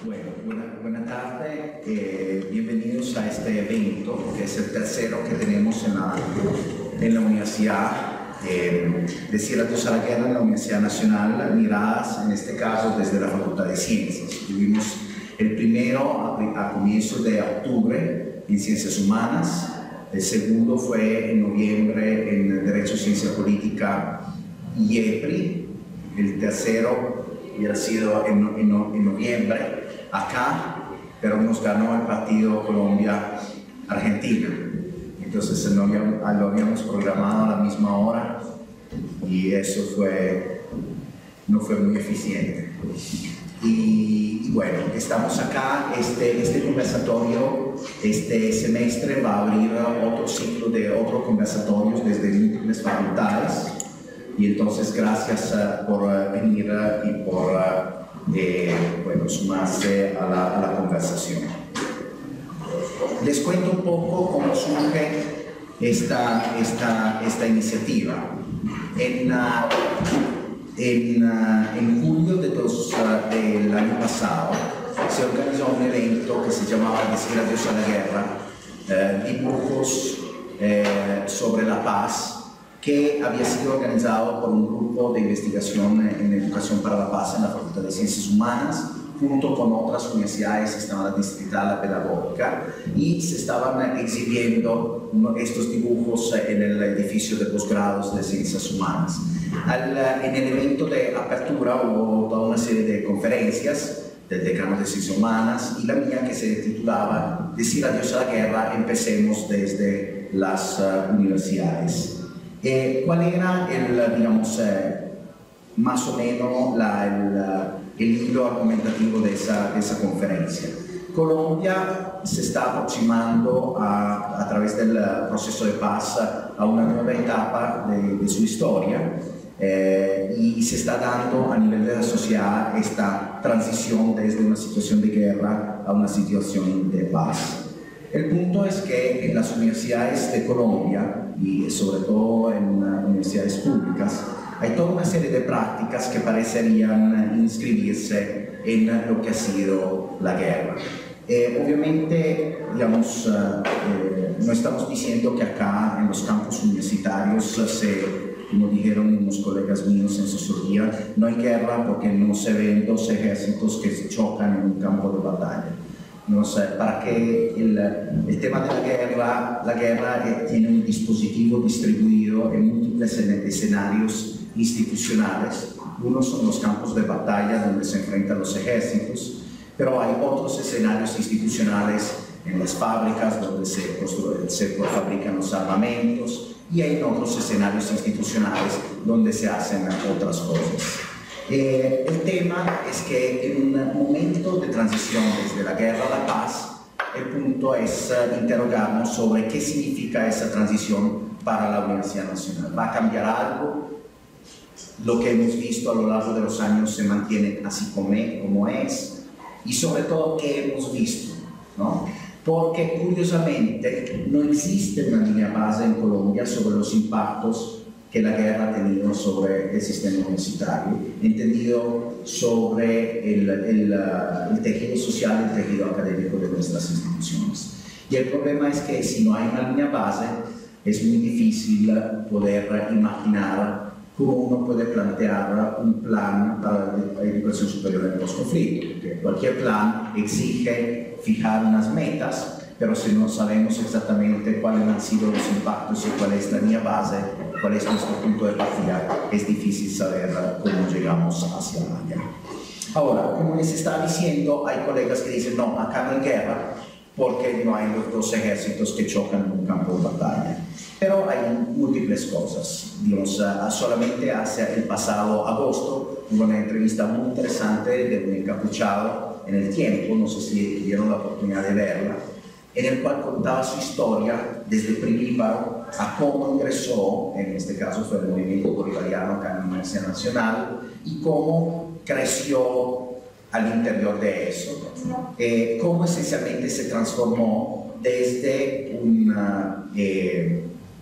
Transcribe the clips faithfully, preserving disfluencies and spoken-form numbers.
Bueno, buena, buena tarde, eh, bienvenidos a este evento, que es el tercero que tenemos en la, en la universidad, eh, Decir adiós a la guerra en la Universidad Nacional, miradas en este caso desde la Facultad de Ciencias. Tuvimos el primero a, a comienzos de octubre en Ciencias Humanas, el segundo fue en noviembre en Derecho, Ciencia Política y E P R I, el tercero hubiera sido en, en, en noviembre acá, pero nos ganó el partido Colombia-Argentina. Entonces lo habíamos, lo habíamos programado a la misma hora y eso fue, no fue muy eficiente. Y, y bueno, estamos acá, este, este conversatorio, este semestre va a abrir otro ciclo de otros conversatorios desde múltiples facultades. Y entonces gracias uh, por uh, venir uh, y por uh, eh, bueno, sumarse a la, a la conversación. Les cuento un poco cómo surge esta, esta, esta iniciativa. En, uh, en, uh, en julio de dos, uh, del año pasado se organizó un evento que se llamaba Decir adiós a la guerra, uh, dibujos uh, sobre la paz, que había sido organizado por un grupo de investigación en educación para la paz en la Facultad de Ciencias Humanas, junto con otras universidades, estaba la distrital, la pedagógica, y se estaban exhibiendo estos dibujos en el edificio de posgrados de Ciencias Humanas. Al, en el evento de apertura hubo toda una serie de conferencias del decano de Ciencias Humanas y la mía, que se titulaba Decir adiós a la guerra, empecemos desde las uh, universidades. Eh, ¿Cuál era el, digamos, eh, más o menos la, el, el hilo argumentativo de esa, de esa conferencia? Colombia se está aproximando a, a través del proceso de paz a una nueva etapa de, de su historia eh, y se está dando a nivel de la sociedad esta transición desde una situación de guerra a una situación de paz. El punto es que en las universidades de Colombia, y sobre todo en uh, universidades públicas, hay toda una serie de prácticas que parecerían inscribirse en lo que ha sido la guerra. Eh, obviamente, digamos, uh, eh, no estamos diciendo que acá en los campus universitarios se, como dijeron unos colegas míos en sociología, no hay guerra porque no se ven dos ejércitos que se chocan en un campo de batalla. No sé, para que el, el tema de la guerra, la guerra eh, tiene un dispositivo distribuido en múltiples escenarios institucionales. Uno son los campos de batalla donde se enfrentan los ejércitos, pero hay otros escenarios institucionales en las fábricas donde se, se fabrican los armamentos, y hay otros escenarios institucionales donde se hacen otras cosas. Eh, el tema es que en un momento de transición desde la guerra a la paz, el punto es uh, interrogarnos sobre qué significa esa transición para la Universidad Nacional. ¿Va a cambiar algo? Lo que hemos visto a lo largo de los años se mantiene así como, como es, y sobre todo qué hemos visto, ¿no? Porque curiosamente no existe una línea base en Colombia sobre los impactos que la guerra ha tenido sobre el sistema universitario, entendido sobre el, el, el tejido social, el tejido académico de nuestras instituciones. Y el problema es que si no hay una línea base, es muy difícil poder imaginar cómo uno puede plantear un plan para la educación superior en el posconflicto, porque cualquier plan exige fijar unas metas, pero si no sabemos exactamente cuáles han sido los impactos y cuál es la línea base, cuál es nuestro punto de partida, es difícil saber cómo llegamos hacia allá. Ahora, como les estaba diciendo, hay colegas que dicen, no, acá no hay guerra, porque no hay los dos ejércitos que chocan en un campo de batalla. Pero hay múltiples cosas. Digamos, uh, solamente hace el pasado agosto hubo una entrevista muy interesante de un encapuchado en El Tiempo, no sé si tuvieron la oportunidad de verla, en el cual contaba su historia desde primíparo a cómo ingresó, en este caso fue el movimiento bolivariano acá en la Universidad Nacional, y cómo creció al interior de eso, eh, cómo esencialmente se transformó desde una, eh,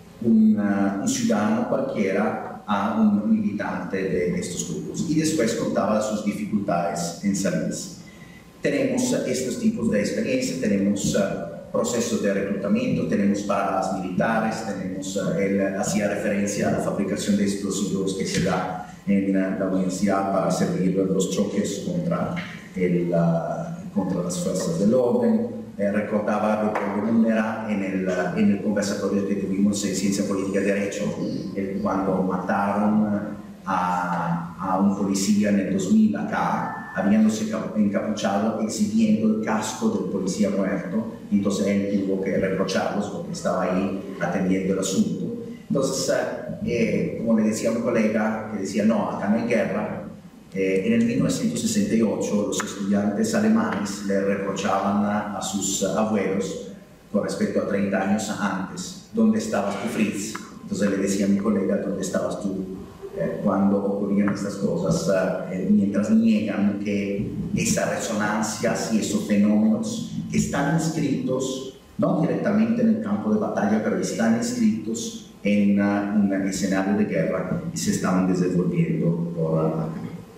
una, un ciudadano cualquiera a un militante de estos grupos, y después contaba sus dificultades en salirse. tenemos estos tipos de experiencias, tenemos uh, procesos de reclutamiento, tenemos paradas militares, tenemos, uh, él hacía referencia a la fabricación de explosivos que se da en uh, la universidad para servir los choques contra, el, uh, contra las fuerzas del orden. Eh, recordaba lo que Luna en el, uh, en el conversatorio que tuvimos en Ciencia Política y Derecho, el, cuando mataron a, a un policía en el dos mil acá, habiéndose encapuchado, exhibiendo el casco del policía muerto, entonces él tuvo que reprocharlos porque estaba ahí atendiendo el asunto. Entonces, eh, como le decía un colega que decía, no, acá no hay guerra, eh, en el mil novecientos sesenta y ocho los estudiantes alemanes le reprochaban a, a sus abuelos con respecto a treinta años antes, ¿dónde estabas tú, Fritz? Entonces le decía a mi colega, ¿dónde estabas tú? Eh, cuando ocurrían estas cosas, eh, mientras niegan que esas resonancias y esos fenómenos que están inscritos, no directamente en el campo de batalla, pero están inscritos en uh, un escenario de guerra y se estaban desenvolviendo por acá.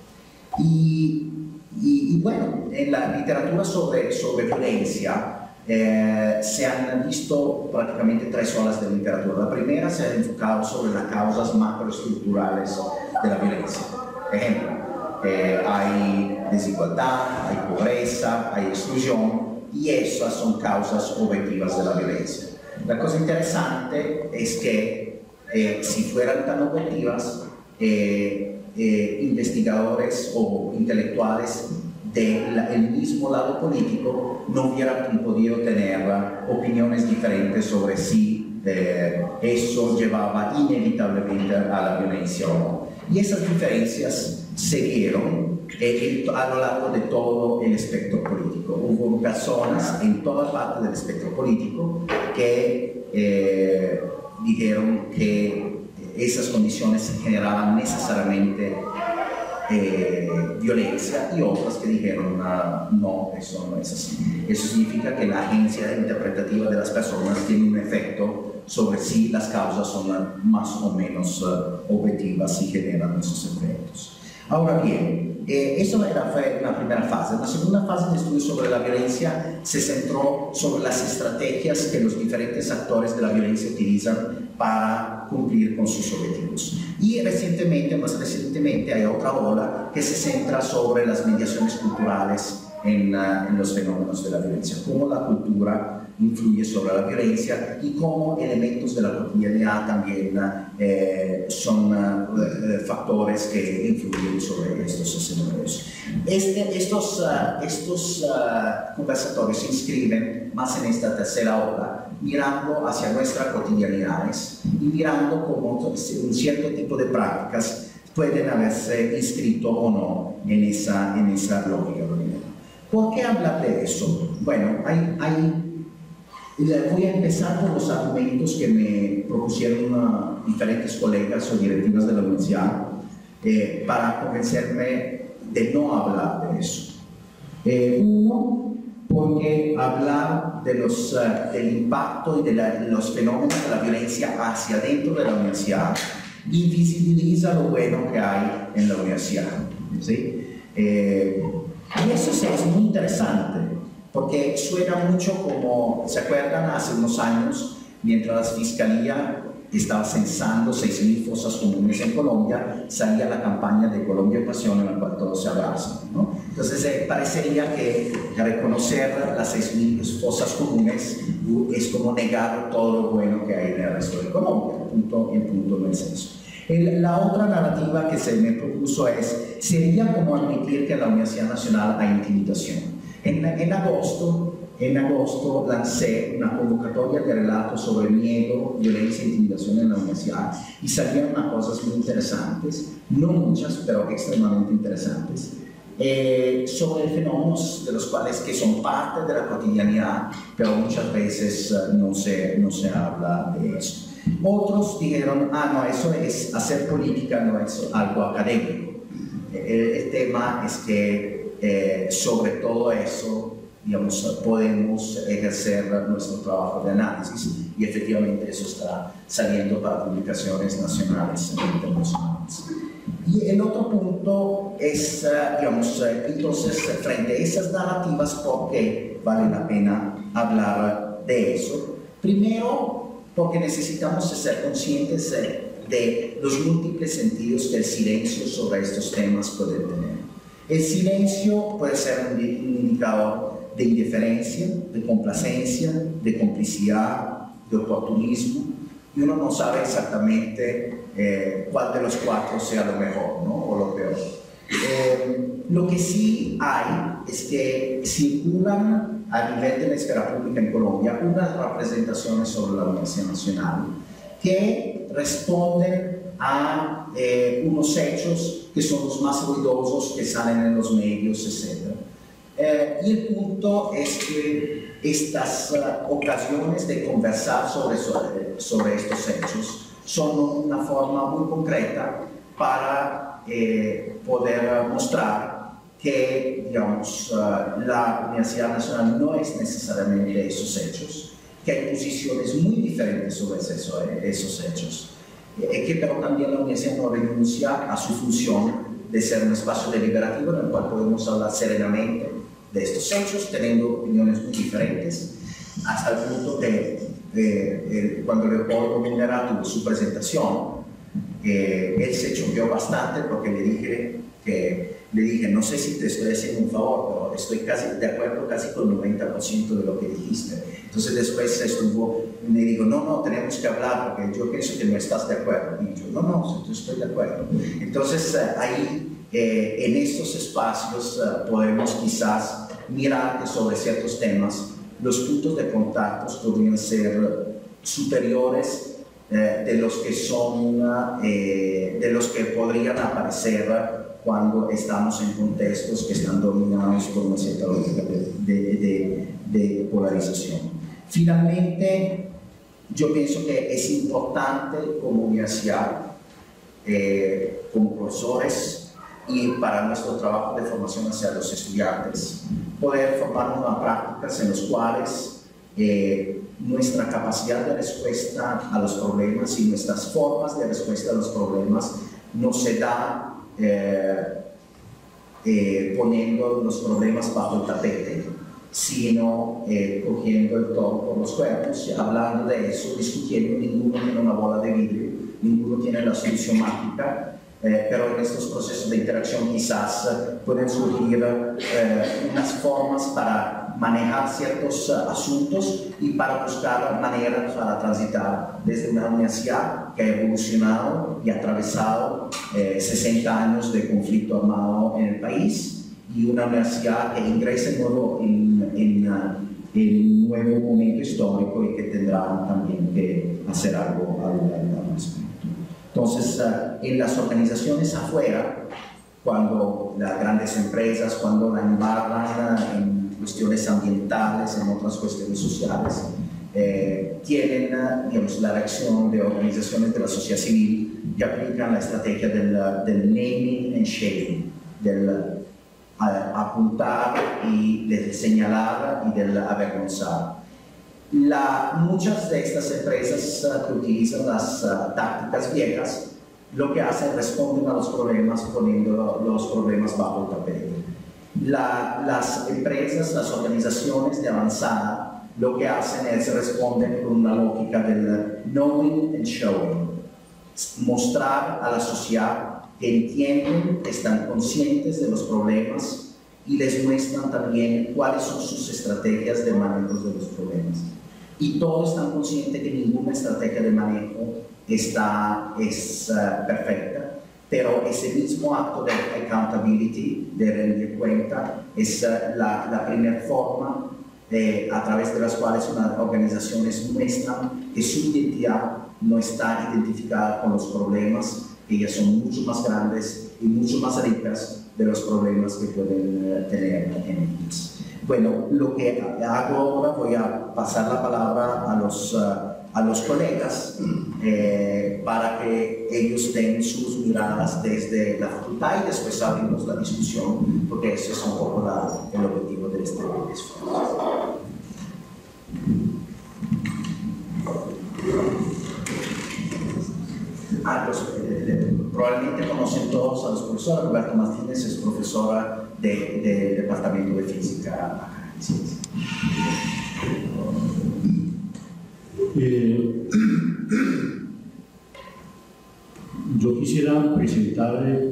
Y, y, y bueno, en la literatura sobre, sobre violencia, Eh, se han visto prácticamente tres olas de literatura. La primera se ha enfocado sobre las causas macroestructurales de la violencia. Ejemplo, eh, hay desigualdad, hay pobreza, hay exclusión, y esas son causas objetivas de la violencia. La cosa interesante es que eh, si fueran tan objetivas, eh, eh, investigadores o intelectuales del mismo lado político no hubieran podido tener opiniones diferentes sobre si eh, eso llevaba inevitablemente a la violencia o no. Y esas diferencias se vieron eh, a lo largo de todo el espectro político. Hubo personas en toda parte del espectro político que eh, dijeron que esas condiciones generaban necesariamente Eh, violencia, y otras que dijeron uh, no, eso no es así. Eso significa que la agencia interpretativa de las personas tiene un efecto sobre si las causas son uh, más o menos uh, objetivas y generan esos efectos. Ahora bien, eh, eso era, fue una primera fase. La segunda fase de estudio sobre la violencia se centró sobre las estrategias que los diferentes actores de la violencia utilizan para cumplir con sus objetivos. Y recientemente, más recientemente, hay otra ola que se centra sobre las mediaciones culturales en, uh, en los fenómenos de la violencia, cómo la cultura influye sobre la violencia y cómo elementos de la cotidianidad también eh, son uh, factores que influyen sobre estos escenarios. Este, estos uh, estos uh, conversatorios se inscriben más en esta tercera ola, mirando hacia nuestras cotidianidades y mirando cómo un cierto tipo de prácticas pueden haberse inscrito o no en esa, en esa lógica. ¿Por qué hablar de eso? Bueno, hay, hay voy a empezar por los argumentos que me propusieron uh, diferentes colegas o directivas de la universidad eh, para convencerme de no hablar de eso. Eh, uno, porque hablar de los, uh, del impacto y de, la, de los fenómenos de la violencia hacia dentro de la universidad invisibiliza lo bueno que hay en la universidad, ¿sí? Eh, y eso sí, es muy interesante, porque suena mucho como, ¿se acuerdan? Hace unos años, mientras la Fiscalía estaba censando seis mil fosas comunes en Colombia, salía la campaña de Colombia Pasión en la cual todos se abrazan, ¿no? Entonces eh, parecería que reconocer las seis mil fosas comunes uh, es como negar todo lo bueno que hay en el resto de Colombia. El punto, el punto no es eso. El, la otra narrativa que se me propuso es, sería como admitir que en la Universidad Nacional hay intimidación. En, en agosto En agosto lancé una convocatoria de relatos sobre miedo, violencia e intimidación en la universidad, y salieron unas cosas muy interesantes, no muchas, pero extremadamente interesantes, eh, sobre fenómenos de los cuales que son parte de la cotidianidad, pero muchas veces uh, no, se, no se habla de eso. Otros dijeron, ah, no, eso es hacer política, no es algo académico. El, el tema es que eh, sobre todo eso, digamos, podemos ejercer nuestro trabajo de análisis, y efectivamente eso está saliendo para publicaciones nacionales e internacionales. Y el otro punto es, uh, digamos, uh, entonces, frente a esas narrativas, ¿por qué vale la pena hablar de eso? Primero, porque necesitamos ser conscientes de los múltiples sentidos que el silencio sobre estos temas puede tener. El silencio puede ser un indicador de indiferencia, de complacencia, de complicidad, de oportunismo, y uno no sabe exactamente eh, cuál de los cuatro sea lo mejor, ¿no? O lo peor. Eh, lo que sí hay es que circulan a nivel de la esfera pública en Colombia unas representaciones sobre la Universidad Nacional que responden a eh, unos hechos que son los más ruidosos que salen en los medios, etcétera. Eh, y el punto es que estas uh, ocasiones de conversar sobre, sobre, sobre estos hechos son una forma muy concreta para eh, poder mostrar que, digamos, uh, la Universidad Nacional no es necesariamente esos hechos, que hay posiciones muy diferentes sobre eso, esos hechos, eh, que pero también la universidad no renuncia a su función de ser un espacio deliberativo en el cual podemos hablar serenamente de estos hechos, teniendo opiniones muy diferentes, hasta el punto que eh, cuando Leopoldo Munera tuvo su presentación, eh, él se choqueó bastante porque le dije que le dije, no sé si te estoy haciendo un favor, pero estoy casi de acuerdo casi con el noventa por ciento de lo que dijiste. Entonces después estuvo, me dijo, no, no, tenemos que hablar porque yo pienso que no estás de acuerdo. Y yo, no, no, yo estoy de acuerdo. Entonces ahí, eh, en estos espacios, uh, podemos quizás mirar que sobre ciertos temas los puntos de contacto podrían ser superiores eh, de los que son, eh, de los que podrían aparecer cuando estamos en contextos que están dominados por una cierta lógica de, de, de, de polarización. Finalmente, yo pienso que es importante como universidad, eh, como profesores y para nuestro trabajo de formación hacia los estudiantes, poder formarnos a prácticas en las cuales eh, nuestra capacidad de respuesta a los problemas y nuestras formas de respuesta a los problemas no se da eh, eh, poniendo los problemas bajo el tapete, sino eh, cogiendo el toro por los cuernos, hablando de eso, discutiendo. Ninguno tiene una bola de vidrio, ninguno tiene la solución mágica. Eh, pero en estos procesos de interacción quizás eh, pueden surgir eh, unas formas para manejar ciertos uh, asuntos y para buscar maneras para transitar desde una universidad que ha evolucionado y atravesado eh, sesenta años de conflicto armado en el país, y una universidad que ingresa en nuevo, en, en, uh, en un nuevo momento histórico y que tendrá también que hacer algo al, al respecto. Entonces, uh, en las organizaciones afuera, cuando las grandes empresas, cuando la embarran uh, en cuestiones ambientales, en otras cuestiones sociales, eh, tienen, uh, digamos, la reacción de organizaciones de la sociedad civil y aplican la estrategia del, uh, del naming and shaming, del uh, apuntar y del señalar y del avergonzar. La, muchas de estas empresas uh, que utilizan las uh, tácticas viejas, lo que hacen es responden a los problemas poniendo los problemas bajo el tapete. La, las empresas, las organizaciones de avanzada, lo que hacen es responder con una lógica del knowing and showing, mostrar a la sociedad que entienden, que están conscientes de los problemas y les muestran también cuáles son sus estrategias de manejo de los problemas. Y todos están conscientes que ninguna estrategia de manejo está, es uh, perfecta, pero ese mismo acto de accountability, de rendir cuenta, es uh, la, la primera forma de, a través de las cuales unas organizaciones muestran que su identidad no está identificada con los problemas, que ellas son mucho más grandes y mucho más ricas de los problemas que pueden uh, tener en ellas. Bueno, lo que hago ahora, voy a pasar la palabra a los, uh, a los colegas eh, para que ellos den sus miradas desde la facultad y después abrimos la discusión, porque eso es un poco la, el objetivo de este esfuerzo. Ah, los, eh, probablemente conocen todos a los profesores. Roberta Martínez es profesora del de Departamento de Física acá en Ciencias. Eh, yo quisiera presentar eh,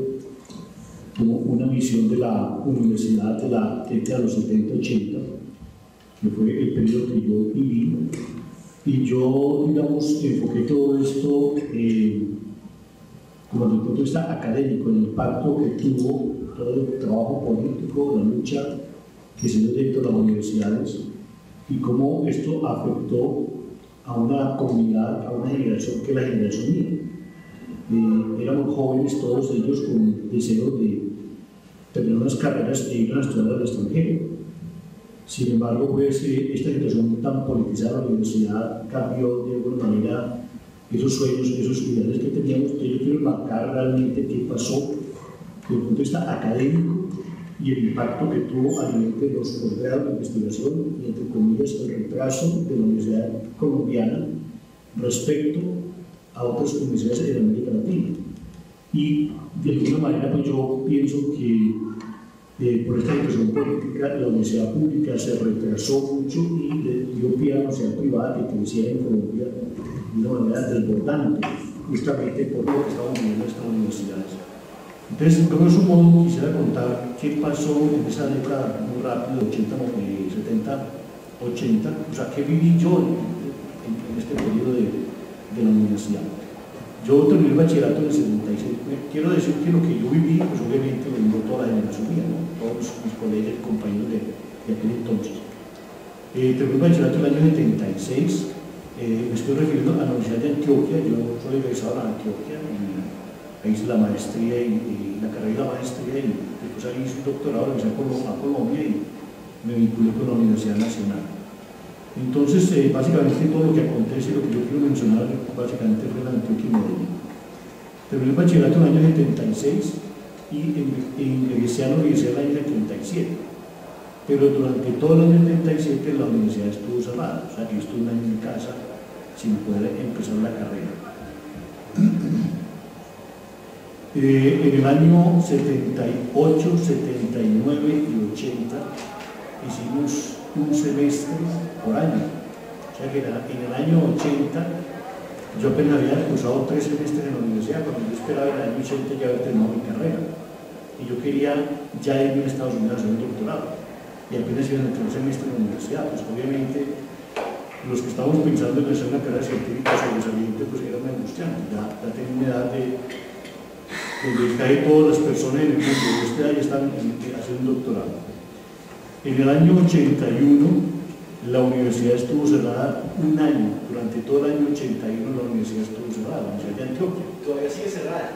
como una visión de la universidad de la década de los setenta ochenta, que fue el periodo que yo viví, y yo, digamos, enfoqué todo esto eh, como desde el punto de vista académico, el impacto que tuvo todo el trabajo político, la lucha que se dio dentro de las universidades, y cómo esto afectó a una comunidad, a una generación que es la generación mía. Eh, éramos jóvenes, todos ellos con deseo de terminar unas carreras e ir a estudiar al extranjero. Sin embargo, pues, eh, esta situación tan politizada de la universidad cambió de alguna manera esos sueños, esos ideales que teníamos. Yo quiero marcar realmente qué pasó desde el punto de vista académico y el impacto que tuvo a nivel de los posgrados de investigación y, entre comillas, el retraso de la universidad colombiana respecto a otras universidades de América Latina. Y de alguna manera, pues, yo pienso que eh, por esta situación política la universidad pública se retrasó mucho y le dio pie a la universidad privada que creciera en Colombia de una manera desbordante, justamente por lo que estaban viviendo estas universidades. Entonces, de grosso modo, quisiera contar qué pasó en esa década muy rápido, ochenta, setenta, ochenta, o sea, qué viví yo en, en este periodo de, de la universidad. Yo terminé el bachillerato en el setenta y seis. Quiero decir que lo que yo viví, pues obviamente lo vivió toda la generación mía, ¿no? Todos mis colegas y compañeros de, de aquel entonces. Eh, terminé el bachillerato en el año setenta y seis. Eh, me estoy refiriendo a la Universidad de Antioquia. Yo soy egresado de Antioquia y ahí hice la maestría y, y la carrera de la maestría, y después ahí hice un doctorado, regresé a Colombia y me vinculé con la Universidad Nacional. Entonces, eh, básicamente todo lo que acontece, lo que yo quiero mencionar, básicamente fue la Antioquia y Medellín. Terminé el bachillerato en el año setenta y seis y ingresé a la universidad en el año setenta y siete. Pero durante todo el año setenta y siete la universidad estuvo cerrada, o sea que yo estuve un año en casa sin poder empezar la carrera. Eh, en el año setenta y ocho, setenta y nueve y ochenta hicimos un semestre por año. O sea que en el año ochenta yo apenas había cursado tres semestres en la universidad, cuando yo esperaba en el año ochenta ya haber terminado mi carrera. Y yo quería ya irme a Estados Unidos a hacer un doctorado. Y apenas iba en el tercer semestre en la universidad. Pues obviamente los que estábamos pensando en hacer una carrera científica sobresaliente, pues era muy angustiante. Ya, ya tenía una edad de donde caen todas las personas en el mundo. Ustedes ya están haciendo un doctorado. En el año ochenta y uno, la universidad estuvo cerrada un año. Durante todo el año ochenta y uno, la universidad estuvo cerrada, la Universidad de Antioquia. Todavía sigue cerrada.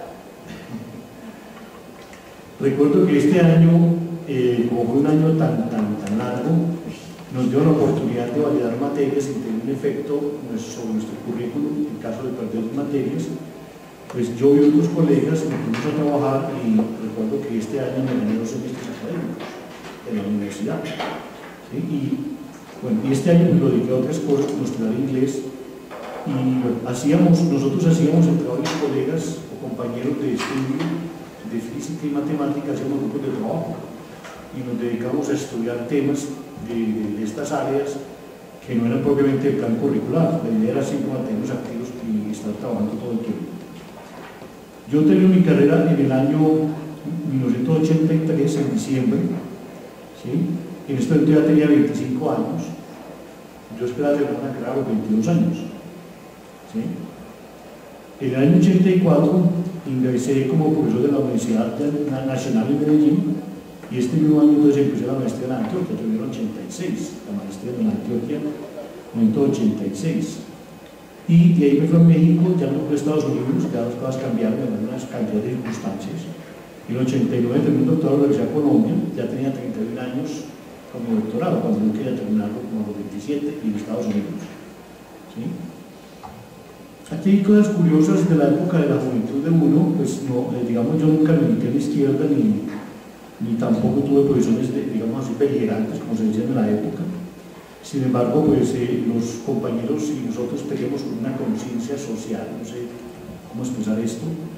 Recuerdo que este año, eh, como fue un año tan, tan, tan largo, nos dio la oportunidad de validar materias sin tener un efecto sobre nuestro currículum en caso de perder materias. Pues yo y otros colegas nos pusimos a trabajar y recuerdo que este año me gané dos semestres académicos en la universidad. ¿Sí? Y, bueno, y este año me lo dediqué a otras cosas, como estudiar inglés. Y bueno, hacíamos, nosotros hacíamos entre varios colegas o compañeros de estudio de física y matemáticas, hacíamos grupos de trabajo y nos dedicamos a estudiar temas de, de, de estas áreas que no eran propiamente el plan curricular. La idea era así como mantenernos activos y estar trabajando todo el tiempo. Yo terminé mi carrera en el año mil novecientos ochenta y tres, en diciembre. ¿Sí? En este momento ya tenía veinticinco años. Yo esperaba terminar una carrera a los veintidós años. ¿Sí? En el año ochenta y cuatro ingresé como profesor de la Universidad Nacional de Medellín, y este mismo año entonces empecé la maestría en Antioquia. Yo en el ochenta y seis, la maestría en Antioquia, en el ochenta y seis. Y de ahí me fui a México, ya no fui a Estados Unidos, ya las cosas cambiaron en algunas cantidad de circunstancias. En el ochenta y nueve terminé un doctorado en la Universidad de Colombia, ya tenía treinta y un años con mi doctorado, cuando yo quería terminarlo como a los veintisiete y en Estados Unidos. ¿Sí? Aquí hay cosas curiosas de la época de la juventud de uno, pues no, eh, digamos, yo nunca me metí a la izquierda ni, ni tampoco tuve posiciones, de, digamos así, beligerantes, como se decía en la época. Sin embargo, pues eh, los compañeros y nosotros teníamos una conciencia social, no sé cómo expresar esto,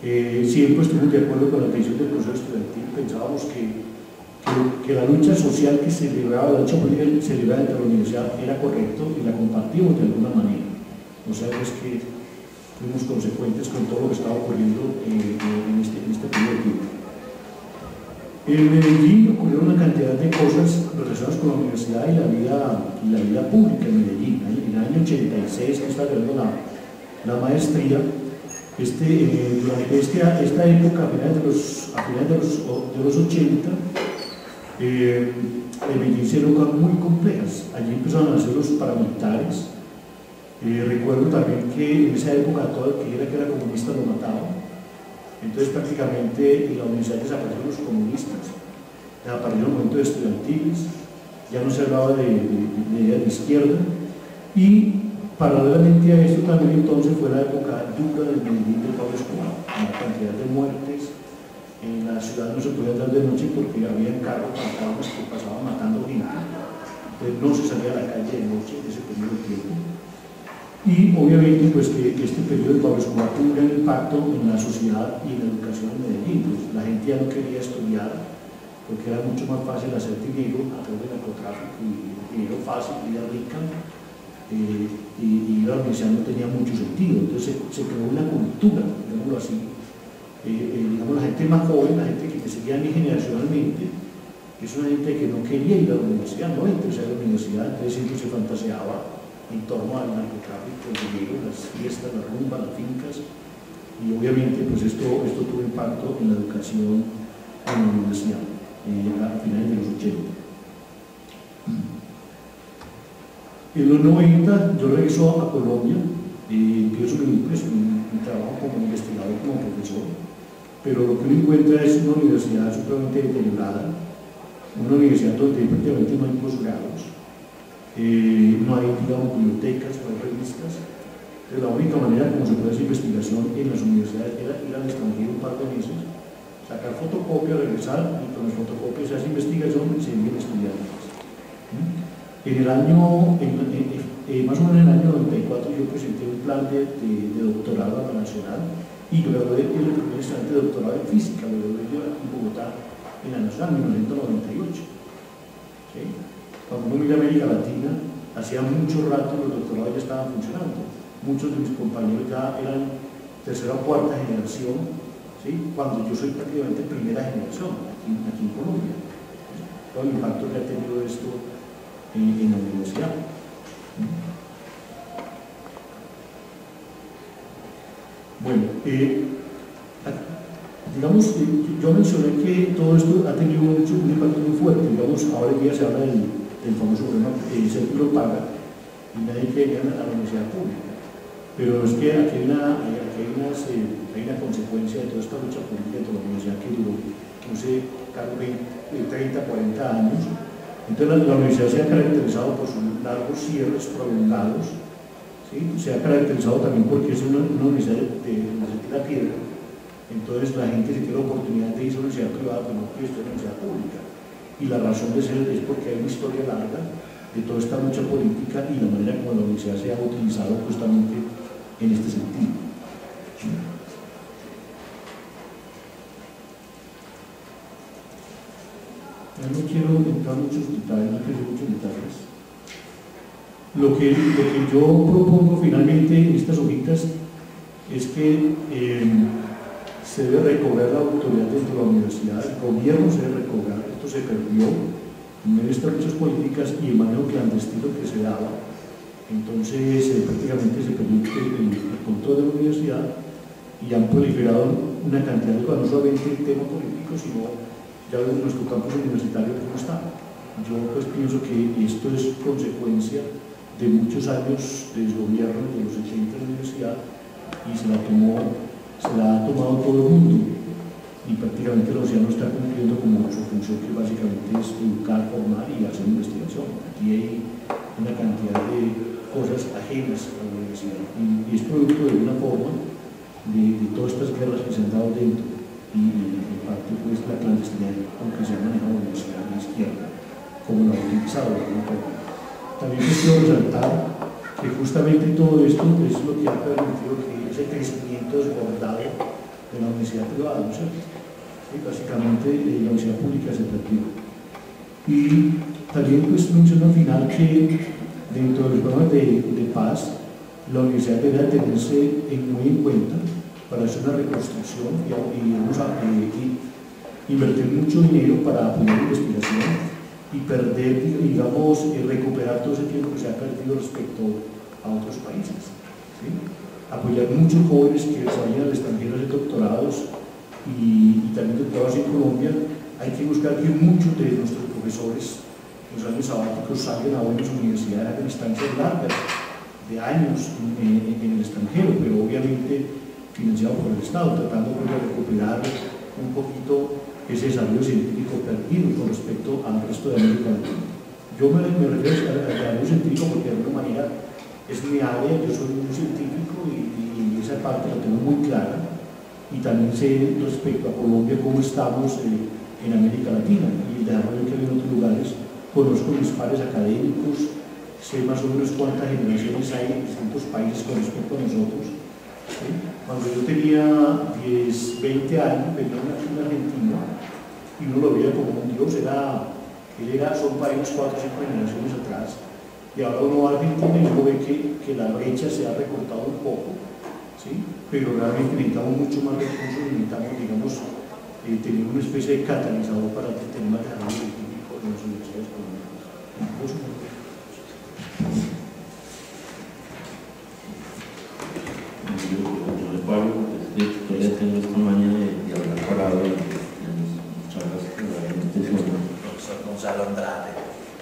Eh, siempre estuvimos de acuerdo con la decisión del proceso estudiantil, pensábamos que, que, que la lucha social que se libraba, la lucha política que se libraba dentro de la universidad era correcto y la compartimos de alguna manera. O sea, es que fuimos consecuentes con todo lo que estaba ocurriendo eh, en, este, en este periodo de tiempo. En Medellín ocurrieron una cantidad de cosas relacionadas con la universidad y la vida, y la vida pública en Medellín. En el año ochenta y seis, que está ganando la, la maestría, Este, eh, durante esta, esta época, a finales de los, a finales de los, de los ochenta, eh, en Medellín se eran muy complejas. Allí empezaron a nacer los paramilitares. Eh, recuerdo también que en esa época todo el que era, que era comunista lo mataban. Entonces prácticamente en la universidad desaparecieron los comunistas, desaparecieron los movimientos estudiantiles, ya no se hablaba de, de, de ideas de izquierda. Y paralelamente a esto también entonces fue la época dura del Medellín de Pablo Escobar, una cantidad de muertes, en la ciudad no se podía andar de noche porque había carros fantasmas que pasaban matando gente, entonces no se salía a la calle de noche en ese periodo de tiempo. Y obviamente pues que este periodo de Pablo Escobar tuvo un gran impacto en la sociedad y en la educación en Medellín, pues la gente ya no quería estudiar porque era mucho más fácil hacer dinero a través del narcotráfico y dinero fácil, vida rica. Eh, y, y la universidad no tenía mucho sentido, entonces se, se creó una cultura, digámoslo así, eh, eh, digamos la gente más joven, la gente que me seguía a mí generacionalmente, es una gente que no quería ir a la universidad, no interesaba a la universidad, entonces siempre se fantaseaba en torno al narcotráfico, el dinero, las fiestas, la rumba, las fincas, y obviamente pues esto, esto tuvo impacto en la educación en la universidad, eh, a finales de los ochenta. En los noventa yo regreso a Colombia, eh, empiezo mi, pues, mi, mi trabajo como investigador, como profesor, pero lo que uno encuentra es una universidad supremamente deteriorada, una universidad donde prácticamente no hay posgrados, eh, no hay, digamos, bibliotecas, no hay revistas. Entonces, la única manera como se puede hacer investigación en las universidades era ir al extranjero un par de meses, sacar fotocopia, regresar y con las fotocopias se hace investigación y se envían estudiantes. ¿Mm? En el año, en, en, eh, más o menos en el año noventa y cuatro, yo presenté un plan de, de, de doctorado a la nacional y gradué el primer estudiante de doctorado en física, lo gradué yo aquí en Bogotá, en la nacional, en mil novecientos noventa y ocho. ¿Sí? Cuando uno mira América Latina, hacía mucho rato los doctorados ya estaban funcionando. Muchos de mis compañeros ya eran tercera o cuarta generación, ¿sí? Cuando yo soy prácticamente primera generación aquí, aquí en Colombia. ¿Sí? Todo el impacto que ha tenido esto En, en la universidad. Bueno, eh, digamos, eh, yo mencioné que todo esto ha tenido mucho, un impacto muy fuerte. Digamos, ahora en día se habla del, del famoso problema de ser lo paga y nadie quiere ir a la universidad pública. Pero es que aquí hay una, aquí hay unas, eh, hay una consecuencia de toda esta lucha política de la universidad que duró, no sé, treinta, cuarenta años. Entonces la, la universidad se ha caracterizado por sus largos cierres prolongados, ¿sí? Se ha caracterizado también porque es una, una universidad de, de, de la piedra, entonces la gente se tiene la oportunidad de irse a una universidad privada, pero no quiere estudiar en la universidad pública. Y la razón de ser es porque hay una historia larga de toda esta lucha política y la manera como la universidad se ha utilizado justamente en este sentido. ¿Sí? No quiero entrar en muchos detalles, no quiero muchos detalles. Lo que, lo que yo propongo finalmente en estas hojitas es que eh, se debe recobrar la autoridad dentro de la universidad, el gobierno se debe recobrar, esto se perdió en medio de estas luchas políticas y el manejo clandestino que se daba. Entonces eh, prácticamente se perdió el, el control de la universidad y han proliferado una cantidad de cosas, no solamente el tema político, sino ya en nuestro campus universitario cómo está. Yo pues pienso que esto es consecuencia de muchos años de desgobierno de los ochenta de la universidad y se la, tomó, se la ha tomado todo el mundo y prácticamente la universidad no está cumpliendo como su función, que básicamente es educar, formar y hacer investigación. Aquí hay una cantidad de cosas ajenas a la universidad y, y es producto de una forma de, de todas estas guerras que se han dado dentro y en parte pues la clandestinidad con que se ha manejado la universidad de izquierda, como la ha utilizado de alguna forma. También quiero resaltar que justamente todo esto es lo que ha permitido que ese crecimiento desbordado de la universidad privada, ¿no es cierto? Y básicamente eh, la universidad pública se perdió. Y también pues menciono al final que dentro de los programas de, de paz, la universidad debe tenerse en, muy en cuenta para hacer una reconstrucción y, y, vamos a, eh, y invertir mucho dinero para apoyar la investigación y perder, digamos, y recuperar todo ese tiempo que se ha perdido respecto a otros países, ¿sí? Apoyar muchos jóvenes que se vayan al extranjero a hacer doctorados y, y también doctorados en Colombia. Hay que buscar que muchos de nuestros profesores en los años sabáticos salgan a buenas universidades, hagan estancias largas de años en, en, en el extranjero, pero obviamente financiado por el Estado, tratando de recuperar un poquito ese desarrollo científico perdido con respecto al resto de América Latina. Yo me, me refiero al desarrollo científico porque de alguna manera es mi área, yo soy un científico y, y esa parte la tengo muy clara, y también sé respecto a Colombia cómo estamos eh, en América Latina y el desarrollo que hay en otros lugares. Conozco mis pares académicos, sé más o menos cuántas generaciones hay en distintos países con respecto a nosotros. ¿Sí? Cuando yo tenía diez, veinte años, venía un argentino y uno lo veía como un dios, era, él era, son para unos cuatro o cinco generaciones atrás, y ahora uno va a Argentina y uno ve que, que la brecha se ha recortado un poco, ¿sí? Pero realmente necesitamos mucho más recursos, necesitamos, digamos, eh, tener una especie de catalizador para tener más desarrollo científico en las universidades colombianas. Pablo, yo ya tengo esta mañana de, de hablar parado en las charlas que realmente son. Profesor Gonzalo Andrade.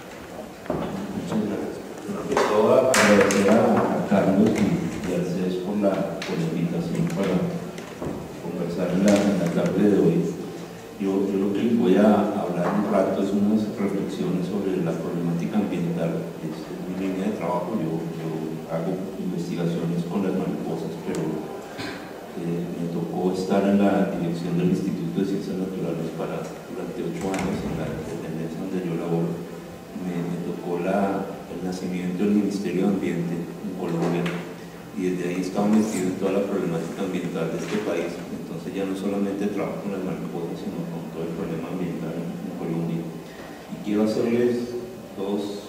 Muchas gracias. Primero que todo, agradecer a, a Carlos y, y a Cés por la, por la invitación para conversar en la, en la tarde de hoy. Yo, yo lo que les voy a hablar un rato es unas reflexiones sobre la problemática ambiental. Es, es mi línea de trabajo. Yo, yo hago investigaciones con las mariposas, pero Eh, me tocó estar en la dirección del Instituto de Ciencias Naturales para, durante ocho años en la dependencia donde yo laboro. Me, me tocó la, el nacimiento del Ministerio de Ambiente en Colombia y desde ahí estaba metido en toda la problemática ambiental de este país. Entonces ya no solamente trabajo con las mariposas, sino con todo el problema ambiental en, en Colombia. Y quiero hacerles dos,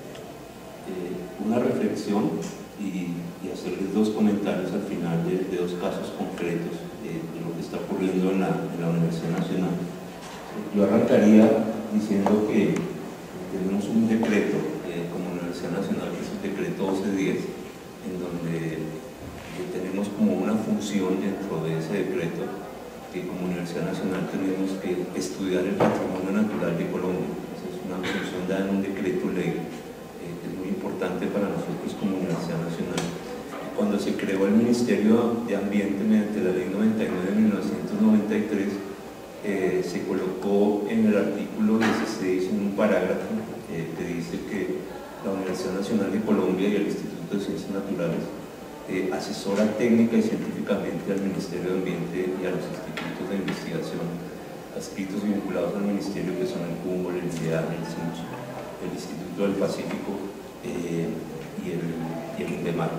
eh, una reflexión y y hacerles dos comentarios al final de, de dos casos concretos de, de lo que está ocurriendo en la, en la Universidad Nacional. Yo arrancaría diciendo que tenemos un decreto eh, como Universidad Nacional, que es el decreto doce diez, en donde eh, tenemos como una función dentro de ese decreto que como Universidad Nacional tenemos que estudiar el patrimonio natural de Colombia. Esa es una función dada en un decreto ley eh, que es muy importante para nosotros como Universidad Nacional. Cuando se creó el Ministerio de Ambiente mediante la Ley noventa y nueve de mil novecientos noventa y tres, eh, se colocó en el artículo dieciséis en un parágrafo eh, que dice que la Universidad Nacional de Colombia y el Instituto de Ciencias Naturales eh, asesora técnica y científicamente al Ministerio de Ambiente y a los institutos de investigación adscritos y vinculados al Ministerio, que son el C U M, el INDEAR, el C I N C H, el Instituto del Pacífico eh, y el, y el INDEMAR.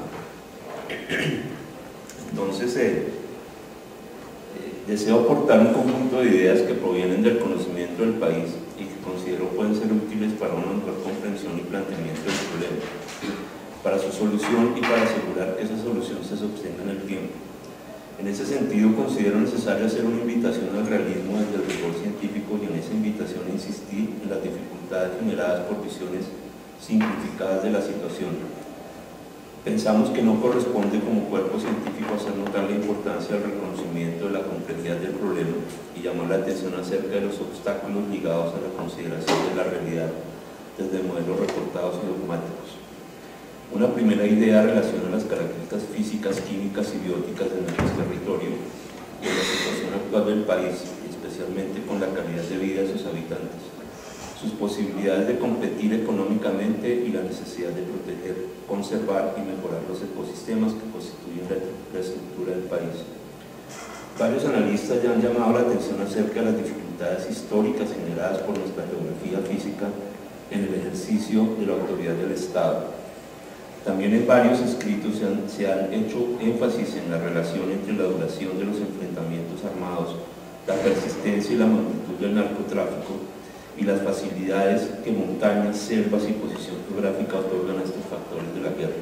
Entonces, eh, eh, deseo aportar un conjunto de ideas que provienen del conocimiento del país y que considero pueden ser útiles para una mejor comprensión y planteamiento del problema, para su solución y para asegurar que esa solución se sostenga en el tiempo. En ese sentido, considero necesario hacer una invitación al realismo desde el rigor científico y en esa invitación insistir en las dificultades generadas por visiones simplificadas de la situación. Pensamos que no corresponde como cuerpo científico hacer notar la importancia del reconocimiento de la complejidad del problema y llamar la atención acerca de los obstáculos ligados a la consideración de la realidad desde modelos reportados y dogmáticos. Una primera idea relaciona las características físicas, químicas y bióticas de nuestro territorio y de la situación actual del país, especialmente con la calidad de vida de sus habitantes, sus posibilidades de competir económicamente y la necesidad de proteger, conservar y mejorar los ecosistemas que constituyen la, la estructura del país. Varios analistas ya han llamado la atención acerca de las dificultades históricas generadas por nuestra geografía física en el ejercicio de la autoridad del Estado. También en varios escritos se han, se han hecho énfasis en la relación entre la duración de los enfrentamientos armados, la persistencia y la magnitud del narcotráfico y las facilidades que montañas, selvas y posición geográfica otorgan a estos factores de la guerra.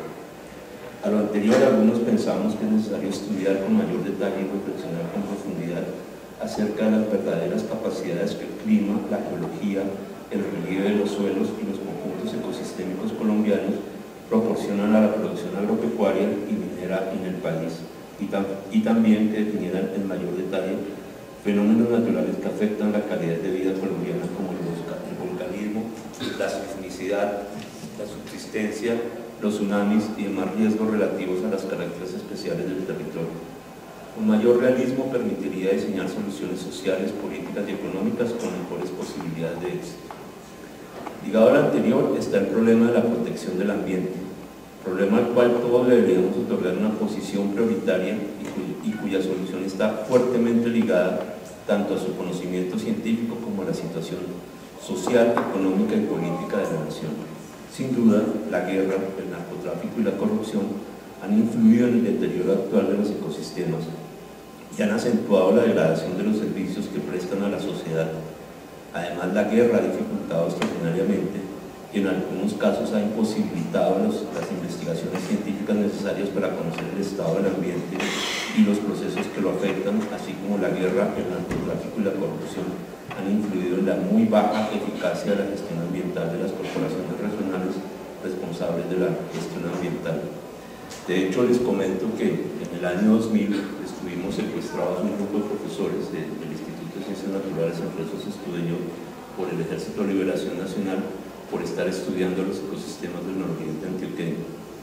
A lo anterior, algunos pensamos que es necesario estudiar con mayor detalle y reflexionar con profundidad acerca de las verdaderas capacidades que el clima, la geología, el relieve de los suelos y los conjuntos ecosistémicos colombianos proporcionan a la producción agropecuaria y minera en el país, y, tam y también que definieran en mayor detalle fenómenos naturales que afectan la calidad de vida colombiana, como el, el volcanismo, la sismicidad, la subsistencia, los tsunamis y demás riesgos relativos a las características especiales del territorio. Un mayor realismo permitiría diseñar soluciones sociales, políticas y económicas con mejores posibilidades de éxito. Ligado al anterior está el problema de la protección del ambiente, problema al cual todos deberíamos otorgar una posición prioritaria y, cuy y cuya solución está fuertemente ligada tanto a su conocimiento científico como a la situación social, económica y política de la nación. Sin duda, la guerra, el narcotráfico y la corrupción han influido en el deterioro actual de los ecosistemas y han acentuado la degradación de los servicios que prestan a la sociedad. Además, la guerra ha dificultado extraordinariamente y en algunos casos ha imposibilitado los, las investigaciones científicas necesarias para conocer el estado del ambiente y los procesos que lo afectan, así como la guerra, el narcotráfico y la corrupción han influido en la muy baja eficacia de la gestión ambiental de las corporaciones regionales responsables de la gestión ambiental. De hecho, les comento que en el año dos mil estuvimos secuestrados un grupo de profesores de, del Instituto de Ciencias Naturales en Fresnos Estudillo por el Ejército de Liberación Nacional por estar estudiando los ecosistemas del nororiente antioqueño.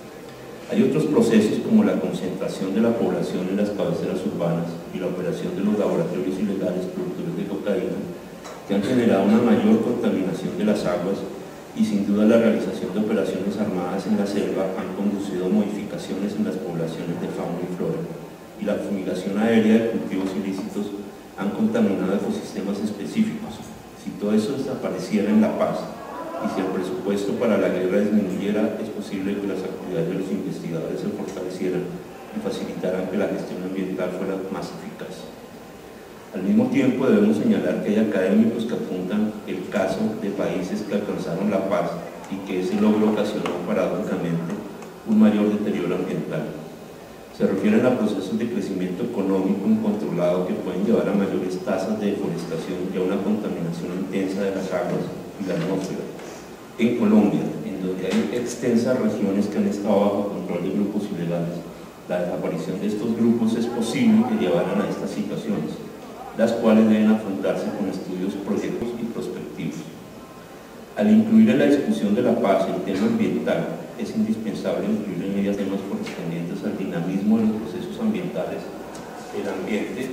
Hay otros procesos como la concentración de la población en las cabeceras urbanas y la operación de los laboratorios ilegales productores de cocaína que han generado una mayor contaminación de las aguas, y sin duda la realización de operaciones armadas en la selva han conducido a modificaciones en las poblaciones de fauna y flora, y la fumigación aérea de cultivos ilícitos han contaminado ecosistemas específicos. Si todo eso desapareciera en La Paz y si el presupuesto para la guerra disminuyera, es posible que las actividades de los investigadores se fortalecieran y facilitaran que la gestión ambiental fuera más eficaz. Al mismo tiempo debemos señalar que hay académicos que apuntan el caso de países que alcanzaron la paz y que ese logro ocasionó paradójicamente un mayor deterioro ambiental. Se refieren a procesos de crecimiento económico incontrolado que pueden llevar a mayores tasas de deforestación y a una contaminación intensa de las aguas y la atmósfera. En Colombia, en donde hay extensas regiones que han estado bajo control de grupos ilegales, la desaparición de estos grupos es posible que llevaran a estas situaciones, las cuales deben afrontarse con estudios, proyectos y prospectivos. Al incluir en la discusión de la paz el tema ambiental, es indispensable incluir en ella temas correspondientes al dinamismo de los procesos ambientales. El ambiente,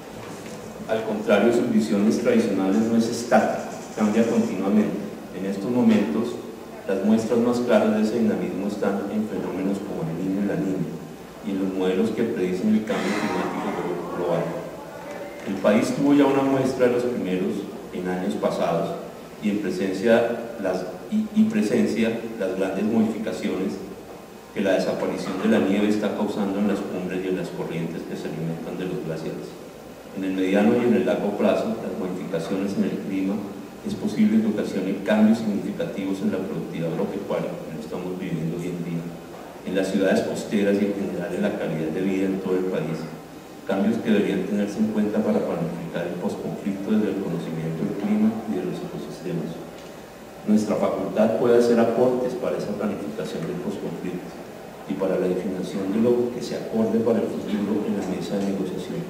al contrario de sus visiones tradicionales, no es estático, cambia continuamente. En estos momentos, las muestras más claras de ese dinamismo están en fenómenos como el Niño y la Niña, y en los modelos que predicen el cambio climático global. El país tuvo ya una muestra de los primeros en años pasados y en presencia las, y, y presencia las grandes modificaciones que la desaparición de la nieve está causando en las cumbres y en las corrientes que se alimentan de los glaciares. En el mediano y en el largo plazo, las modificaciones en el clima es posible que ocasionen cambios significativos en la productividad agropecuaria, que lo estamos viviendo hoy en día, en las ciudades costeras y en general en la calidad de vida en todo el país. Cambios que deberían tenerse en cuenta para planificar el posconflicto desde el conocimiento del clima y de los ecosistemas. Nuestra facultad puede hacer aportes para esa planificación del posconflicto y para la definición de lo que se acorde para el futuro en la mesa de negociación.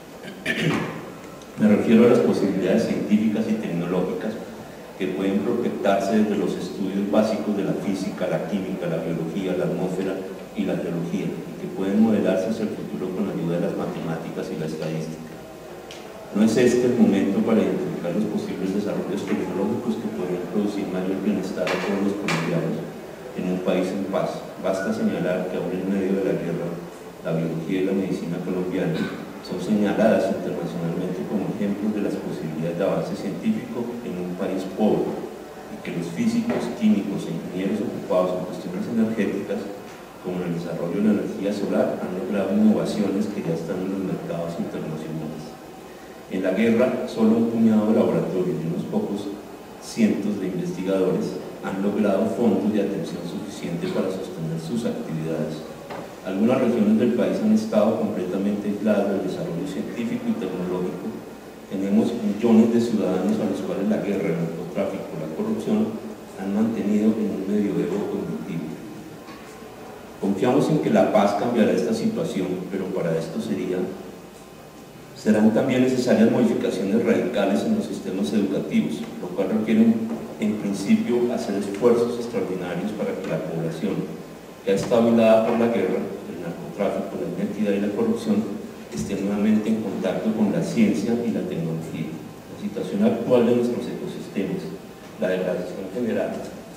Me refiero a las posibilidades científicas y tecnológicas que pueden proyectarse desde los estudios básicos de la física, la química, la biología, la atmósfera y la geología, y que pueden modelarse hacia el futuro con la ayuda de las matemáticas y la estadística. No es este el momento para identificar los posibles desarrollos tecnológicos que podrían producir mayor bienestar a todos los colombianos en un país en paz. Basta señalar que aún en medio de la guerra, la biología y la medicina colombiana son señaladas internacionalmente como ejemplos de las posibilidades de avance científico en un país pobre, y que los físicos, químicos e ingenieros ocupados en cuestiones energéticas como en el desarrollo de la energía solar, han logrado innovaciones que ya están en los mercados internacionales. En la guerra, solo un puñado de laboratorios y unos pocos cientos de investigadores han logrado fondos de atención suficiente para sostener sus actividades. Algunas regiones del país han estado completamente aisladas del desarrollo científico y tecnológico. Tenemos millones de ciudadanos a los cuales la guerra, el narcotráfico, la corrupción han mantenido en un medioevo cognitivo. Confiamos en que la paz cambiará esta situación, pero para esto sería, serán también necesarias modificaciones radicales en los sistemas educativos, lo cual requiere en principio hacer esfuerzos extraordinarios para que la población, que ha estado hilada por la guerra, el narcotráfico, la inactividad y la corrupción, esté nuevamente en contacto con la ciencia y la tecnología. La situación actual de nuestros ecosistemas, la degradación general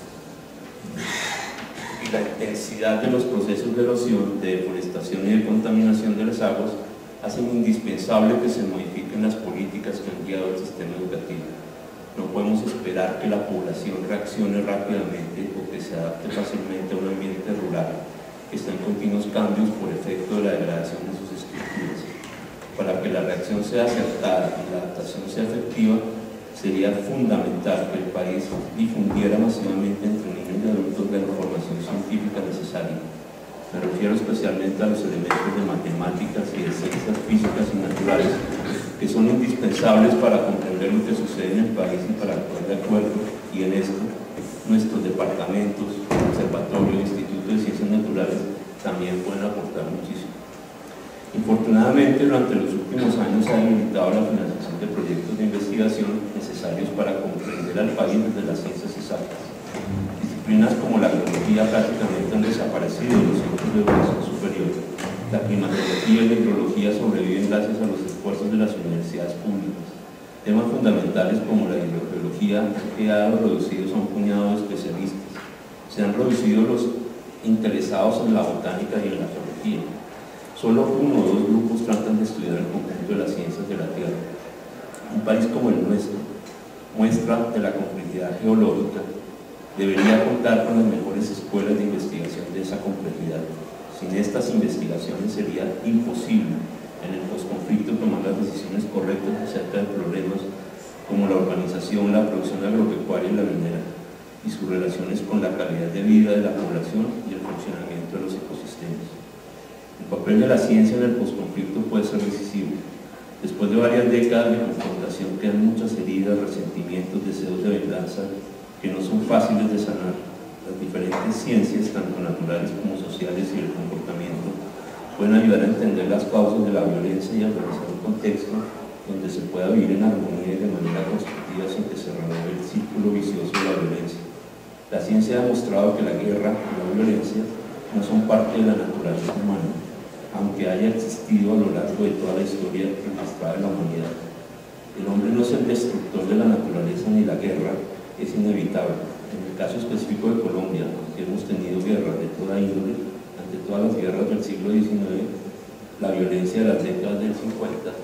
y la intensidad de los procesos de erosión, de deforestación y de contaminación de las aguas hacen indispensable que se modifiquen las políticas que han guiado el sistema educativo. No podemos esperar que la población reaccione rápidamente o que se adapte fácilmente a un ambiente rural que está en continuos cambios por efecto de la degradación de sus estructuras. Para que la reacción sea acertada y la adaptación sea efectiva, sería fundamental que el país difundiera masivamente entre niños y adultos la información científica necesaria. Me refiero especialmente a los elementos de matemáticas y de ciencias físicas y naturales que son indispensables para comprender lo que sucede en el país y para actuar de acuerdo, y en esto nuestros departamentos, observatorio, instituto de ciencias naturales también pueden aportar muchísimo. Infortunadamente, durante los últimos años se ha limitado la financiación de proyectos de investigación necesarios para comprender al país desde las ciencias exactas. Disciplinas como la biología prácticamente han desaparecido de los centros de educación superior. La climatología y la hidrología sobreviven gracias a los esfuerzos de las universidades públicas. Temas fundamentales como la hidrogeología han quedado reducidos a un puñado de especialistas. Se han reducido los interesados en la botánica y en la geología. Solo uno o dos grupos tratan de estudiar el conjunto de las ciencias de la Tierra. Un país como el nuestro, muestra de la complejidad geológica, debería contar con las mejores escuelas de investigación de esa complejidad. Sin estas investigaciones sería imposible en el posconflicto tomar las decisiones correctas acerca de problemas como la urbanización, la producción agropecuaria y la minera, y sus relaciones con la calidad de vida de la población y el funcionamiento de los ecosistemas. El papel de la ciencia en el posconflicto puede ser decisivo. Después de varias décadas de confrontación quedan muchas heridas, resentimientos, deseos de venganza que no son fáciles de sanar. Las diferentes ciencias, tanto naturales como sociales y el comportamiento, pueden ayudar a entender las causas de la violencia y a organizar un contexto donde se pueda vivir en armonía y de manera constructiva sin que se renueve el círculo vicioso de la violencia. La ciencia ha demostrado que la guerra y la violencia no son parte de la naturaleza humana, aunque haya existido a lo largo de toda la historia registrada de la humanidad. El hombre no es el destructor de la naturaleza ni la guerra es inevitable. En el caso específico de Colombia, que hemos tenido guerras de toda índole, ante todas las guerras del siglo diecinueve, la violencia de las décadas del cincuenta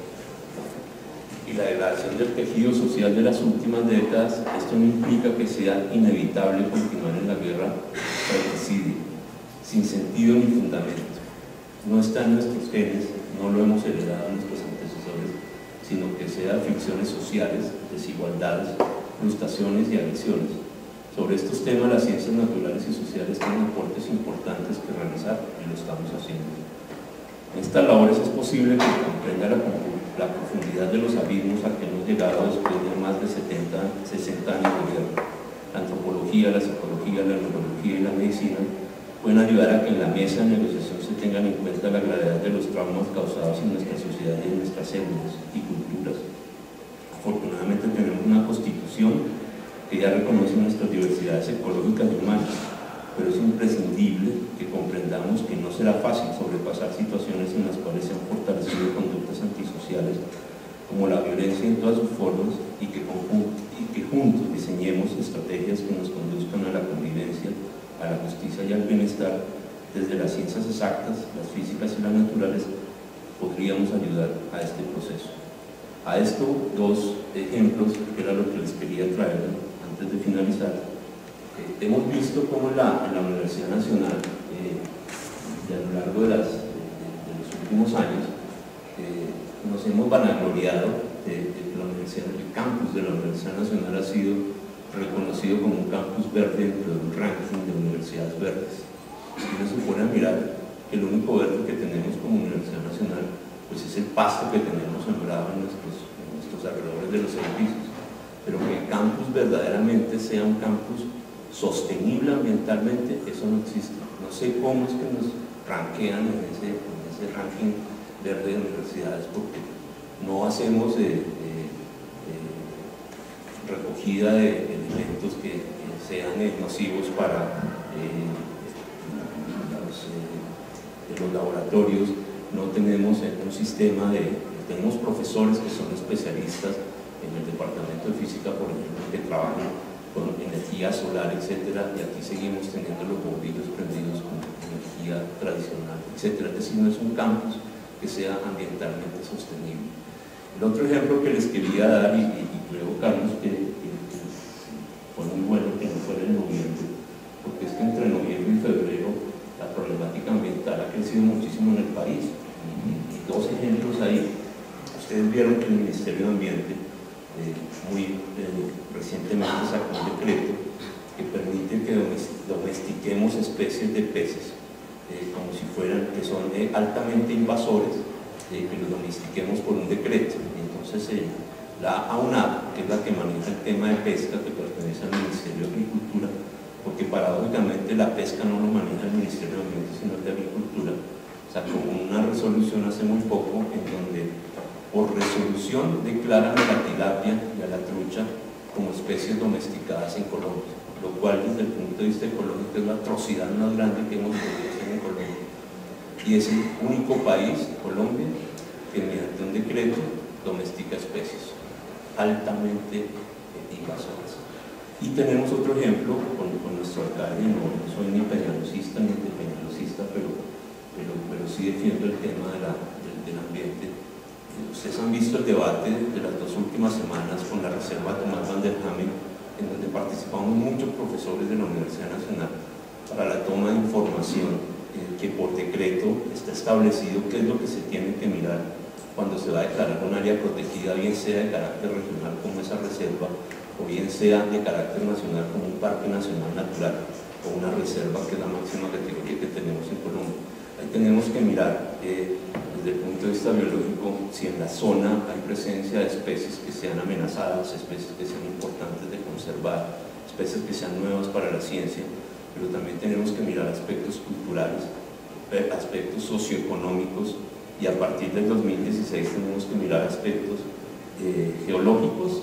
y la degradación del tejido social de las últimas décadas, esto no implica que sea inevitable continuar en la guerra fratricida, sin sentido ni fundamento. No está en nuestros genes, no lo hemos heredado a nuestros antecesores, sino que sea fricciones sociales, desigualdades, frustraciones y agresiones. Sobre estos temas, las ciencias naturales y sociales tienen aportes importantes que realizar y lo estamos haciendo. En estas labores es posible que se comprenda la, la profundidad de los abismos a que hemos llegado después de más de setenta, sesenta años de guerra. La antropología, la psicología, la neurología y la medicina pueden ayudar a que en la mesa de negociación se tengan en cuenta la gravedad de los traumas causados en nuestra sociedad y en nuestras células y culturas. Afortunadamente tenemos una constitución que ya reconoce nuestras diversidades ecológicas y humanas, pero es imprescindible que comprendamos que no será fácil sobrepasar situaciones en las cuales se han fortalecido conductas antisociales como la violencia en todas sus formas y que, y que juntos diseñemos estrategias que nos conduzcan a la convivencia, a la justicia y al bienestar. Desde las ciencias exactas, las físicas y las naturales, podríamos ayudar a este proceso. A esto, dos ejemplos, que era lo que les quería traer antes de finalizar. Eh, hemos visto cómo la, en la Universidad Nacional, eh, y a lo largo de, las, de, de los últimos años eh, nos hemos vanagloriado de, de la universidad, el campus de la Universidad Nacional ha sido reconocido como un campus verde dentro de un ranking de universidades verdes. Y uno se pone a mirar que el único verde que tenemos como Universidad Nacional pues es el pasto que tenemos sembrado en nuestros, en nuestros alrededores de los edificios, pero que el campus verdaderamente sea un campus sostenible ambientalmente, eso no existe. No sé cómo es que nos rankean en ese, en ese ranking verde de universidades, porque no hacemos eh, eh, eh, recogida de elementos que, que sean eh, nocivos para eh, los, eh, los laboratorios. No tenemos un sistema de, tenemos profesores que son especialistas en el departamento de física, por ejemplo, que trabajan con energía solar, etcétera, y aquí seguimos teniendo los bombillos prendidos con energía tradicional, etcétera. Es decir, no es un campus que sea ambientalmente sostenible. El otro ejemplo que les quería dar, y, y, y creo, Carlos, que, que, que fue muy bueno que no fuera en noviembre, porque es que entre noviembre y febrero la problemática ambiental ha crecido muchísimo en el país. Y, y dos ejemplos ahí. Ustedes vieron que el Ministerio de Ambiente eh, muy eh, recientemente sacó un decreto que permite que domestiquemos especies de peces eh, como si fueran, que son eh, altamente invasores, eh, que los domestiquemos por un decreto. Entonces eh, la AUNAP, que es la que maneja el tema de pesca, que pertenece al Ministerio de Agricultura, porque paradójicamente la pesca no lo maneja el Ministerio de Ambiente sino el de Agricultura, sacó una resolución hace muy poco en donde por resolución declaran a la tilapia y a la trucha como especies domesticadas en Colombia, lo cual desde el punto de vista ecológico es la atrocidad más grande que hemos podido hacer en Colombia. Y es el único país, Colombia, que mediante un decreto domestica especies altamente invasoras. Y tenemos otro ejemplo con, con nuestro alcalde. No soy ni peñalosista ni antipeñalosista, pero, pero, pero sí defiendo el tema de la, del, del ambiente. Ustedes han visto el debate de las dos últimas semanas con la Reserva Tomás Van der Hamen, en donde participamos muchos profesores de la Universidad Nacional para la toma de información eh, que por decreto está establecido qué es lo que se tiene que mirar cuando se va a declarar un área protegida, bien sea de carácter regional como esa reserva, o bien sea de carácter nacional como un parque nacional natural o una reserva que es la máxima categoría que tenemos en Colombia. Ahí tenemos que mirar eh, desde el punto de vista biológico si en la zona hay presencia de especies que sean amenazadas, especies que sean importantes de conservar, especies que sean nuevas para la ciencia, pero también tenemos que mirar aspectos culturales, aspectos socioeconómicos, y a partir del dos mil dieciséis tenemos que mirar aspectos eh, geológicos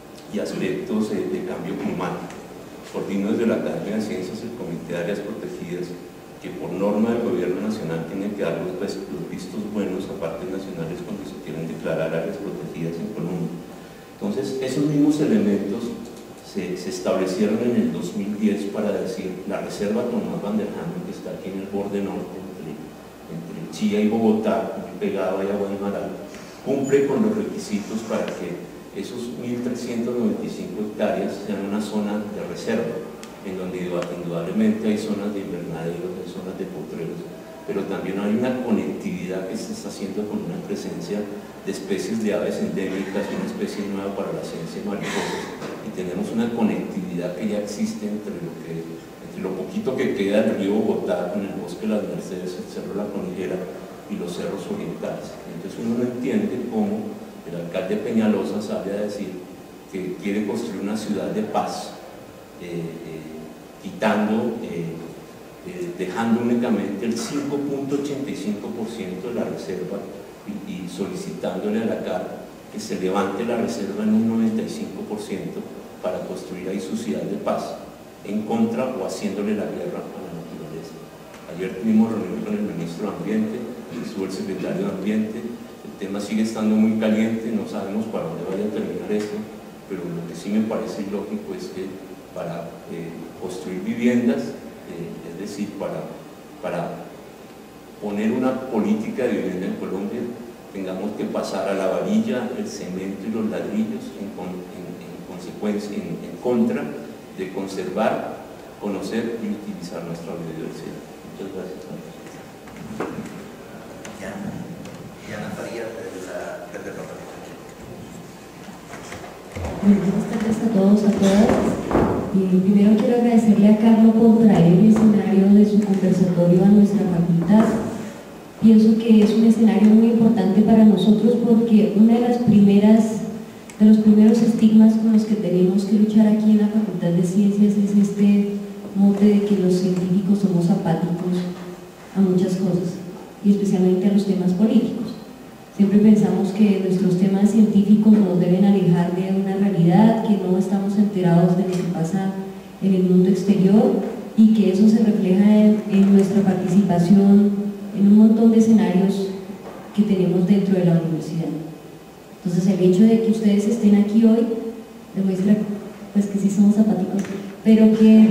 y aspectos eh, de cambio climático. Coordino desde la Academia de Ciencias el Comité de Áreas Protegidas, que por norma del Gobierno Nacional tiene que dar los, los vistos buenos a parques nacionales cuando se quieren declarar áreas protegidas en Colombia. Entonces, esos mismos elementos se, se establecieron en el dos mil diez para decir, la Reserva Tomás Van der Hamen, que está aquí en el borde norte, entre, entre Chía y Bogotá, muy pegado ahí a Guaymaral, cumple con los requisitos para que esos mil trescientas noventa y cinco hectáreas sean una zona de reserva, en donde indudablemente hay zonas de invernaderos, hay zonas de potreros, pero también hay una conectividad que se está haciendo con una presencia de especies de aves endémicas, una especie nueva para la ciencia de mariposas, y tenemos una conectividad que ya existe entre lo, que, entre lo poquito que queda del río Bogotá con el bosque de las Mercedes, el Cerro de la Conejera y los cerros orientales. Entonces uno no entiende cómo el alcalde Peñalosa sale a decir que quiere construir una ciudad de paz, eh, eh, quitando, eh, eh, dejando únicamente el cinco punto ochenta y cinco por ciento de la reserva y, y solicitándole a la C A R que se levante la reserva en un noventa y cinco por ciento para construir ahí su ciudad de paz, en contra o haciéndole la guerra a la naturaleza. Ayer tuvimos reunión con el ministro de Ambiente, estuvo el secretario de Ambiente. El tema sigue estando muy caliente, no sabemos para dónde vaya a terminar esto, pero lo que sí me parece ilógico es que para eh, construir viviendas, eh, es decir, para, para poner una política de vivienda en Colombia, tengamos que pasar a la varilla, el cemento y los ladrillos en, en, en consecuencia, en, en contra de conservar, conocer y utilizar nuestra biodiversidad. Muchas gracias. Diana, Diana Farías del, del departamento. Buenas tardes a todos, a todas. Eh, primero quiero agradecerle a Carlos por traer el escenario de su conversatorio a nuestra facultad. Pienso que es un escenario muy importante para nosotros porque una de las primeras, de los primeros estigmas con los que tenemos que luchar aquí en la Facultad de Ciencias es este mote de que los científicos somos apáticos a muchas cosas y especialmente a los temas políticos. Siempre pensamos que nuestros temas científicos nos deben alejar de una realidad, que no estamos enterados de lo que pasa en el mundo exterior y que eso se refleja en, en nuestra participación en un montón de escenarios que tenemos dentro de la universidad. Entonces el hecho de que ustedes estén aquí hoy demuestra pues que sí somos apáticos, pero que,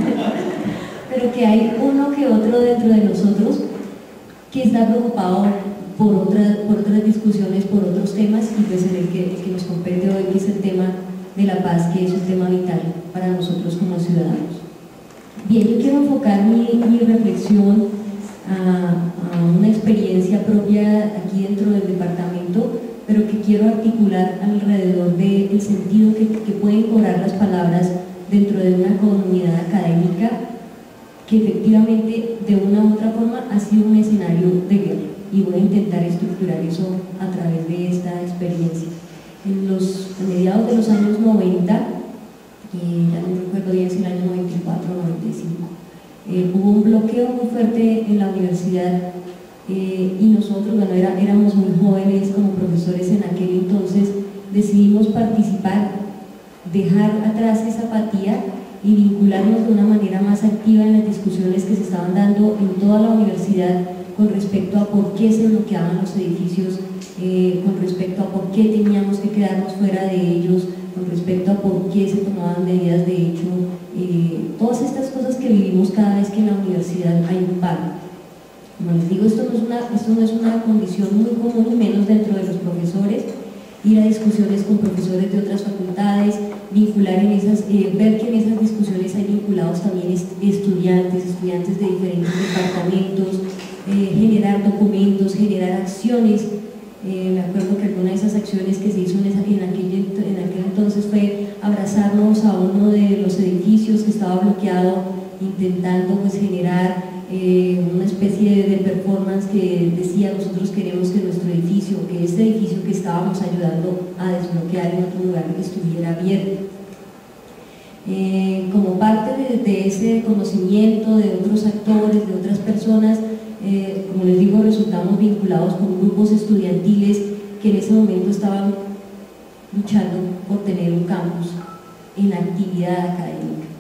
pero que hay uno que otro dentro de nosotros que está preocupado por otras, por otras discusiones, por otros temas, y pues en el que, el que nos compete hoy, que es el tema de la paz, que es un tema vital para nosotros como ciudadanos. Bien, yo quiero enfocar mi, mi reflexión a, a una experiencia propia aquí dentro del departamento, pero que quiero articular alrededor del sentido que, que pueden cobrar las palabras dentro de una comunidad académica que efectivamente de una u otra forma ha sido un escenario de guerra, y voy a intentar estructurar eso a través de esta experiencia. En los a mediados de los años noventa, eh, ya no recuerdo bien si el año noventa y cuatro o noventa y cinco, eh, hubo un bloqueo muy fuerte en la universidad. Eh, y nosotros, bueno, era, éramos muy jóvenes como profesores en aquel entonces, decidimos participar, dejar atrás esa apatía y vincularnos de una manera más activa en las discusiones que se estaban dando en toda la universidad con respecto a por qué se bloqueaban los edificios, eh, con respecto a por qué teníamos que quedarnos fuera de ellos, con respecto a por qué se tomaban medidas de hecho, eh, todas estas cosas que vivimos cada vez que en la universidad hay un paro. Como les digo, esto no, es una, esto no es una condición muy común, y menos dentro de los profesores. Ir a discusiones con profesores de otras facultades, vincular en esas, eh, ver que en esas discusiones hay vinculados también est estudiantes, estudiantes de diferentes departamentos, eh, generar documentos, generar acciones. Eh, me acuerdo que alguna de esas acciones que se hizo en, esa, en, aquel, en aquel entonces fue abrazarnos a uno de los edificios que estaba bloqueado, intentando pues generar Eh, una especie de, de performance que decía: nosotros queremos que nuestro edificio, que este edificio que estábamos ayudando a desbloquear en otro lugar, estuviera abierto. Eh, como parte de, de ese conocimiento de otros actores, de otras personas, eh, como les digo, resultamos vinculados con grupos estudiantiles que en ese momento estaban luchando por tener un campus en actividad académica.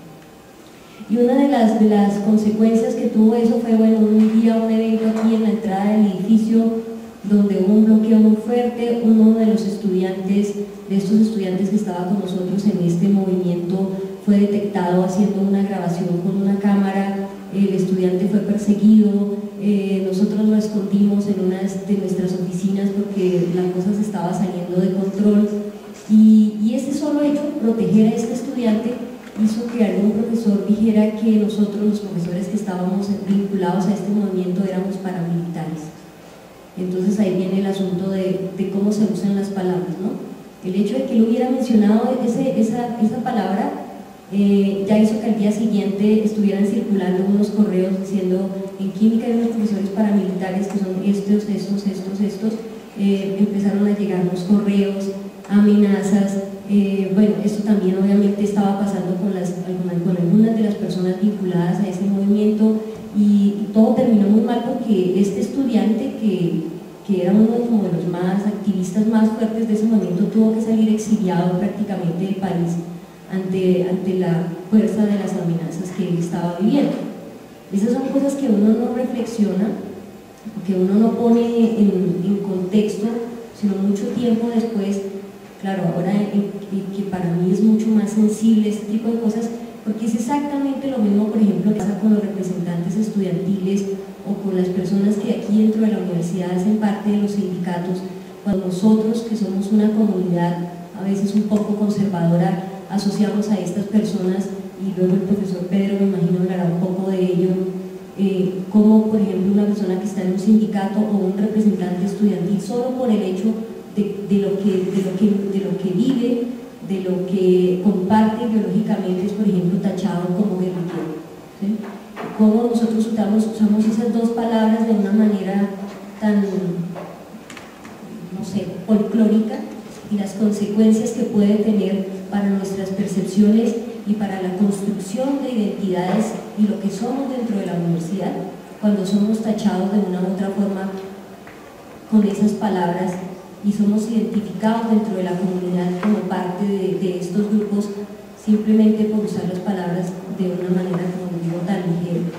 Y una de las, de las consecuencias que tuvo eso fue, bueno, un día un evento aquí en la entrada del edificio donde hubo un bloqueo muy fuerte. Uno de los estudiantes, de estos estudiantes que estaba con nosotros en este movimiento, fue detectado haciendo una grabación con una cámara. El estudiante fue perseguido, eh, nosotros lo escondimos en una de nuestras oficinas porque la cosa se estaba saliendo de control, y, y ese solo hecho, proteger a este estudiante, hizo que algún profesor dijera que nosotros, los profesores que estábamos vinculados a este movimiento, éramos paramilitares. Entonces ahí viene el asunto de, de cómo se usan las palabras, ¿no? El hecho de que él hubiera mencionado ese, esa, esa palabra eh, ya hizo que al día siguiente estuvieran circulando unos correos diciendo: en química hay unos profesores paramilitares que son estos, estos, estos, estos. Eh, empezaron a llegarnos correos, amenazas. Eh, bueno, esto también obviamente estaba pasando con, las, con algunas de las personas vinculadas a ese movimiento, y, y todo terminó muy mal porque este estudiante, que, que era uno como de los más activistas más fuertes de ese momento, tuvo que salir exiliado prácticamente del país ante, ante la fuerza de las amenazas que él estaba viviendo. Esas son cosas que uno no reflexiona, que uno no pone en, en contexto, sino mucho tiempo después. Claro, ahora que para mí es mucho más sensible este tipo de cosas, porque es exactamente lo mismo, por ejemplo, que pasa con los representantes estudiantiles o con las personas que aquí dentro de la universidad hacen parte de los sindicatos. Cuando nosotros, que somos una comunidad a veces un poco conservadora, asociamos a estas personas, y luego el profesor Pedro, me imagino, hablará un poco de ello, eh, cómo, por ejemplo, una persona que está en un sindicato o un representante estudiantil, solo por el hecho de, de, lo, que, de, lo, que, de lo que vive, de lo que comparte ideológicamente, es, por ejemplo, tachado como guerrillero, ¿sí? Cómo nosotros usamos, usamos esas dos palabras de una manera tan, no sé, folclórica, y las consecuencias que puede tener para nuestras percepciones y para la construcción de identidades y lo que somos dentro de la universidad, cuando somos tachados de una u otra forma con esas palabras y somos identificados dentro de la comunidad como parte de, de estos grupos, simplemente por usar las palabras de una manera, como les digo, tan ligera.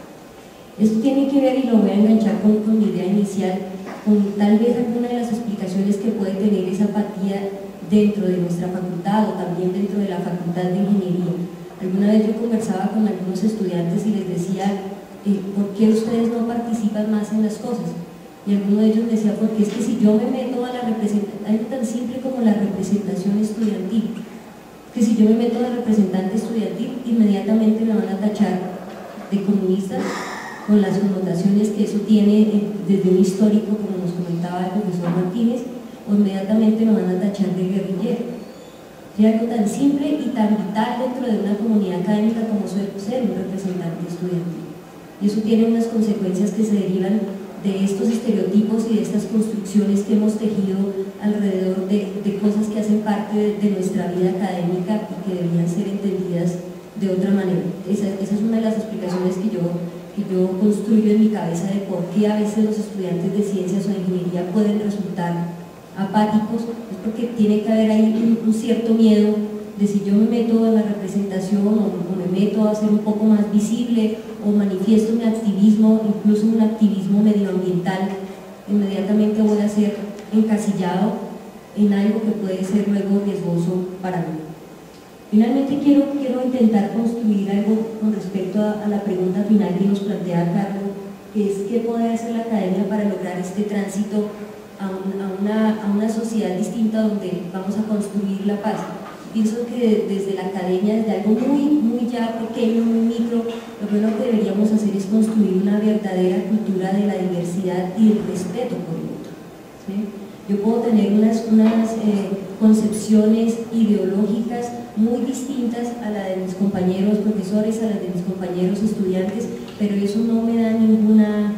Esto tiene que ver, y lo voy a enganchar con, con mi idea inicial, con tal vez alguna de las explicaciones que puede tener esa apatía dentro de nuestra facultad o también dentro de la facultad de ingeniería. Alguna vez yo conversaba con algunos estudiantes y les decía, eh, ¿por qué ustedes no participan más en las cosas? Y alguno de ellos me decía, porque es que si yo me meto a la representación, algo tan simple como la representación estudiantil, que si yo me meto a la representante estudiantil, inmediatamente me van a tachar de comunista, con las connotaciones que eso tiene desde un histórico, como nos comentaba el profesor Martínez, o inmediatamente me van a tachar de guerrillero. Es algo tan simple y tan vital dentro de una comunidad académica como ser un representante estudiantil. Y eso tiene unas consecuencias que se derivan de estos estereotipos y de estas construcciones que hemos tejido alrededor de, de cosas que hacen parte de, de nuestra vida académica y que deberían ser entendidas de otra manera. Esa, esa es una de las explicaciones que yo que yo construyo en mi cabeza de por qué a veces los estudiantes de ciencias o de ingeniería pueden resultar apáticos, es porque tiene que haber ahí un, un cierto miedo de si yo me meto en la representación o, o me meto a ser un poco más visible o manifiesto mi activismo, incluso un activismo medioambiental, inmediatamente voy a ser encasillado en algo que puede ser luego riesgoso para mí. Finalmente quiero, quiero intentar construir algo con respecto a, a la pregunta final que nos plantea Carlos, que es ¿qué puede hacer la academia para lograr este tránsito a, un, a, una, a una sociedad distinta donde vamos a construir la paz? Pienso que desde la academia, desde algo muy, muy ya pequeño, muy micro, lo primero que deberíamos hacer es construir una verdadera cultura de la diversidad y del respeto por el otro, ¿sí? Yo puedo tener unas, unas eh, concepciones ideológicas muy distintas a la de mis compañeros profesores, a las de mis compañeros estudiantes, pero eso no me da ninguna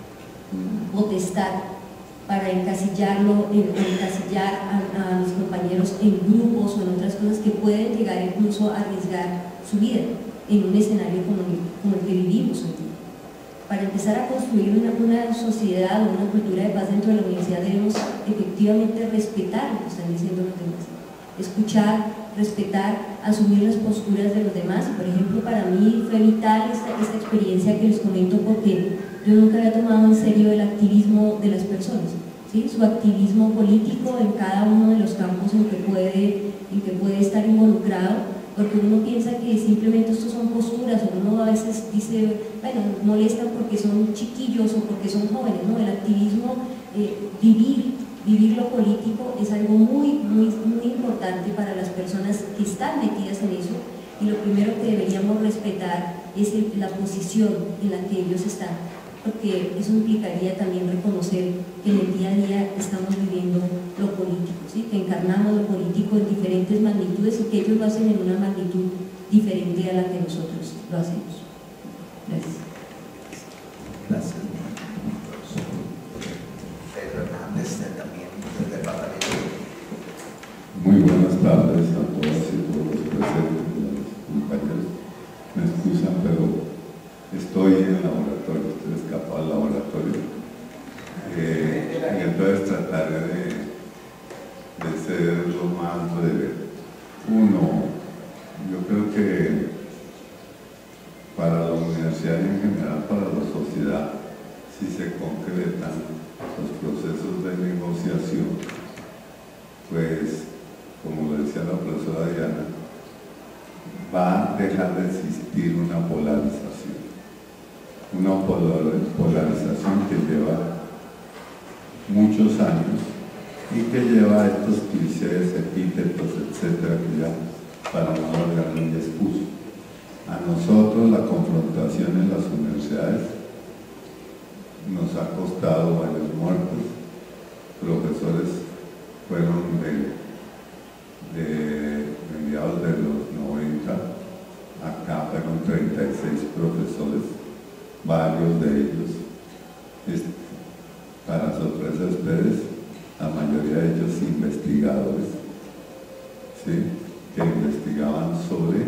potestad para encasillarlo, en, encasillar a, a mis compañeros en grupos o en otras cosas que pueden llegar incluso a arriesgar su vida en un escenario como el, como el que vivimos hoy. Para empezar a construir una, una sociedad o una cultura de paz dentro de la universidad debemos efectivamente respetar lo que están diciendo los demás, escuchar, respetar, asumir las posturas de los demás. Por ejemplo, para mí fue vital esta, esta experiencia que les comento porque yo nunca había tomado en serio el activismo de las personas, ¿sí? Su activismo político en cada uno de los campos en que puede, en que puede estar involucrado, porque uno piensa que simplemente estos son posturas, o uno a veces dice, bueno, molestan porque son chiquillos o porque son jóvenes, ¿no? El activismo, eh, vivir, vivir lo político es algo muy, muy, muy importante para las personas que están metidas en eso, y lo primero que deberíamos respetar es el, la posición en la que ellos están, porque eso implicaría también reconocer que en el día a día estamos viviendo lo político, ¿sí? Que encarnamos lo político en diferentes magnitudes y que ellos lo hacen en una magnitud diferente a la que nosotros lo hacemos. Gracias. Gracias. Pedro Hernández, también del departamento. Muy buenas tardes a todas y todos los presentes, compañeros. Me excusan, pero estoy en el laboratorio, estoy escapado al laboratorio. Eh, y entonces trataré de, de ser lo más breve. Uno, yo creo que para la universidad y en general para la sociedad, si se concretan los procesos de negociación, pues, como lo decía la profesora Diana, va a dejar de existir una polarización. Una polarización que lleva muchos años y que lleva a estos clichés, epítetos, etcétera, que ya para no alargarme ya expuso. A nosotros la confrontación en las universidades nos ha costado varios muertos. Profesores fueron de, de mediados de los noventa, acá fueron treinta y seis profesores, varios de ellos, es, para sorpresa de ustedes, la mayoría de ellos investigadores, ¿sí?, que investigaban sobre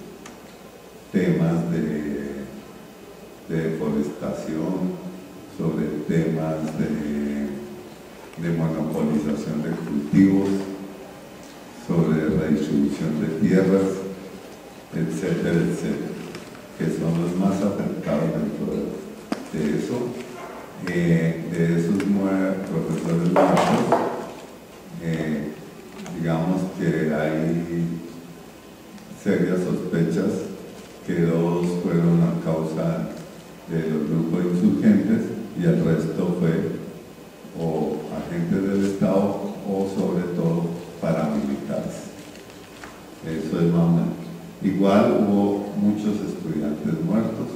temas de, de deforestación, sobre temas de, de monopolización de cultivos, sobre redistribución de tierras, etcétera, etcétera, que son los más afectados dentro de, de eso. Eh, de esos nueve profesores muertos, eh, digamos que hay serias sospechas que dos fueron a causa de los grupos insurgentes y el resto fue o agentes del Estado o sobre todo paramilitares. Eso es más o menos. Igual hubo muchos estudiantes muertos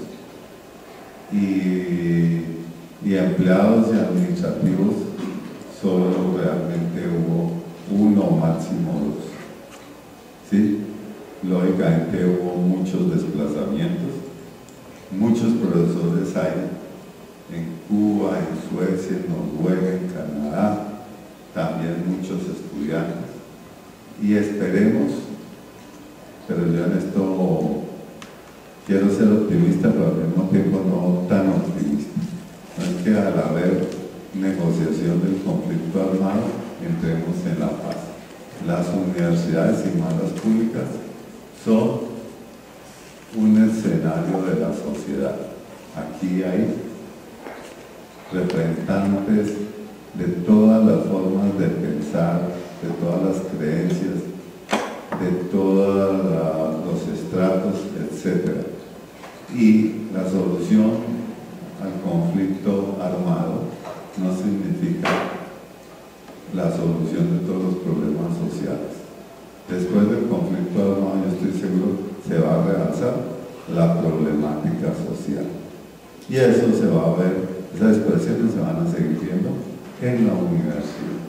y, y empleados y administrativos, solo realmente hubo uno o máximo dos. ¿Sí? Lógicamente hubo muchos desplazamientos, muchos profesores hay en Cuba, en Suecia, en Noruega, en Canadá, también muchos estudiantes, y esperemos, pero yo en esto quiero ser optimista, pero al mismo tiempo no tan optimista. No es que al haber negociación del conflicto armado entremos en la paz. Las universidades y más las públicas son un escenario de la sociedad. Aquí hay representantes de todas las formas de pensar, de todas las creencias, de todos los estratos, etcétera. Y la solución al conflicto armado no significa la solución de todos los problemas sociales. Después del conflicto armado, yo estoy seguro, se va a realzar la problemática social. Y eso se va a ver, esas expresiones se van a seguir viendo en la universidad.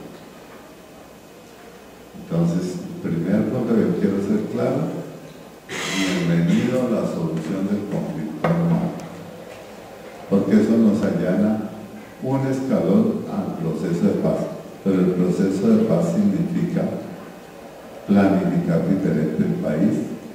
Entonces, el primer punto que quiero ser claro: bienvenido a la solución del conflicto armado, porque eso nos allana un escalón al proceso de paz. Pero el proceso de paz significa planificar diferente el país,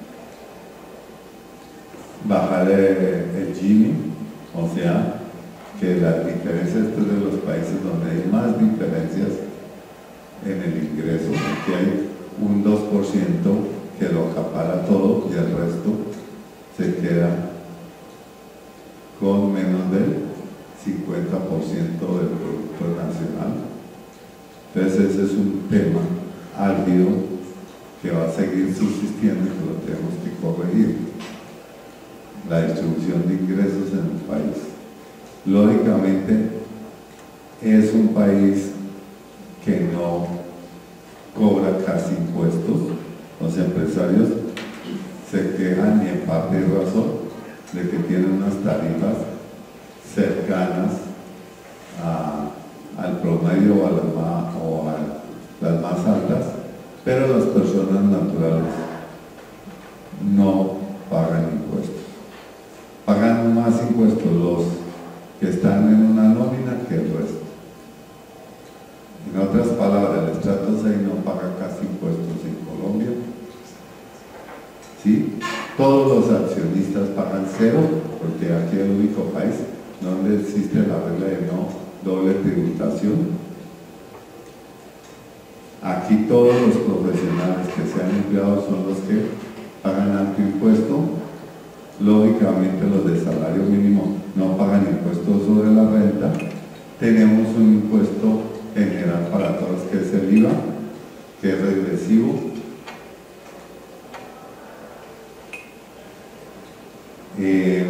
bajar el Gini, o sea, que las diferencias de los países donde hay más diferencias en el ingreso, que hay un dos por ciento que lo acapara todo y el resto se queda con menos del cincuenta por ciento del Producto Nacional. Entonces ese es un tema álgido que va a seguir subsistiendo y que lo tenemos que corregir. La distribución de ingresos en el país. Lógicamente es un país que no cobra casi impuestos. Los empresarios se quejan, y en parte hay razón, de que tienen unas tarifas cercanas a, al promedio o a, las más, o a las más altas, pero las personas naturales no pagan impuestos. Pagan más impuestos los que están en una nómina que el resto. En otras palabras, el estrato seis no paga casi impuestos en Colombia. ¿Sí? Todos los accionistas pagan cero, porque aquí es el único país donde existe la regla de no doble tributación. Aquí todos los profesionales que sean empleados son los que pagan alto impuesto. Lógicamente los de salario mínimo no pagan impuestos sobre la renta. Tenemos un impuesto general para todos, que es el I V A, que es regresivo. Eh,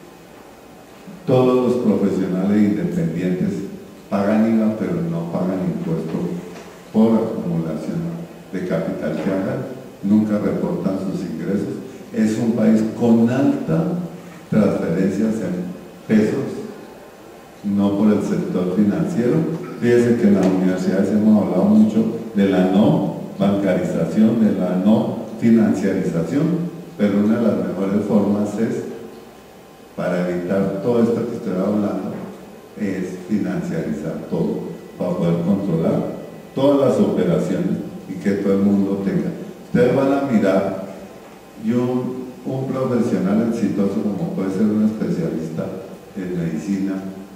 todos los profesionales independientes pagan I V A, pero no pagan impuestos por acumulación de capital que hagan, nunca reportan sus ingresos. Es un país con alta transferencias en pesos, no por el sector financiero. Fíjense que en las universidades hemos hablado mucho de la no bancarización, de la no financiarización, pero una de las mejores formas es, para evitar todo esto que estoy hablando, es financiarizar todo, para poder controlar todas las operaciones y que todo el mundo tenga. Ustedes van a mirar, y un, un profesional exitoso como puede ser un especialista en medicina,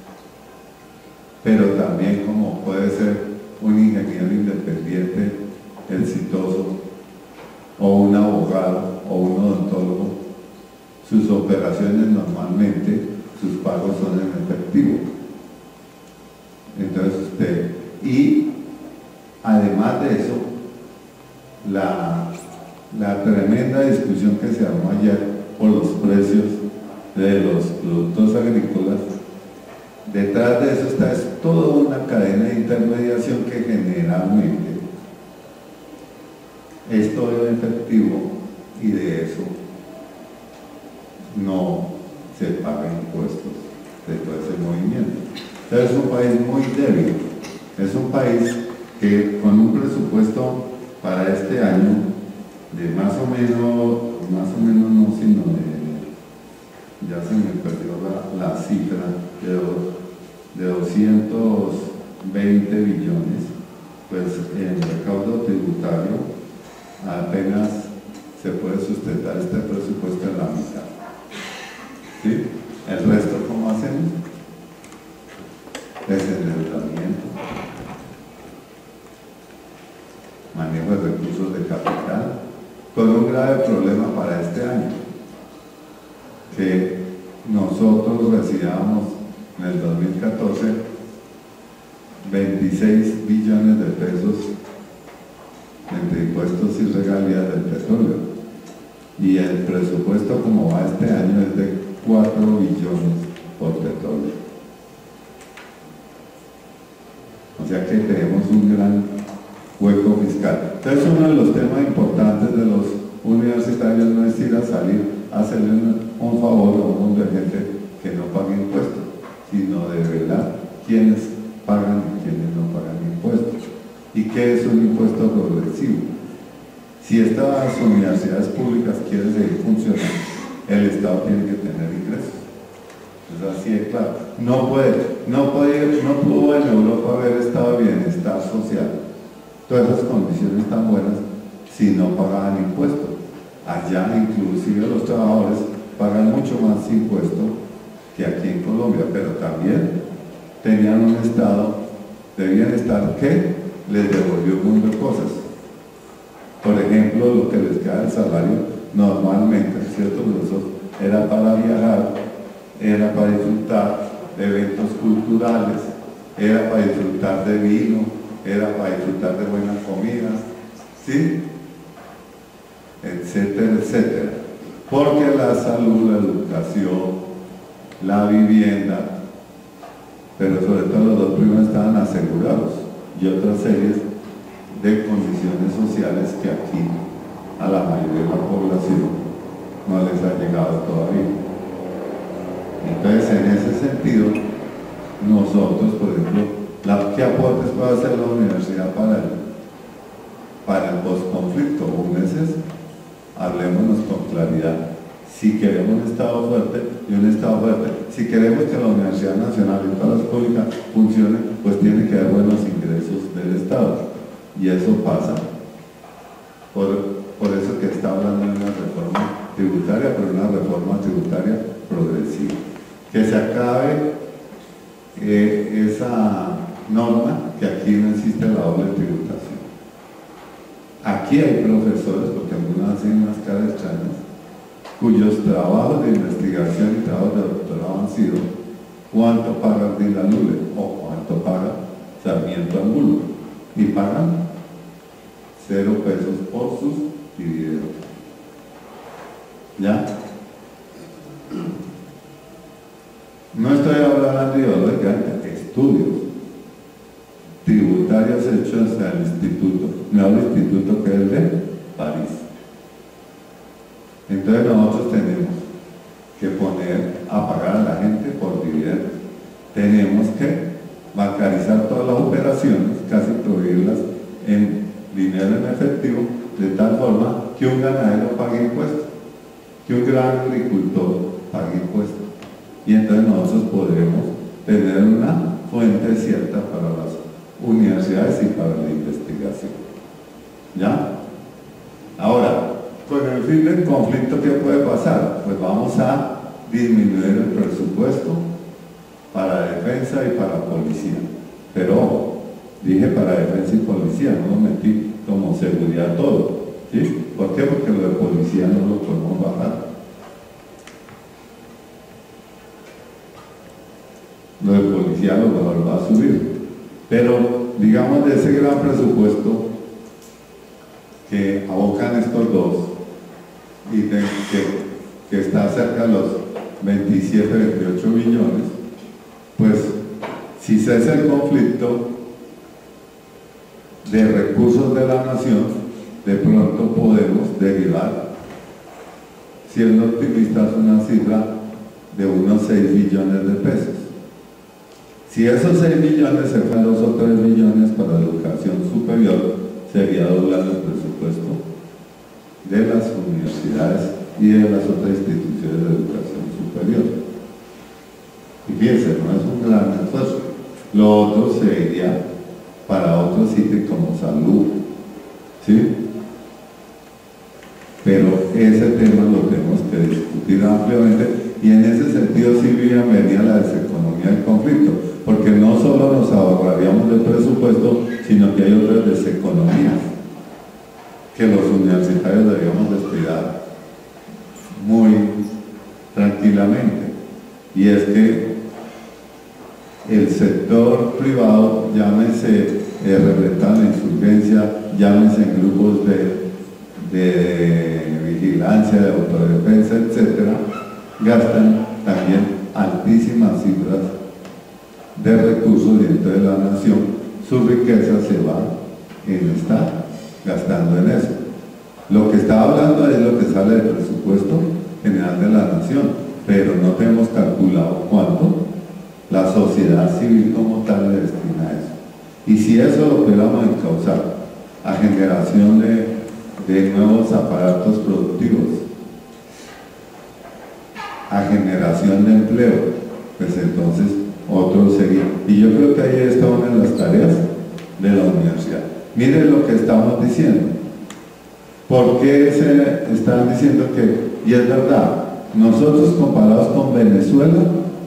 pero también como puede ser un ingeniero independiente exitoso, o un abogado, o un odontólogo, sus operaciones normalmente, sus pagos son en efectivo. Entonces usted, y además de eso, la, la tremenda discusión que se armó ayer por los precios de los productos agrícolas, detrás de eso está es toda una cadena de intermediación que generalmente es todo en efectivo, y de eso no se pagan impuestos de todo ese movimiento. Entonces es un país muy débil, es un país que con un presupuesto para este año de más o menos, más o menos no, sino de, ya se me perdió la, la cifra, de, de doscientos veinte billones, pues en el recaudo tributario apenas se puede sustentar este presupuesto en la mitad. ¿Sí? El resto, ¿cómo hacemos? Desendeudamiento, manejo de recursos de capital, con un grave problema para este año, que nosotros recibíamos en el dos mil catorce veintiséis billones de pesos entre impuestos y regalías del petróleo, y el presupuesto como va este año es de cuatro billones por petróleo. O sea que tenemos un gran hueco fiscal. Entonces uno de los temas importantes de los universitarios no es ir a salir a hacerle un favor a un mundo de gente que no paga impuestos, sino de velar quiénes pagan y quiénes no pagan impuestos. ¿Y qué es un impuesto progresivo? Si estas universidades públicas quieren seguir funcionando, el Estado tiene que tener ingresos. Es así de claro. No puede, no puede, no pudo en Europa haber estado de bienestar social, todas esas condiciones tan buenas, si no pagaban impuestos. Allá inclusive los trabajadores pagan mucho más impuestos que aquí en Colombia, pero también tenían un estado de bienestar que les devolvió un montón de cosas. Por ejemplo, lo que les queda del salario normalmente, ¿cierto? Eso era para viajar, era para disfrutar de eventos culturales, era para disfrutar de vino, era para disfrutar de buenas comidas, ¿sí? Etcétera, etcétera. Porque la salud, la educación, la vivienda, pero sobre todo los dos primeros estaban asegurados, y otras series de condiciones sociales que aquí a la mayoría de la población no les ha llegado todavía. Entonces, en ese sentido, nosotros, por ejemplo, la, ¿qué aportes puede hacer la universidad para el, para el postconflicto? Un meses, hablémonos con claridad. Si queremos un Estado fuerte, y un Estado fuerte, si queremos que la Universidad Nacional y todas las públicas funcionen, pues tiene que haber buenos ingresos del Estado. Y eso pasa por, por eso que está hablando de una reforma tributaria, pero una reforma tributaria progresiva. Que se acabe eh, esa norma que aquí no existe la doble tributación. Aquí hay profesores, porque algunos hacen unas caras extrañas, cuyos trabajos de investigación y trabajos de doctorado han sido cuánto paga Ardila Lule o cuánto paga Sarmiento Angulo, y pagan cero pesos por sus dividendos. ¿Ya? No estoy hablando ideológicamente, estudios tributarios hechos en el instituto, no el instituto que es de París. Entonces nosotros tenemos que poner a pagar a la gente por dividendos. Tenemos gran agricultor pague impuestos. Y entonces nosotros podremos tener una fuente cierta para las universidades y para la investigación. ¿Ya? Ahora, con el fin del conflicto, ¿qué puede pasar? Pues vamos a disminuir el presupuesto para defensa y para policía. Pero dije para defensa y policía, no lo metí como seguridad todo. ¿Sí? ¿Por qué? Porque lo de policía no lo podemos bajar. Lo de policía lo mejor va a subir. Pero, digamos, de ese gran presupuesto que abocan estos dos y de, que, que está cerca de los veintisiete, veintiocho millones, pues si cesa el conflicto de recursos de la nación, de pronto podemos derivar, siendo optimistas, una cifra de unos seis billones de pesos. Si esos seis millones se fueran dos o tres millones para educación superior, sería doblar el presupuesto de las universidades y de las otras instituciones de educación superior. Y fíjense, no es un gran esfuerzo. Lo otro se iría para otros sitios como salud, ¿sí? Pero ese tema lo tenemos que discutir ampliamente y en ese sentido sí bienvenida la deseconomía del conflicto, porque no solo nos ahorraríamos del presupuesto, sino que hay otras deseconomías que los universitarios deberíamos descuidar muy tranquilamente, y es que el sector privado, llámese eh, representar la insurgencia, llámese en grupos de, de vigilancia, de autodefensa, etcétera, gastan también altísimas cifras de recursos dentro de la nación. Su riqueza se va en estar gastando en eso. Lo que está hablando es lo que sale del presupuesto general de la nación, pero no tenemos calculado cuánto la sociedad civil como tal le destina a eso. Y si eso lo pudiéramos encauzar a generación de, de nuevos aparatos productivos, a generación de empleo, pues entonces otro sería. Y yo creo que ahí está una de las tareas de la universidad. Miren lo que estamos diciendo. ¿Por qué se están diciendo que, y es verdad, nosotros comparados con Venezuela,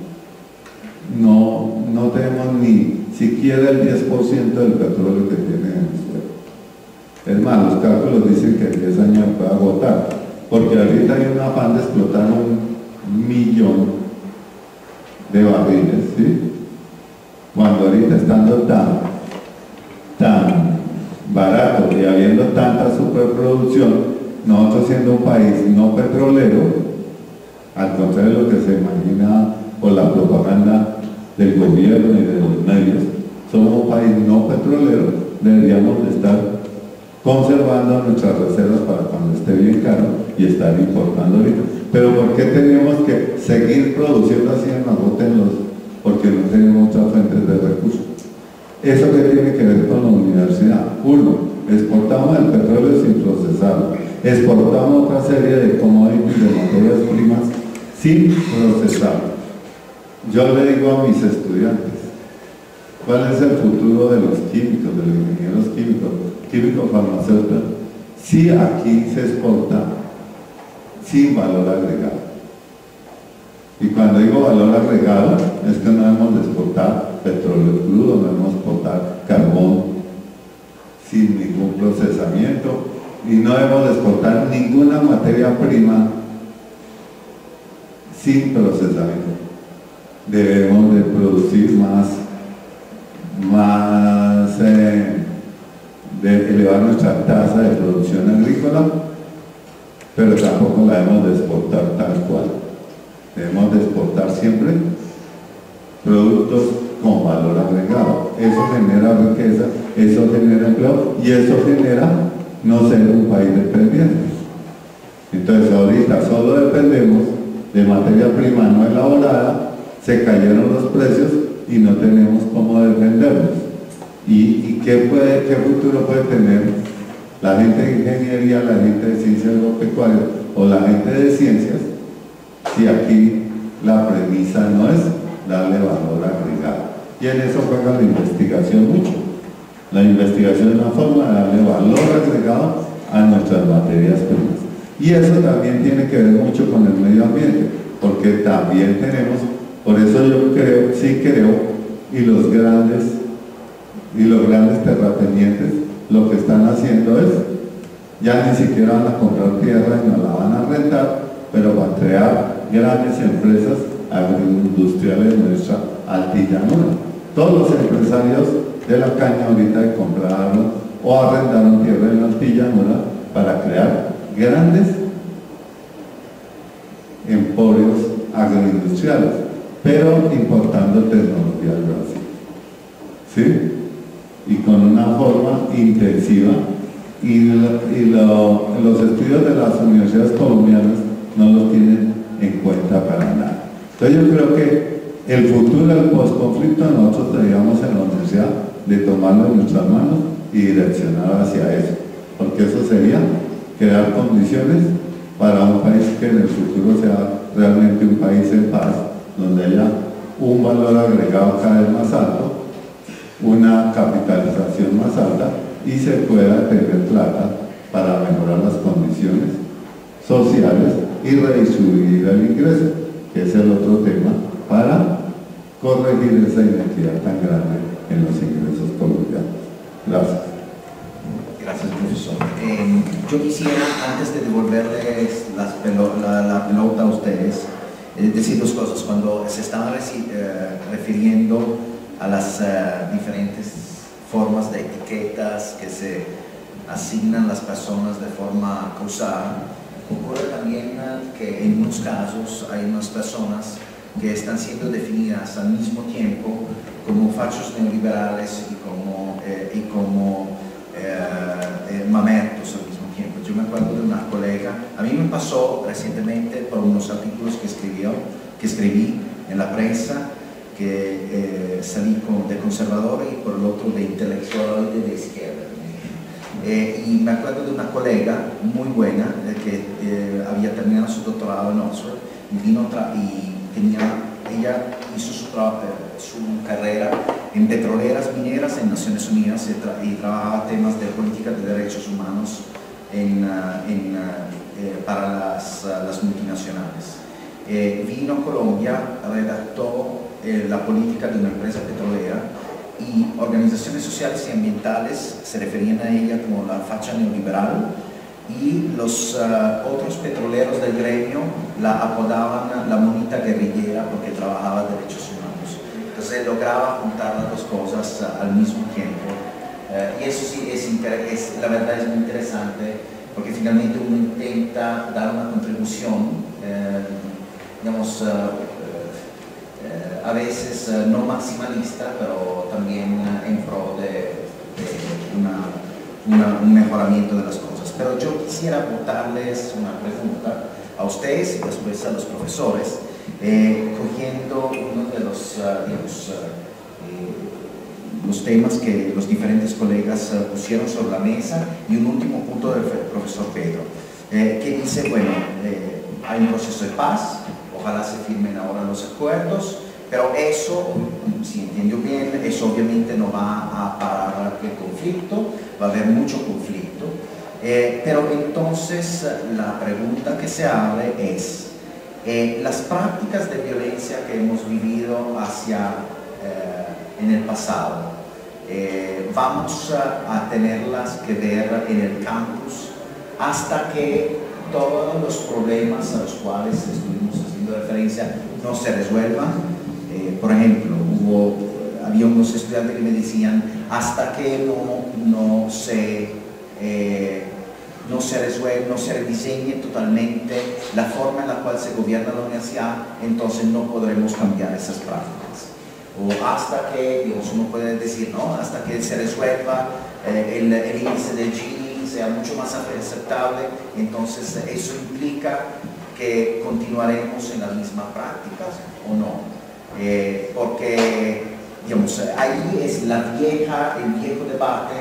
no, no tenemos ni siquiera el diez por ciento del petróleo que tiene Venezuela? Es más, los cálculos dicen que en diez años puede agotar, porque ahorita hay un afán de explotar un millón de barriles, ¿sí? Cuando ahorita estando tan, tan barato y habiendo tanta superproducción, nosotros siendo un país no petrolero, al contrario de lo que se imagina por la propaganda del gobierno y de los medios, somos un país no petrolero, deberíamos de estar conservando nuestras reservas para cuando esté bien caro y estar importando ahorita. Pero ¿por qué tenemos que seguir produciendo así en los? Porque no tenemos otras fuentes de recursos. ¿Eso qué tiene que ver con la universidad? Uno, exportamos el petróleo sin procesarlo, exportamos otra serie de commodities, de materias primas sin procesarlo. Yo le digo a mis estudiantes, ¿cuál es el futuro de los químicos, de los ingenieros químicos, químicos farmacéuticos? Si aquí se exporta sin valor agregado. Y cuando digo valor agregado, es que no debemos de exportar petróleo crudo, no debemos de exportar carbón sin ningún procesamiento, y no debemos de exportar ninguna materia prima sin procesamiento. Debemos de producir más, más eh, de elevar nuestra tasa de producción agrícola, pero tampoco la debemos de exportar tal cual. Debemos de exportar siempre productos con valor agregado. Eso genera riqueza, eso genera empleo y eso genera no ser un país dependiente. Entonces ahorita solo dependemos de materia prima no elaborada, se cayeron los precios y no tenemos cómo defendernos. ¿Y, y qué, puede, qué futuro puede tener la gente de ingeniería, la gente de ciencias agropecuarias o la gente de ciencias, si aquí la premisa no es darle valor agregado. Y en eso juega la investigación mucho. La investigación es una forma de darle valor agregado a nuestras materias primas. Y eso también tiene que ver mucho con el medio ambiente, porque también tenemos, por eso yo creo, sí creo, y los grandes, y los grandes terratenientes lo que están haciendo es, ya ni siquiera van a comprar tierra y no la van a rentar, pero van a crear grandes empresas agroindustriales en nuestra altillanura. Todos los empresarios de la caña ahorita compraron o arrendaron tierra en la altillanura para crear grandes emporios agroindustriales, pero importando tecnología al Brasil, ¿sí? Y con una forma intensiva, y, lo, y lo, los estudios de las universidades colombianas no los tienen en cuenta para nada. Entonces yo creo que el futuro del postconflicto nosotros deberíamos en la universidad de tomarlo en nuestras manos y direccionar hacia eso, porque eso sería crear condiciones para un país que en el futuro sea realmente un país en paz, donde haya un valor agregado cada vez más alto, una capitalización más alta y se pueda tener plata para mejorar las condiciones sociales y redistribuir el ingreso, que es el otro tema, para corregir esa inequidad tan grande en los ingresos colombianos. Gracias. Gracias, profesor. Eh, yo quisiera, antes de devolverles las pelo la, la pelota a ustedes, eh, decir dos cosas. Cuando se estaban eh, refiriendo a las eh, diferentes formas de etiquetas que se asignan las personas de forma causal, ocurre también que en unos casos hay unas personas que están siendo definidas al mismo tiempo como fachos neoliberales y como, eh, y como eh, eh, mamertos al mismo tiempo. Yo me acuerdo de una colega, a mí me pasó recientemente por unos artículos que, escribió, que escribí en la prensa, que eh, salí con, de conservador y por el otro de intelectual y de izquierda. Eh, y me acuerdo de una colega muy buena eh, que eh, había terminado su doctorado en Oxford y vino y tenía, ella hizo su, tra su carrera en petroleras mineras en Naciones Unidas y, tra y trabajaba temas de política de derechos humanos en, uh, en, uh, eh, para las, uh, las multinacionales. Eh, vino a Colombia, redactó eh, la política de una empresa petrolera y organizaciones sociales y ambientales se referían a ella como la facha neoliberal y los uh, otros petroleros del gremio la apodaban la monita guerrillera porque trabajaba derechos humanos. Entonces lograba juntar las dos cosas uh, al mismo tiempo uh, y eso sí es, es, la verdad es muy interesante porque finalmente uno intenta dar una contribución uh, digamos uh, a veces uh, no maximalista, pero también uh, en pro de, de una, una, un mejoramiento de las cosas. Pero yo quisiera botarles una pregunta a ustedes y después a los profesores, eh, cogiendo uno de los, uh, digamos, uh, eh, los temas que los diferentes colegas uh, pusieron sobre la mesa y un último punto del profesor Pedro, eh, que dice, bueno, eh, hay un proceso de paz, ojalá se firmen ahora los acuerdos, pero eso, si entiendo bien, eso obviamente no va a parar el conflicto, va a haber mucho conflicto, eh, pero entonces la pregunta que se abre es, eh, las prácticas de violencia que hemos vivido hacia, eh, en el pasado, eh, vamos a, a tenerlas que ver en el campus hasta que todos los problemas a los cuales estuvimos haciendo referencia no se resuelvan. Eh, por ejemplo, hubo, había unos estudiantes que me decían hasta que no, no, se, eh, no se resuelve, no se rediseñe totalmente la forma en la cual se gobierna la universidad, entonces no podremos cambiar esas prácticas. O hasta que, digamos, uno puede decir, no, hasta que se resuelva eh, el, el índice de Gini sea mucho más aceptable, entonces eso implica que continuaremos en las mismas prácticas o no. Eh, porque digamos, ahí es la vieja, el viejo debate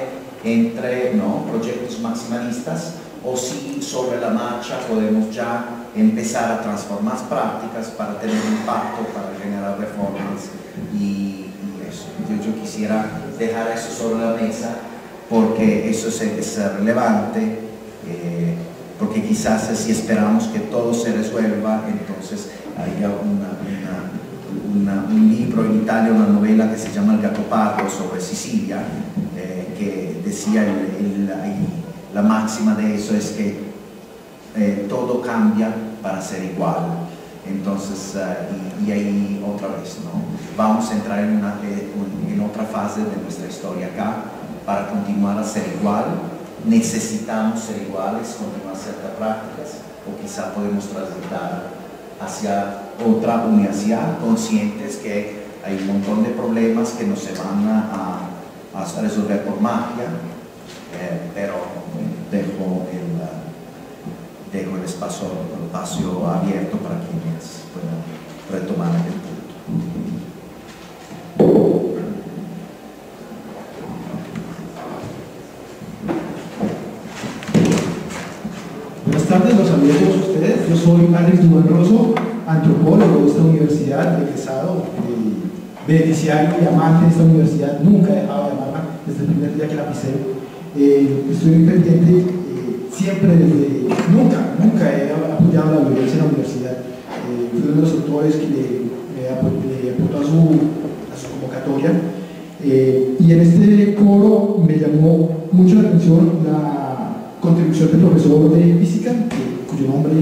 entre, ¿no?, proyectos maximalistas, o si sobre la marcha podemos ya empezar a transformar prácticas para tener impacto, para generar reformas y, y eso. Yo, yo quisiera dejar eso sobre la mesa porque eso es, es relevante, eh, porque quizás si esperamos que todo se resuelva, entonces haya una, una, una, un libro en Italia, una novela que se llama El Gattopardo sobre Sicilia, eh, que decía el, el, el, la máxima de eso es que eh, todo cambia para ser igual. Entonces, uh, y, y ahí otra vez, ¿no?, vamos a entrar en, una, en otra fase de nuestra historia acá. Para continuar a ser igual, necesitamos ser iguales, continuar ciertas prácticas, o quizá podemos transitar hacia otra universidad, conscientes que hay un montón de problemas que no se van a, a resolver por magia, eh, pero dejo el, uh, dejo el espacio, el espacio abierto para quienes puedan retomar el punto. Buenas tardes, los saludo a todos ustedes. Yo soy Alex Dubán Rosso, antropólogo de esta universidad, egresado, eh, beneficiario y amante de esta universidad. Nunca he dejado de amarla desde el primer día que la pisé. Eh, estoy muy pendiente, eh, siempre desde, nunca, nunca he apoyado la violencia en la universidad. Eh, fui uno de los autores que le, le, le aportó a su, a su convocatoria. Eh, y en este foro me llamó mucho la atención la contribución del profesor de física, que, cuyo nombre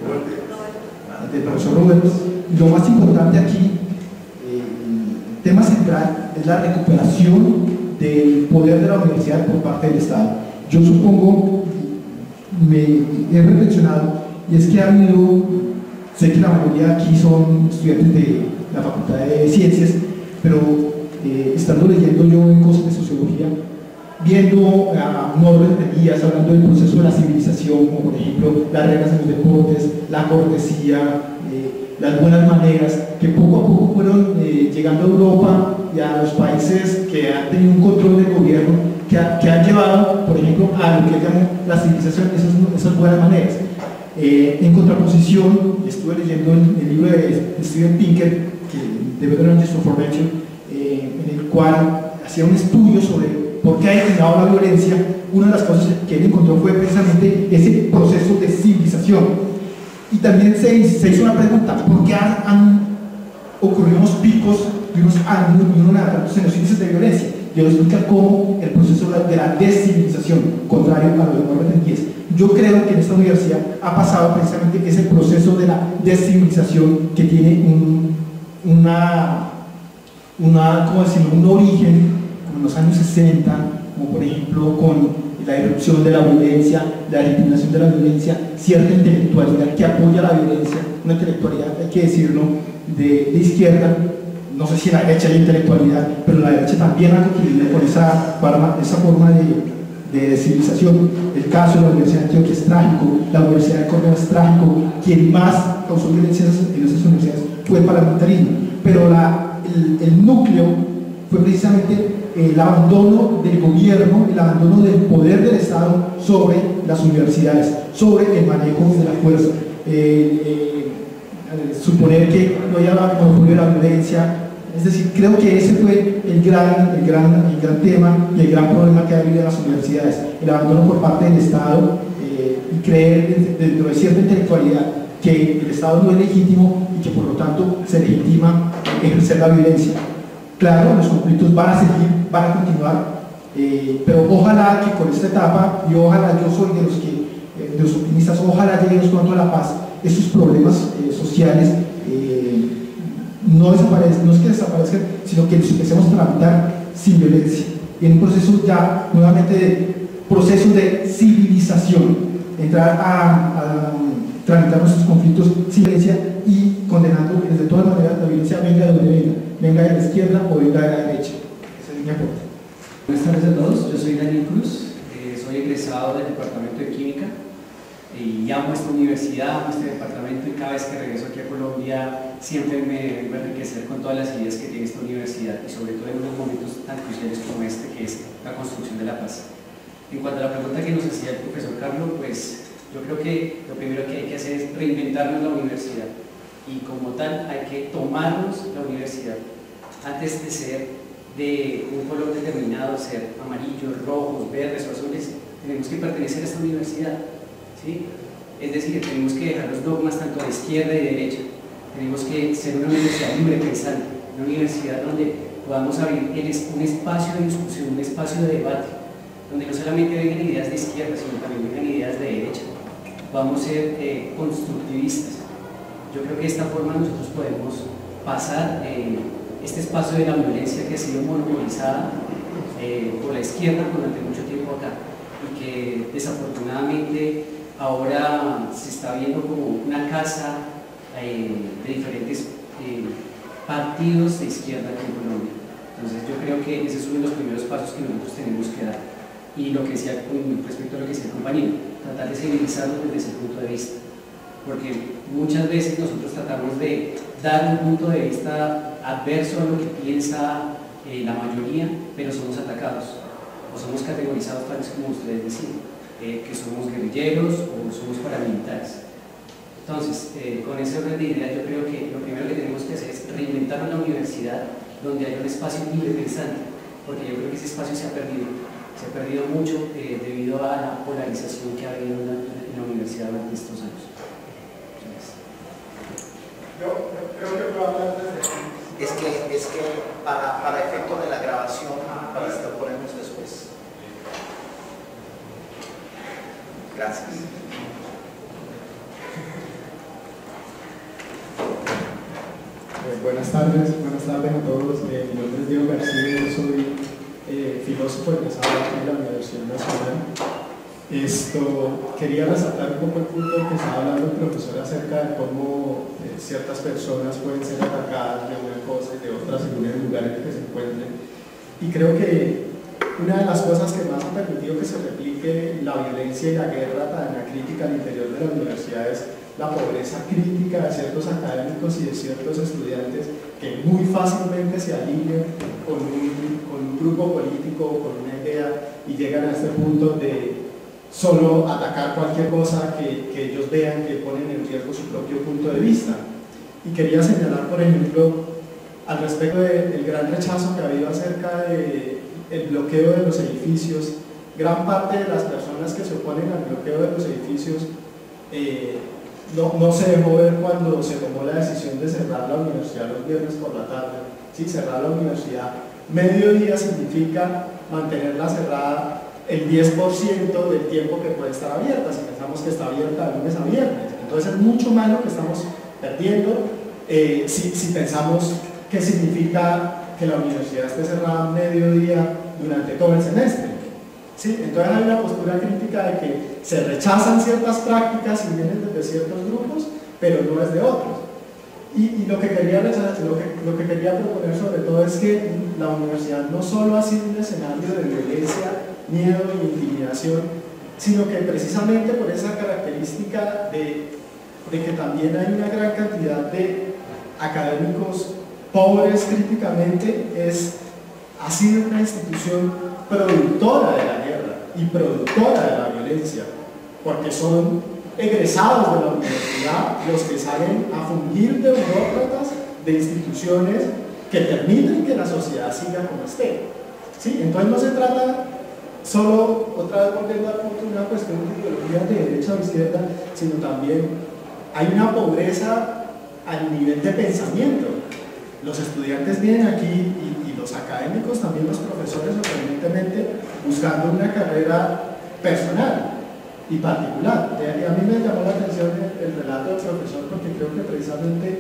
del profesor Roberts. Y lo más importante aquí, eh, el tema central, es la recuperación del poder de la universidad por parte del Estado. Yo supongo, me he reflexionado, y es que ha habido, sé que la mayoría aquí son estudiantes de la Facultad de Ciencias, pero eh, estando leyendo yo en cosas de sociología, viendo a Norbert Elias hablando del proceso de la civilización, como por ejemplo las reglas de los deportes, la cortesía, eh, las buenas maneras, que poco a poco fueron eh, llegando a Europa y a los países que han tenido un control del gobierno, que, ha, que han llevado, por ejemplo, a lo que llamamos la civilización, esas, esas buenas maneras. Eh, en contraposición, estuve leyendo el, el libro de Steven Pinker, que, de Methodology for Formation, eh, en el cual hacía un estudio sobre por qué ha declinado la violencia. Una de las cosas que él encontró fue precisamente ese proceso de civilización. Y también se, se hizo una pregunta: ¿por qué han, han ocurrido unos picos de unos años y unos en los índices de violencia? Y él explica cómo el proceso de la descivilización, contrario a lo de Norbert Elias. Yo creo que en esta universidad ha pasado precisamente ese proceso de la descivilización, que tiene un, una, una, ¿cómo decirlo?, un origen en los años sesenta, como por ejemplo con la irrupción de la violencia, la legitimación de la violencia, cierta intelectualidad que apoya la violencia, una intelectualidad, hay que decirlo, de, de izquierda. No sé si en la derecha hay intelectualidad, pero la derecha también ha contribuido con esa forma, esa forma de, de civilización. El caso de la Universidad de Antioquia es trágico, la Universidad de Córdoba es trágico. Quien más causó violencia en esas universidades fue el paramilitarismo, pero la, el, el núcleo fue precisamente el abandono del gobierno, el abandono del poder del Estado sobre las universidades, sobre el manejo de la fuerza. Eh, eh, suponer que no haya monopolio de la violencia. Es decir, creo que ese fue el gran, el, gran, el gran tema y el gran problema que ha habido en las universidades: el abandono por parte del Estado, eh, y creer dentro de cierta intelectualidad que el Estado no es legítimo y que por lo tanto se legitima ejercer la violencia. Claro, los conflictos van a seguir, van a continuar, eh, pero ojalá que con esta etapa, y ojalá, yo soy de los, que, eh, de los optimistas, ojalá lleguemos pronto a la paz. Estos problemas eh, sociales eh, no, desaparezcan, no es que desaparezcan, sino que los empecemos a tramitar sin violencia, y en un proceso ya nuevamente de proceso de civilización, entrar a, a tramitar nuestros conflictos sin violencia y condenando que de todas maneras la violencia venga de donde venga, venga de la izquierda o venga de la derecha. Ese es mi aporte. Buenas tardes a todos, yo soy Daniel Cruz, eh, soy egresado del Departamento de Química y amo esta universidad, amo este departamento, y cada vez que regreso aquí a Colombia siempre me vengo a enriquecer con todas las ideas que tiene esta universidad, y sobre todo en unos momentos tan cruciales como este, que es la construcción de la paz. En cuanto a la pregunta que nos hacía el profesor Carlos, pues yo creo que lo primero que hay que hacer es reinventarnos la universidad, y como tal hay que tomarnos la universidad. Antes de ser de un color determinado, ser amarillos, rojos, verdes o azules, tenemos que pertenecer a esta universidad, ¿sí? Es decir, tenemos que dejar los dogmas tanto de izquierda y de derecha. Tenemos que ser una universidad libre pensante, una universidad donde podamos abrir un espacio de discusión, un espacio de debate, donde no solamente vengan ideas de izquierda, sino también vengan ideas de derecha. Vamos a ser eh, constructivistas. Yo creo que de esta forma nosotros podemos pasar eh, este espacio de la violencia que ha sido monopolizada eh, por la izquierda durante mucho tiempo acá, y que desafortunadamente ahora se está viendo como una casa eh, de diferentes eh, partidos de izquierda aquí en Colombia. Entonces yo creo que ese es uno de los primeros pasos que nosotros tenemos que dar. Y lo que decía con respecto a lo que decía el compañero, tratar de civilizarnos desde ese punto de vista. Porque muchas veces nosotros tratamos de dar un punto de vista adverso a lo que piensa eh, la mayoría, pero somos atacados o somos categorizados tal como ustedes decían, eh, que somos guerrilleros o somos paramilitares. Entonces, eh, con ese orden de ideas, yo creo que lo primero que tenemos que hacer es reinventar una universidad donde haya un espacio libre pensante, porque yo creo que ese espacio se ha perdido, se ha perdido mucho eh, debido a la polarización que ha habido en la, en la universidad durante estos años. Yo creo que puedo hablar desde... Es que, es que para, para efecto de la grabación, para esto ponemos después. Gracias. Eh, buenas tardes, buenas tardes a todos. Eh, mi nombre es Diego García, yo soy eh, filósofo egresado aquí de la Universidad Nacional. Esto, quería resaltar un poco el punto que estaba hablando el profesor acerca de cómo eh, ciertas personas pueden ser atacadas de una cosa y de otra según el lugar en el que se encuentren. Y creo que una de las cosas que más ha permitido que se replique la violencia y la guerra tan crítica al interior de la universidad es la pobreza crítica de ciertos académicos y de ciertos estudiantes que muy fácilmente se alinean con un, con un grupo político o con una idea y llegan a este punto de solo atacar cualquier cosa que, que ellos vean que ponen en riesgo su propio punto de vista. Y quería señalar, por ejemplo, al respecto del gran rechazo que ha habido acerca del bloqueo de los edificios. Gran parte de las personas que se oponen al bloqueo de los edificios eh, no, no se dejó ver cuando se tomó la decisión de cerrar la universidad los viernes por la tarde. Sí, cerrar la universidad mediodía significa mantenerla cerrada el diez por ciento del tiempo que puede estar abierta, si pensamos que está abierta de lunes a viernes. Entonces es mucho más lo que estamos perdiendo eh, si, si pensamos qué significa que la universidad esté cerrada mediodía durante todo el semestre. ¿Sí? Entonces hay una postura crítica de que se rechazan ciertas prácticas y vienen desde ciertos grupos, pero no es de otros. Y, y lo, que quería, lo, que, lo que quería proponer sobre todo es que la universidad no solo ha sido un escenario de violencia, miedo y intimidación, sino que precisamente por esa característica de, de que también hay una gran cantidad de académicos pobres críticamente, es, ha sido una institución productora de la guerra y productora de la violencia, porque son egresados de la universidad los que salen a fungir de burócratas de instituciones que permiten que la sociedad siga como esté. ¿Sí? Entonces no se trata solo, otra vez volviendo al punto, de una cuestión de ideología de derecha o izquierda, sino también hay una pobreza al nivel de pensamiento. Los estudiantes vienen aquí y, y los académicos, también los profesores, sorprendentemente, buscando una carrera personal y particular. Y a mí me llamó la atención el, el relato del profesor, porque creo que precisamente,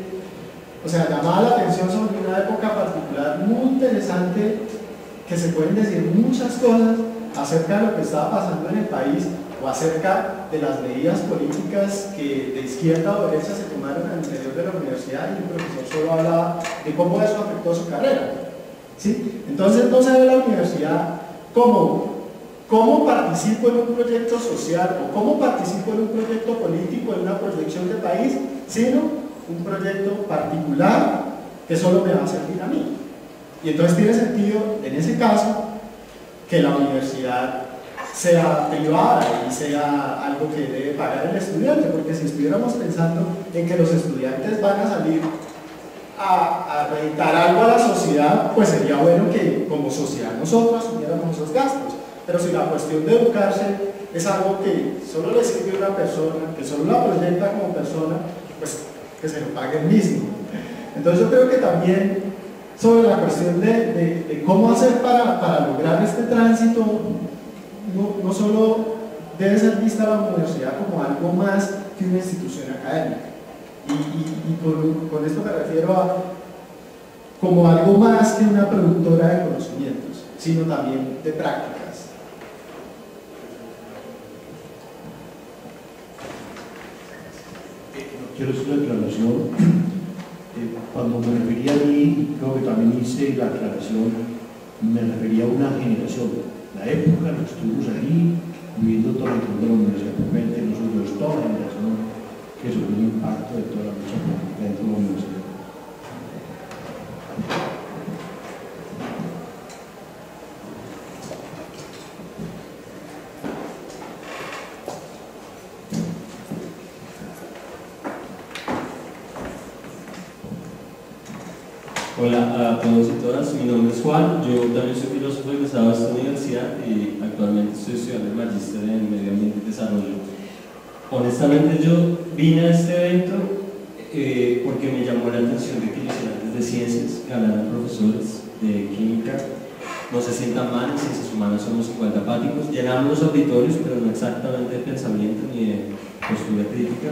o sea, llamaba la atención sobre una época particular muy interesante, que se pueden decir muchas cosas acerca de lo que estaba pasando en el país o acerca de las medidas políticas que de izquierda o derecha se tomaron al interior de la universidad, y el profesor solo hablaba de cómo eso afectó su carrera. ¿Sí? Entonces no se ve la universidad como cómo participo en un proyecto social o cómo participo en un proyecto político, en una proyección de país, sino un proyecto particular que solo me va a servir a mí. Y entonces tiene sentido, en ese caso, que la universidad sea privada y sea algo que debe pagar el estudiante, porque si estuviéramos pensando en que los estudiantes van a salir a, a rentar algo a la sociedad, pues sería bueno que como sociedad nosotros asumiéramos esos gastos. Pero si la cuestión de educarse es algo que solo le sirve a una persona, que solo la proyecta como persona, pues que se lo pague el mismo. Entonces yo creo que también sobre la cuestión de, de, de cómo hacer para, para lograr este tránsito, no, no solo debe ser vista la universidad como algo más que una institución académica. Y, y, y con, con esto me refiero a como algo más que una productora de conocimientos, sino también de prácticas. Quiero hacer una aclaración. Eh, cuando me refería a mí, creo que también hice la aclaración, me refería a una generación, la época en la que estuvimos ahí, viviendo toda la historia de la universidad, probablemente nosotros, toda la generación que sufrió un impacto de toda la lucha política dentro de la universidad. Hola a todos y todas, mi nombre es Juan, yo también soy filósofo egresado de esta universidad y actualmente estoy estudiando el magíster en Medio Ambiente y Desarrollo. Honestamente yo vine a este evento eh, porque me llamó la atención de que los estudiantes de ciencias, que hablaran profesores de química, no se sientan mal, en ciencias humanas somos igual de apáticos, llenamos los auditorios pero no exactamente de pensamiento ni de postura crítica.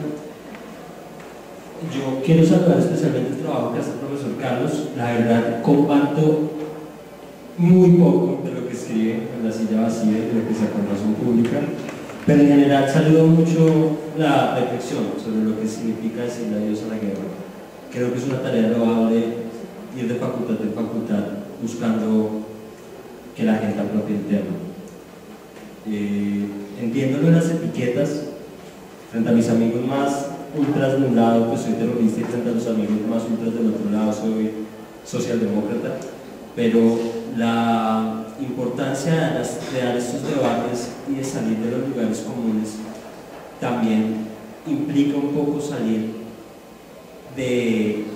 Yo quiero saludar especialmente el trabajo que hace el profesor Carlos. La verdad, comparto muy poco de lo que escribe en La silla vacía y de lo que se información pública, pero en general saludo mucho la reflexión sobre lo que significa decirle adiós a la guerra. Creo que es una tarea loable ir de facultad en facultad buscando que la gente apropie el tema. Eh, entiendo lo de las etiquetas frente a mis amigos más ultras de un lado, pues soy terrorista, y frente a los amigos más ultras del otro lado soy socialdemócrata, pero la importancia de, las, de dar estos debates y de salir de los lugares comunes también implica un poco salir de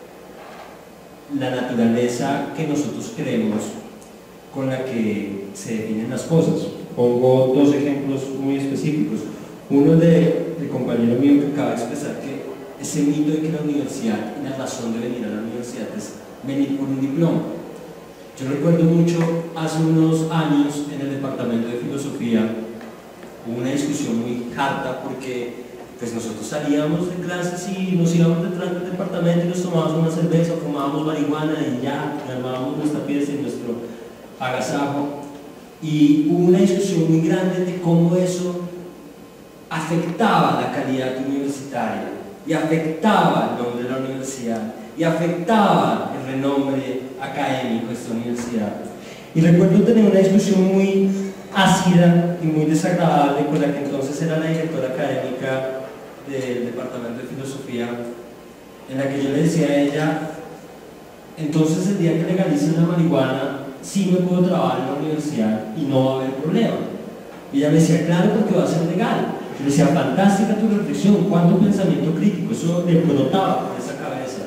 la naturaleza que nosotros creemos con la que se definen las cosas. Pongo dos ejemplos muy específicos. Uno de, de compañero mío que acaba de expresar que ese mito de que la universidad y la razón de venir a la universidad es venir por un diploma. Yo recuerdo mucho hace unos años en el departamento de filosofía hubo una discusión muy harta porque pues nosotros salíamos de clases y nos íbamos detrás del departamento y nos tomábamos una cerveza, fumábamos marihuana y ya armábamos nuestra pieza y nuestro agasajo, y hubo una discusión muy grande de cómo eso afectaba la calidad universitaria y afectaba el nombre de la universidad y afectaba el renombre académico de esta universidad. Y recuerdo tener una discusión muy ácida y muy desagradable con la que entonces era la directora académica del departamento de filosofía, en la que yo le decía a ella: entonces el día que legalicen la marihuana sí me puedo trabajar en la universidad y no va a haber problema. Y ella me decía: claro, porque va a ser legal. Yo le decía: fantástica tu reflexión, cuánto pensamiento crítico, eso le brotaba por esa cabeza.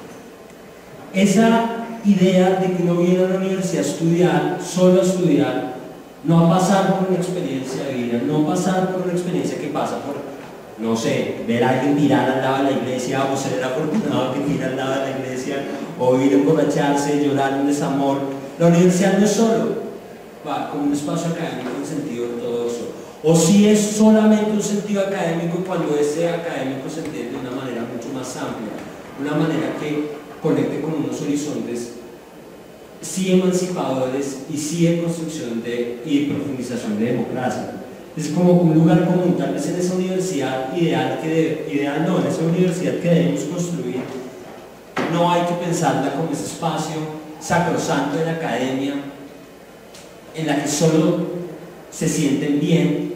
Esa idea de que uno viene a la universidad a estudiar, solo a estudiar, no a pasar por una experiencia de vida, no pasar por una experiencia que pasa por, no sé, ver a alguien tirar al lado de la iglesia, o ser el afortunado que tira al lado de la iglesia, o ir a emborracharse, llorar un desamor. La universidad no es solo va, como un espacio académico en sentido ortodoxo, o si es solamente un sentido académico cuando ese académico se entiende de una manera mucho más amplia, una manera que conecte con unos horizontes sí emancipadores y sí de construcción de, y de profundización de democracia. Es como un lugar común, tal vez en esa universidad ideal, que de, ideal no, en esa universidad que debemos construir, no hay que pensarla como ese espacio sacrosanto de la academia en la que solo se sienten bien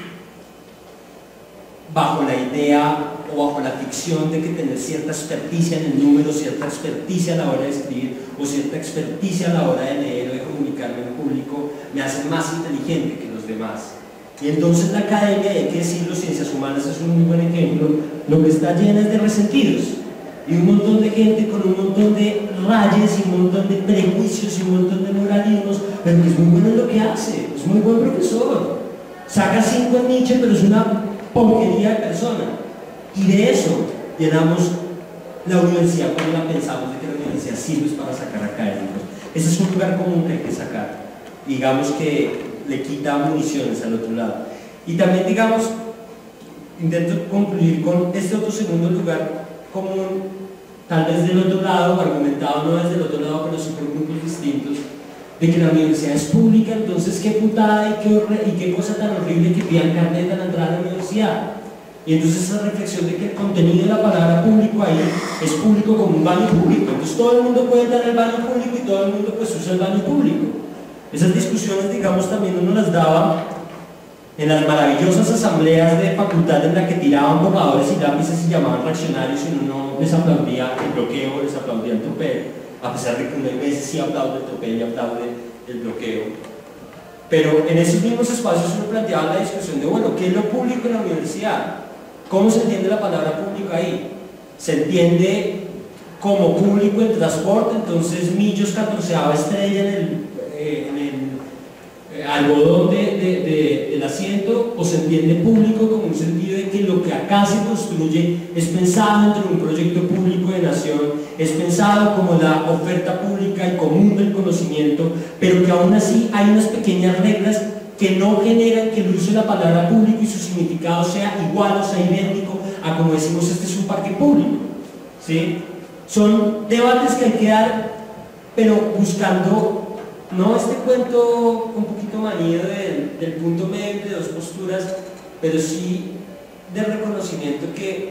bajo la idea o bajo la ficción de que tener cierta experticia en el número, cierta experticia a la hora de escribir o cierta experticia a la hora de leer o de comunicarme en público me hace más inteligente que los demás. Y entonces la academia, hay que decirlo, ciencias humanas es un muy buen ejemplo, lo que está llena es de resentidos y un montón de gente con un montón de rayes y un montón de prejuicios y un montón de moralismos, pero que es muy bueno en lo que hace, es muy buen profesor, saca cinco en Nietzsche, pero es una porquería de persona. Y de eso llenamos la universidad cuando la pensamos de que la universidad sirve para sacar académicos. Ese es un lugar común que hay que sacar, digamos que le quita municiones al otro lado. Y también, digamos, intento concluir con este otro segundo lugar común, tal vez del otro lado, argumentado no desde el otro lado, pero sí por grupos distintos, de que la universidad es pública, entonces qué putada y qué, y qué cosa tan horrible que pidan carnet al entrar a la universidad. Y entonces esa reflexión de que el contenido de la palabra público ahí es público como un baño público, entonces todo el mundo puede entrar al baño público y todo el mundo pues usa el baño público. Esas discusiones, digamos, también uno las daba en las maravillosas asambleas de facultad en las que tiraban borradores y lápices y llamaban reaccionarios y uno no les aplaudía el bloqueo, les aplaudía el tropel, a pesar de que uno a veces sí aplaude el tropel y aplaude el bloqueo. Pero en esos mismos espacios uno planteaba la discusión de, bueno, ¿qué es lo público en la universidad? ¿Cómo se entiende la palabra público ahí? ¿Se entiende como público en transporte? Entonces Millos catorceava estrella en el, eh, en el eh, algodón de, de, de, del asiento, o se entiende público como un sentido de que lo que acá se construye es pensado dentro de un proyecto público de nación, es pensado como la oferta pública y común del conocimiento, pero que aún así hay unas pequeñas reglas que no generan que el uso de la palabra público y su significado sea igual o sea idéntico a como decimos este es un parque público, ¿sí? Son debates que hay que dar, pero buscando no este cuento un poquito manido del, del punto medio de dos posturas, pero sí del reconocimiento que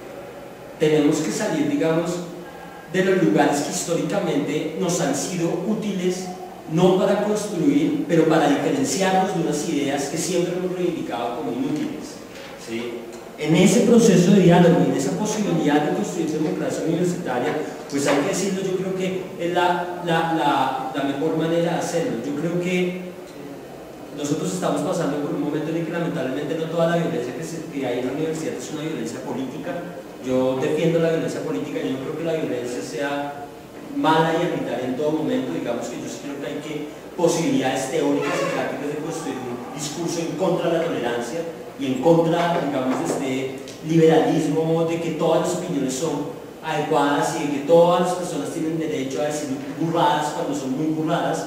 tenemos que salir, digamos, de los lugares que históricamente nos han sido útiles, no para construir, pero para diferenciarnos de unas ideas que siempre hemos reivindicado como inútiles, ¿sí? En ese proceso de diálogo y en esa posibilidad de construir democracia universitaria, pues hay que decirlo, yo creo que es la, la, la, la mejor manera de hacerlo. Yo creo que nosotros estamos pasando por un momento en el que lamentablemente no toda la violencia que, se, que hay en la universidad es una violencia política. Yo defiendo la violencia política y yo creo que la violencia sea mala y arbitraria en todo momento. Digamos que yo sí creo que hay que posibilidades teóricas y prácticas de construir un discurso en contra de la tolerancia y en contra, digamos, de este liberalismo de que todas las opiniones son adecuadas y de que todas las personas tienen derecho a decir burradas cuando son muy burradas.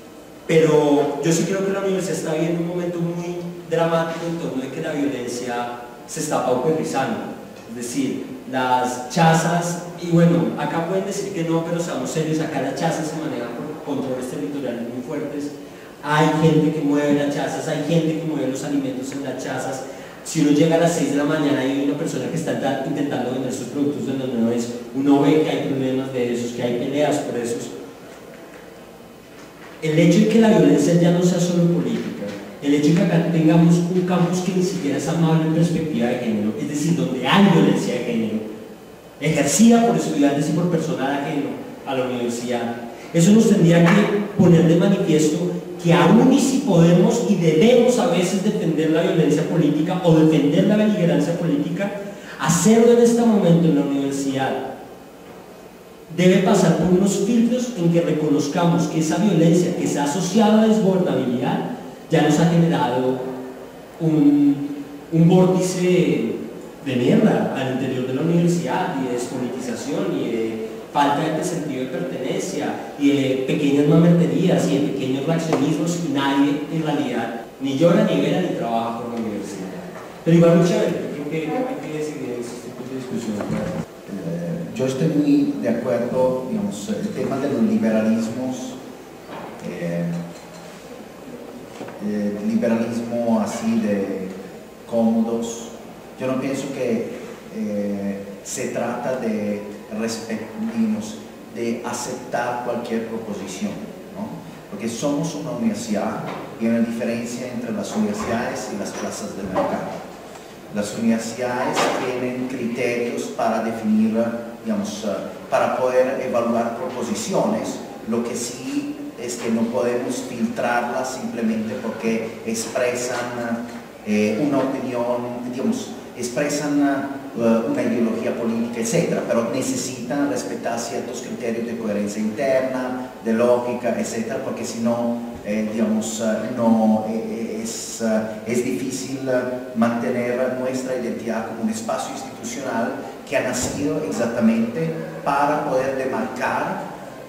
Pero yo sí creo que la universidad está viviendo un momento muy dramático en torno de que la violencia se está pauperizando. Es decir, las chazas, y bueno, acá pueden decir que no, pero seamos serios, acá las chazas se manejan por controles territoriales muy fuertes. Hay gente que mueve las chazas, hay gente que mueve los alimentos en las chazas. Si uno llega a las seis de la mañana y hay una persona que está intentando vender sus productos donde no es, uno ve que hay problemas de esos, que hay peleas por esos. El hecho de que la violencia ya no sea solo política, el hecho de que acá tengamos un campus que ni siquiera es amable en perspectiva de género, es decir, donde hay violencia de género, ejercida por estudiantes y por personal ajeno a la universidad, eso nos tendría que poner de manifiesto que aún y si podemos y debemos a veces defender la violencia política o defender la beligerancia política, hacerlo en este momento en la universidad debe pasar por unos filtros en que reconozcamos que esa violencia que se ha asociado a la desbordabilidad ya nos ha generado un, un vórtice de mierda al interior de la universidad y de despolitización y de falta de sentido de pertenencia y de pequeñas mamerterías y de pequeños reaccionismos y nadie en realidad ni llora, ni vera, ni trabaja por la universidad. Pero igual muy chévere, yo creo que hay que decidir en este tipo de discusión. Eh, yo estoy muy de acuerdo, digamos, el tema de los liberalismos, eh, el liberalismo así de cómodos, yo no pienso que eh, se trata de respetamos, de aceptar cualquier proposición, ¿no? Porque somos una universidad y hay una diferencia entre las universidades y las plazas del mercado. Las universidades tienen criterios para definir, digamos, para poder evaluar proposiciones. Lo que sí es que no podemos filtrarlas simplemente porque expresan eh, una opinión, digamos, expresan uh, una ideología política, etcétera, pero necesitan respetar ciertos criterios de coherencia interna, de lógica, etcétera, porque si no, eh, digamos, uh, no, eh, es, uh, es difícil uh, mantener nuestra identidad como un espacio institucional que ha nacido exactamente para poder demarcar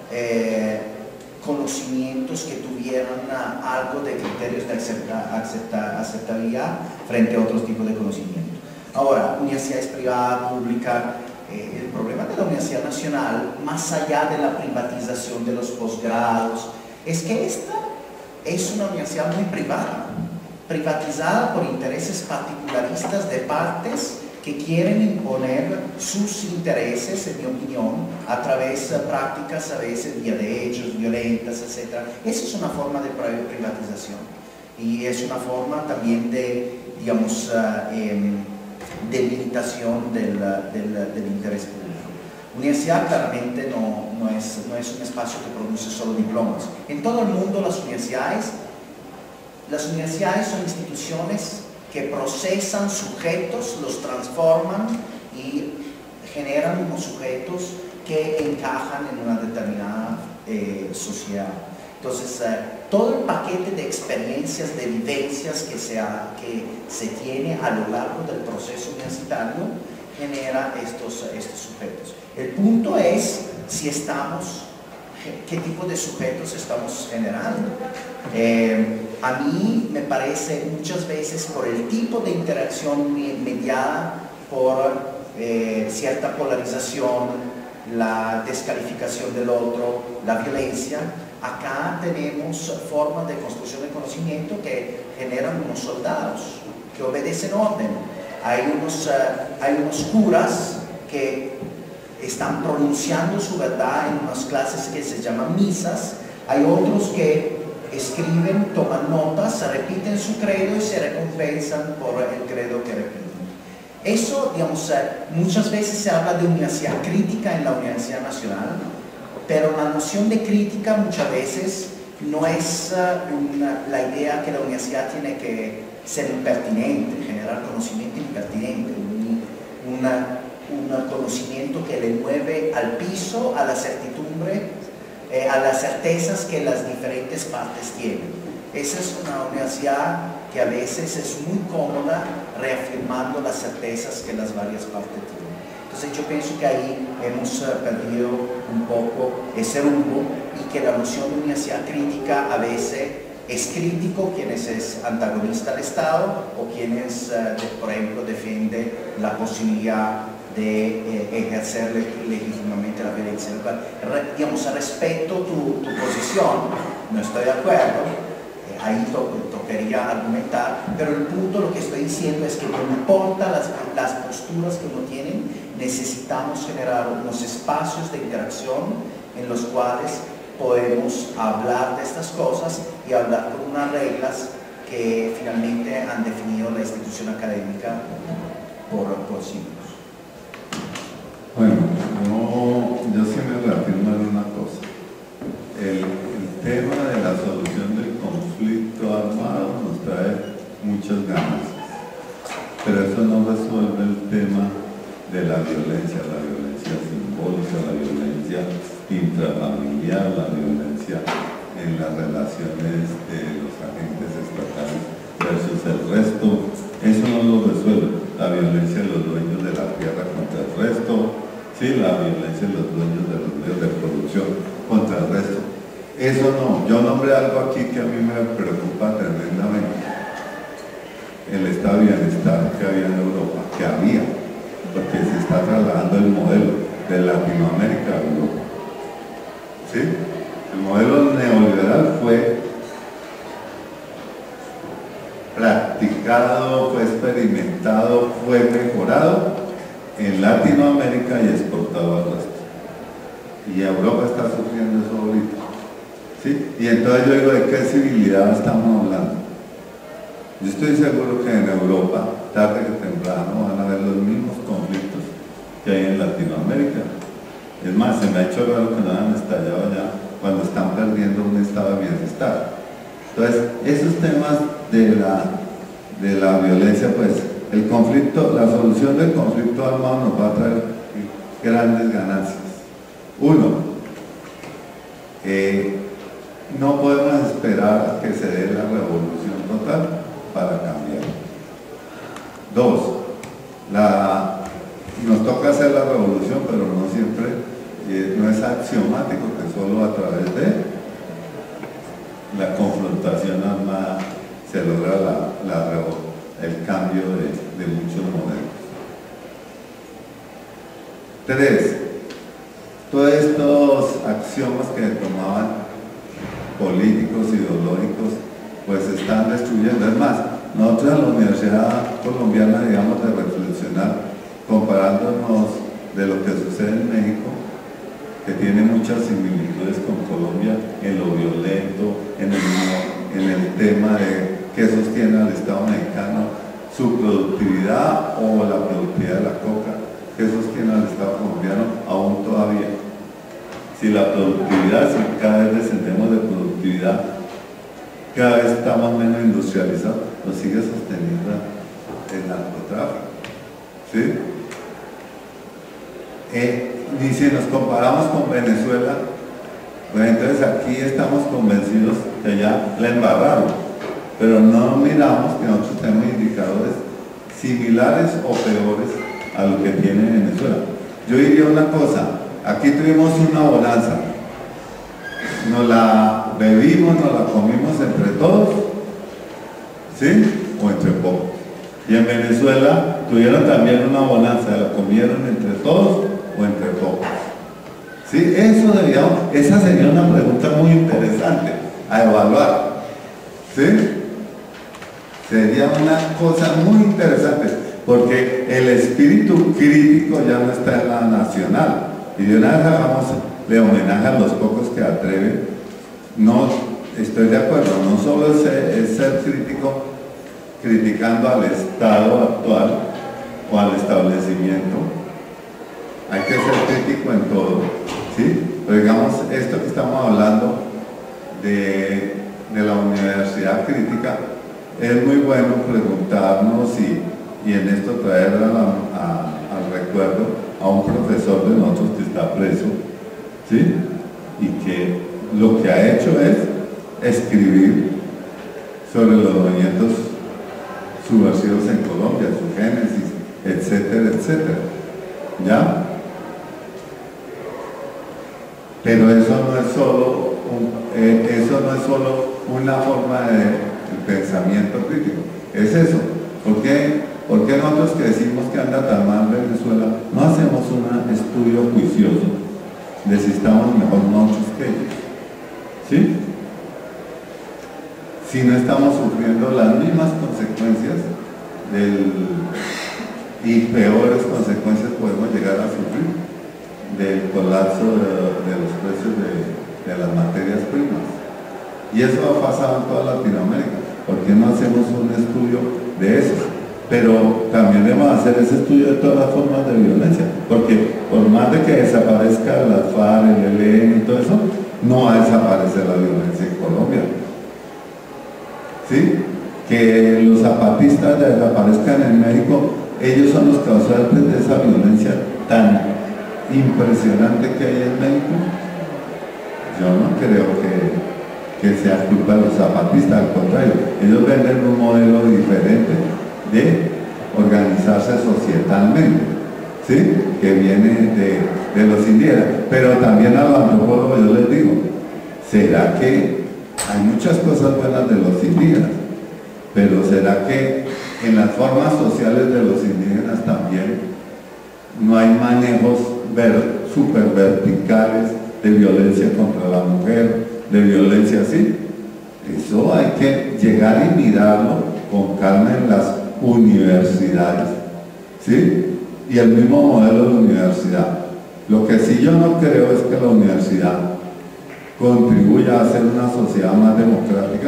eh, conocimientos que tuvieran uh, algo de criterios de acepta, acepta, aceptabilidad frente a otros tipos de conocimientos. Ahora, universidades privadas, públicas, eh, el problema de la Universidad Nacional, más allá de la privatización de los posgrados, es que esta es una universidad muy privada, privatizada por intereses particularistas de partes que quieren imponer sus intereses, en mi opinión, a través de prácticas a veces vía de hechos, violentas, etcétera. Esa es una forma de privatización y es una forma también de, digamos, uh, eh, debilitación del, del, del interés público. Universidad claramente no, no, es, no es un espacio que produce solo diplomas. En todo el mundo las universidades, las universidades son instituciones que procesan sujetos, los transforman y generan unos sujetos que encajan en una determinada eh, sociedad. Entonces, eh, todo el paquete de experiencias, de vivencias que se, ha, que se tiene a lo largo del proceso universitario genera estos, estos sujetos. El punto es si estamos, qué tipo de sujetos estamos generando. Eh, a mí me parece muchas veces por el tipo de interacción mediada por eh, cierta polarización, la descalificación del otro, la violencia. Acá tenemos formas de construcción de conocimiento que generan unos soldados que obedecen orden. Hay unos, uh, hay unos curas que están pronunciando su verdad en unas clases que se llaman misas. Hay otros que escriben, toman notas, repiten su credo y se recompensan por el credo que repiten. Eso, digamos, muchas veces se habla de universidad crítica en la Universidad Nacional, pero la noción de crítica muchas veces no es una, la idea que la universidad tiene que ser impertinente, generar conocimiento impertinente, un, una, un conocimiento que le mueve al piso, a la certidumbre, eh, a las certezas que las diferentes partes tienen. Esa es una universidad que a veces es muy cómoda reafirmando las certezas que las varias partes tienen. Entonces yo pienso que ahí hemos uh, perdido un poco ese rumbo y que la noción de universidad crítica a veces es crítico quien es, es antagonista al Estado o quien es, uh, de, por ejemplo, defiende la posibilidad de eh, ejercer legítimamente la violencia. Re, digamos, respeto tu, tu posición, no estoy de acuerdo, ahí to tocaría argumentar, pero el punto, lo que estoy diciendo es que no importa las, las posturas que uno tiene, necesitamos generar unos espacios de interacción en los cuales podemos hablar de estas cosas y hablar con unas reglas que finalmente han definido la institución académica por, por siglos. Bueno, yo, yo sí me reafirmo en una cosa. El, el tema de la solución del conflicto armado nos trae muchas ganas, pero eso no resuelve el tema de la violencia, la violencia simbólica, la violencia intrafamiliar, la violencia en las relaciones de los agentes estatales versus el resto. Eso no lo resuelve. La violencia de los dueños de la tierra contra el resto, sí, la violencia de los dueños de los medios de producción contra el resto. Eso no. Yo nombré algo aquí que a mí me preocupa tremendamente. El estado de bienestar que había en Europa, que había, porque se está trasladando el modelo de Latinoamérica a Europa. ¿Sí? El modelo neoliberal fue practicado, fue experimentado, fue mejorado en Latinoamérica y exportado al resto. Y Europa está sufriendo eso ahorita. ¿Sí? Y entonces yo digo, ¿de qué civilidad estamos hablando? Yo estoy seguro que en Europa, tarde que temprano, van a haber los mismos conflictos que hay en Latinoamérica. Es más, se me ha hecho raro que no hayan estallado ya cuando están perdiendo un estado de bienestar. Entonces, esos temas de la, de la violencia, pues el conflicto, la solución del conflicto armado nos va a traer grandes ganancias. Uno, eh, no podemos esperar a que se dé la revolución total para cambiar. Dos, la, nos toca hacer la revolución, pero no siempre, eh, no es axiomático que solo a través de la confrontación armada se logra la, la, el cambio de, de muchos modelos. Tres, todos estos axiomas que tomaban políticos, ideológicos, pues se están destruyendo. Es más, nosotros en la Universidad Colombiana, digamos, de reflexionar, comparándonos de lo que sucede en México, que tiene muchas similitudes con Colombia en lo violento, en el, en el tema de qué sostiene al Estado mexicano, su productividad o la productividad de la coca, qué sostiene al Estado colombiano aún todavía. Si la productividad, si cada vez descendemos de productividad, cada vez estamos menos industrializados, nos sigue sosteniendo el narcotráfico. ¿Sí? Eh, y si nos comparamos con Venezuela, pues entonces aquí estamos convencidos que ya la embarraron, pero no miramos que nosotros tenemos indicadores similares o peores a lo que tiene Venezuela. Yo diría una cosa, aquí tuvimos una bonanza, nos la bebimos, nos la comimos entre todos, ¿sí? O entre pocos. Y en Venezuela tuvieron también una bonanza, la comieron entre todos o entre pocos. ¿Sí? Eso deberíamos, esa sería una pregunta muy interesante a evaluar. ¿Sí? Sería una cosa muy interesante, porque el espíritu crítico ya no está en la nacional. Y de una vez hagamos de homenaje a los pocos que atreven. No estoy de acuerdo, no solo es ser, es ser crítico criticando al Estado actual o al establecimiento, hay que ser crítico en todo, ¿sí? Pero digamos, esto que estamos hablando de, de la universidad crítica, es muy bueno preguntarnos y, y en esto traer a la, a, al recuerdo a un profesor de nosotros que está preso, ¿sí? Y que lo que ha hecho es escribir sobre los movimientos subversivos en Colombia, su génesis, etcétera, etcétera. ¿Ya? Pero eso no es solo, un, eh, eso no es solo una forma de, de pensamiento crítico, es eso. ¿Por qué, ¿Por qué nosotros que decimos que anda tan mal Venezuela no hacemos un estudio juicioso de si estamos mejor nosotros que ellos? ¿Sí? Si no estamos sufriendo las mismas consecuencias del, y peores consecuencias podemos llegar a sufrir del colapso de, de los precios de, de las materias primas. Y eso ha pasado en toda Latinoamérica. ¿Por qué no hacemos un estudio de eso? Pero también debemos hacer ese estudio de todas las formas de violencia, porque por más de que desaparezca la FARC, el E L N y todo eso, no va a desaparecer la violencia en Colombia. ¿Sí? Que los zapatistas desaparezcan en México, ellos son los causantes de esa violencia tan impresionante que hay en México. Yo no creo que, que sea culpa de los zapatistas, al contrario, ellos venden un modelo diferente de organizarse societalmente, ¿sí? Que viene de, de los indígenas. Pero también a los antropólogos yo les digo, ¿será que hay muchas cosas buenas de los indígenas? Pero ¿será que en las formas sociales de los indígenas también no hay manejos ver, super verticales de violencia contra la mujer, de violencia así? Eso hay que llegar y mirarlo con calma en las universidades, ¿sí? Y el mismo modelo de universidad. Lo que sí yo no creo es que la universidad contribuya a hacer una sociedad más democrática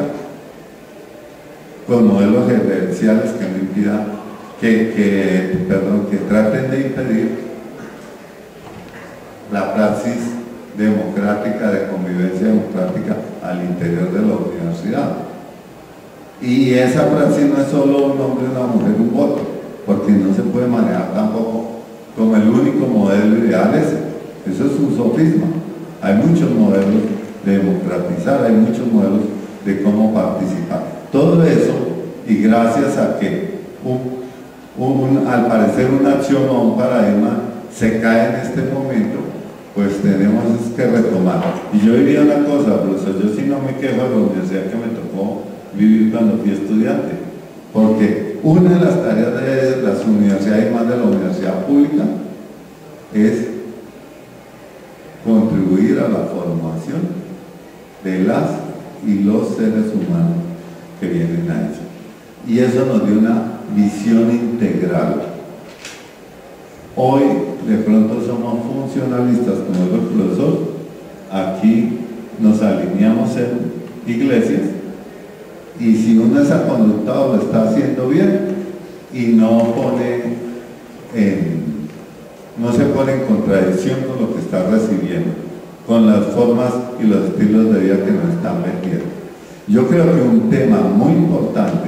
con modelos gerenciales que no impidan que, que, perdón, que traten de impedir la praxis democrática de convivencia democrática al interior de la universidad. Y esa praxis no es solo un hombre, una mujer, un voto, porque no se puede manejar tampoco como el único modelo ideal ese. Eso es un sofisma. Hay muchos modelos de democratizar, hay muchos modelos de cómo participar. Todo eso, y gracias a que un, un, al parecer una acción o un paradigma se cae en este momento, pues tenemos que retomar. Y yo diría una cosa, profesor, yo sí no me quejo de la universidad que me tocó vivir cuando fui estudiante, porque una de las tareas de las universidades y más de la universidad pública es contribuir a la formación de las y los seres humanos que vienen a eso. Y eso nos dio una visión integral. Hoy de pronto somos funcionalistas, como dijo el profesor, aquí nos alineamos en iglesias, y si uno es conductado lo está haciendo bien y no pone en, no se pone en contradicción con lo que está recibiendo, con las formas y los estilos de vida que nos están metiendo. Yo creo que un tema muy importante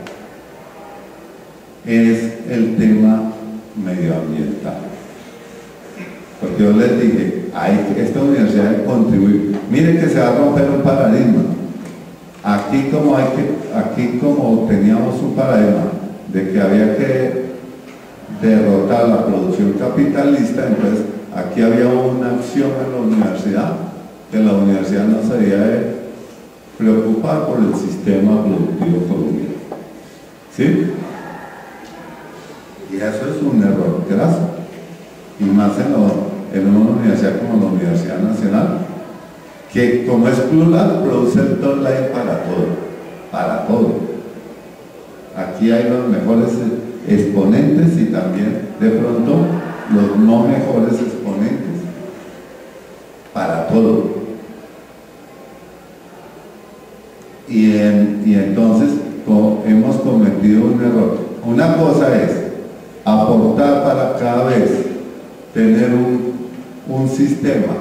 es el tema medioambiental, porque yo les dije, hay, esta universidad debe contribuir. Miren que se va a romper un paradigma. Aquí como, hay que, aquí como teníamos un paradigma de que había que derrotar la producción capitalista, entonces aquí había una acción en la universidad, que la universidad no se debía preocupar por el sistema productivo colombiano. ¿Sí? Y eso es un error graso, y más en, lo, en una universidad como la Universidad Nacional, que como es plural, produce el top line para todo, para todo. Aquí hay los mejores exponentes y también de pronto los no mejores exponentes para todo. Y, en, y entonces co hemos cometido un error. Una cosa es aportar para cada vez tener un, un sistema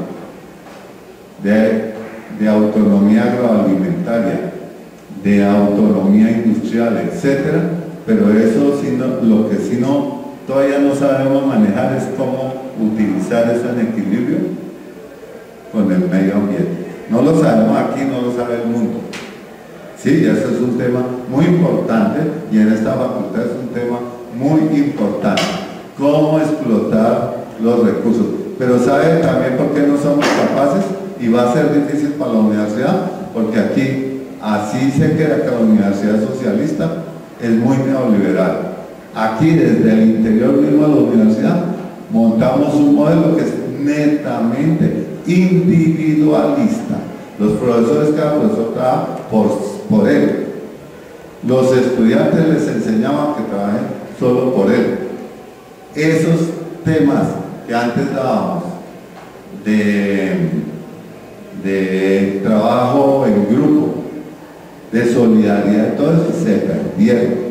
de, de autonomía agroalimentaria, de autonomía industrial, etcétera, pero eso si no, lo que si no todavía no sabemos manejar es cómo utilizar eso en equilibrio con el medio ambiente. No lo sabemos aquí, no lo sabe el mundo. Sí, eso es un tema muy importante, y en esta facultad es un tema muy importante, cómo explotar los recursos. Pero ¿sabe también por qué no somos capaces? Y va a ser difícil para la universidad, porque aquí así se queda que la universidad socialista es muy neoliberal. Aquí desde el interior mismo de la universidad montamos un modelo que es netamente individualista. Los profesores, cada profesor trabaja por, por él. Los estudiantes les enseñaban que trabajen solo por él. Esos temas que antes dábamos de, de trabajo en grupo, de solidaridad, todo eso se perdieron.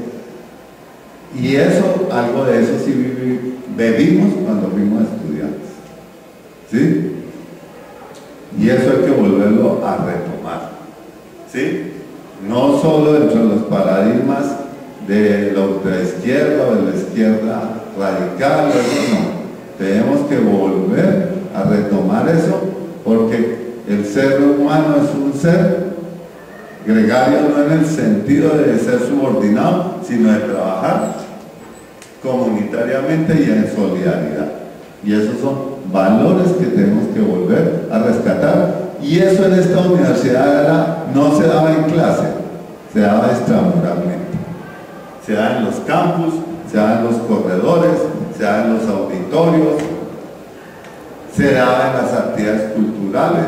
Y eso, algo de eso sí viví, bebimos cuando fuimos estudiantes. ¿Sí? Y eso hay que volverlo a retomar. ¿Sí? No solo dentro de los paradigmas de la ultraizquierda o de la izquierda radical, eso no. Tenemos que volver a retomar eso, porque el ser humano es un ser gregario, no en el sentido de ser subordinado, sino de trabajar comunitariamente y en solidaridad. Y esos son valores que tenemos que volver a rescatar, y eso en esta universidad era, no se daba en clase, se daba extramuralmente, se da en los campus, se da en los corredores, se da en los auditorios, se da en las actividades culturales,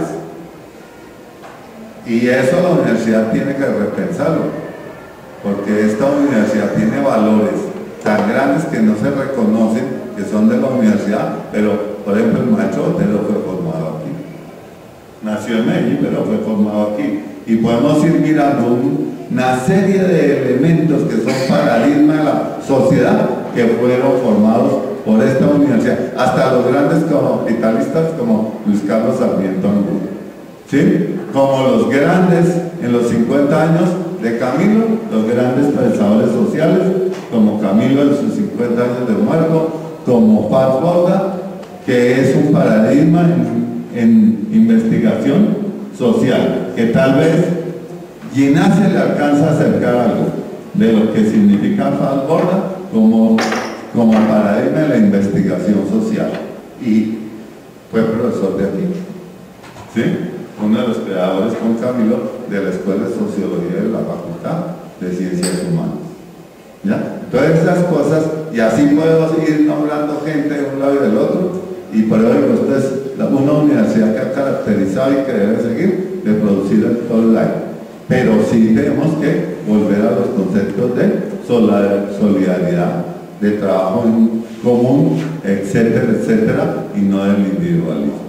y eso la universidad tiene que repensarlo, porque esta universidad tiene valores tan grandes que no se reconocen, que son de la universidad, pero por ejemplo el maestro Otero fue formado aquí, nació en Medellín pero fue formado aquí, y podemos ir mirando un, una serie de elementos que son paradigmas de la sociedad que fueron formados por esta universidad, hasta los grandes capitalistas como Luis Carlos Sarmiento Angulo. ¿Sí? como los grandes en los cincuenta años de Camilo, los grandes pensadores sociales, como Camilo en sus cincuenta años de muerto, como Paz Borda, que es un paradigma en, en investigación social, que tal vez Ginás le alcanza a acercar algo de lo que significa Paz Borda como, como paradigma de la investigación social. Y fue profesor de aquí, ¿sí? Uno de los creadores con Camilo de la Escuela de Sociología de la Facultad de Ciencias Humanas. ¿Ya? Entonces esas cosas, y así podemos ir nombrando gente de un lado y del otro, y por eso esto es una universidad que ha caracterizado y que debe seguir de producir el todo el año. Pero sí tenemos que volver a los conceptos de solidaridad, de trabajo en común, etcétera, etcétera, y no del individualismo.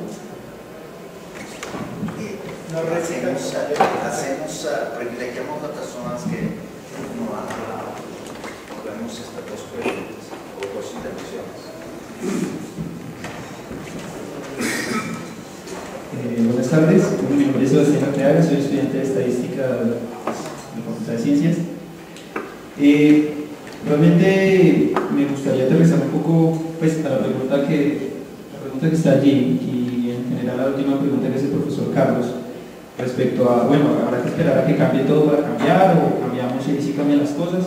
Nos hacemos, hacemos privilegiamos a personas que no han vemos estas dos preguntas o dos intervenciones. Eh, buenas tardes, mi nombre es Sebastián Arteaga, soy estudiante de Estadística de la Facultad de Ciencias. Eh, realmente me gustaría aterrizar un poco pues, a la pregunta, que, la pregunta que está allí y en general la última pregunta que hace el profesor Carlos respecto a, bueno, habrá que esperar a que cambie todo para cambiar o cambiamos y sí cambian las cosas.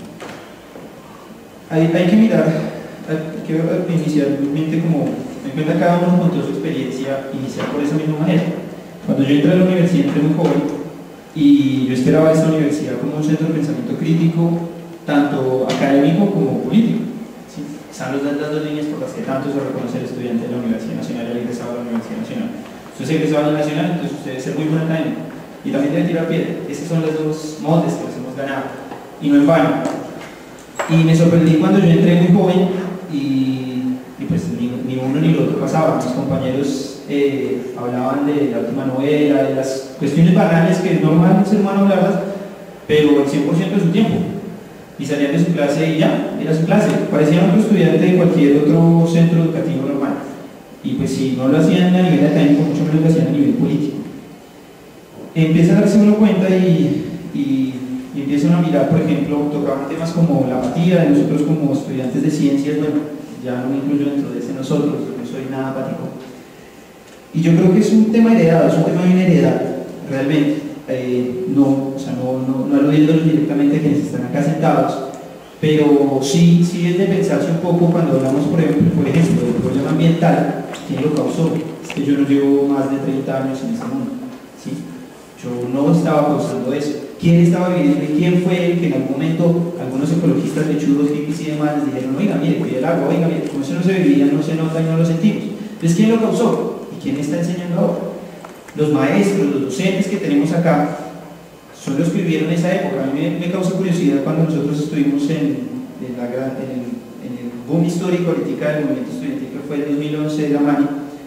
Hay, hay que mirar, hay que inicialmente como en cuenta cada uno con toda su experiencia, iniciar por esa misma manera. Cuando yo entré a la universidad entré muy joven y yo esperaba esta universidad como un centro de pensamiento crítico, tanto académico como político. ¿Sí? Están las dos líneas por las que tanto se reconoce el estudiante de la Universidad Nacional y el egresado de la Universidad Nacional. Usted es egresado de la Nacional, entonces usted debe ser muy buen académico y también debe tirar piedra. Esos son los dos moldes que nos hemos ganado y no en vano. Y me sorprendí cuando yo entré muy joven y, y pues ni, ni uno ni lo otro pasaba. Mis compañeros eh, hablaban de la última novela, de las cuestiones banales que es normal un ser humano hablarlas, pero el cien por ciento de su tiempo. Y salían de su clase y ya, era su clase. Parecían otro estudiante de cualquier otro centro educativo normal. Y pues si no lo hacían a nivel académico, mucho menos lo hacían a nivel político. Empieza a darse uno cuenta y, y, y empiezan a mirar, por ejemplo, tocaban temas como la apatía de nosotros como estudiantes de ciencias. Bueno, ya no me incluyo dentro de ese nosotros, no soy nada apático. Y yo creo que es un tema heredado, es un tema de una heredad, realmente. Eh, no, o sea, no, no, no aludiéndolos directamente a quienes están acá sentados, pero sí, sí es de pensarse un poco cuando hablamos, por ejemplo, por ejemplo del problema ambiental. ¿Quién lo causó? Es que yo no llevo más de treinta años en este mundo, ¿sí? Yo no estaba causando eso. ¿Quién estaba viviendo y quién fue el que en algún momento algunos ecologistas lechudos, hippies y demás les dijeron, oiga, mire, cuide el agua, oiga, mire, como eso no se vivía, no se nota y no lo sentimos? Entonces, ¿quién lo causó? ¿Y quién está enseñando ahora? Los maestros, los docentes que tenemos acá son los que vivieron esa época. A mí me, me causa curiosidad cuando nosotros estuvimos en, en, la gran, en, el, en el boom histórico ahorita del movimiento estudiantil que fue el dos mil once de la Mani.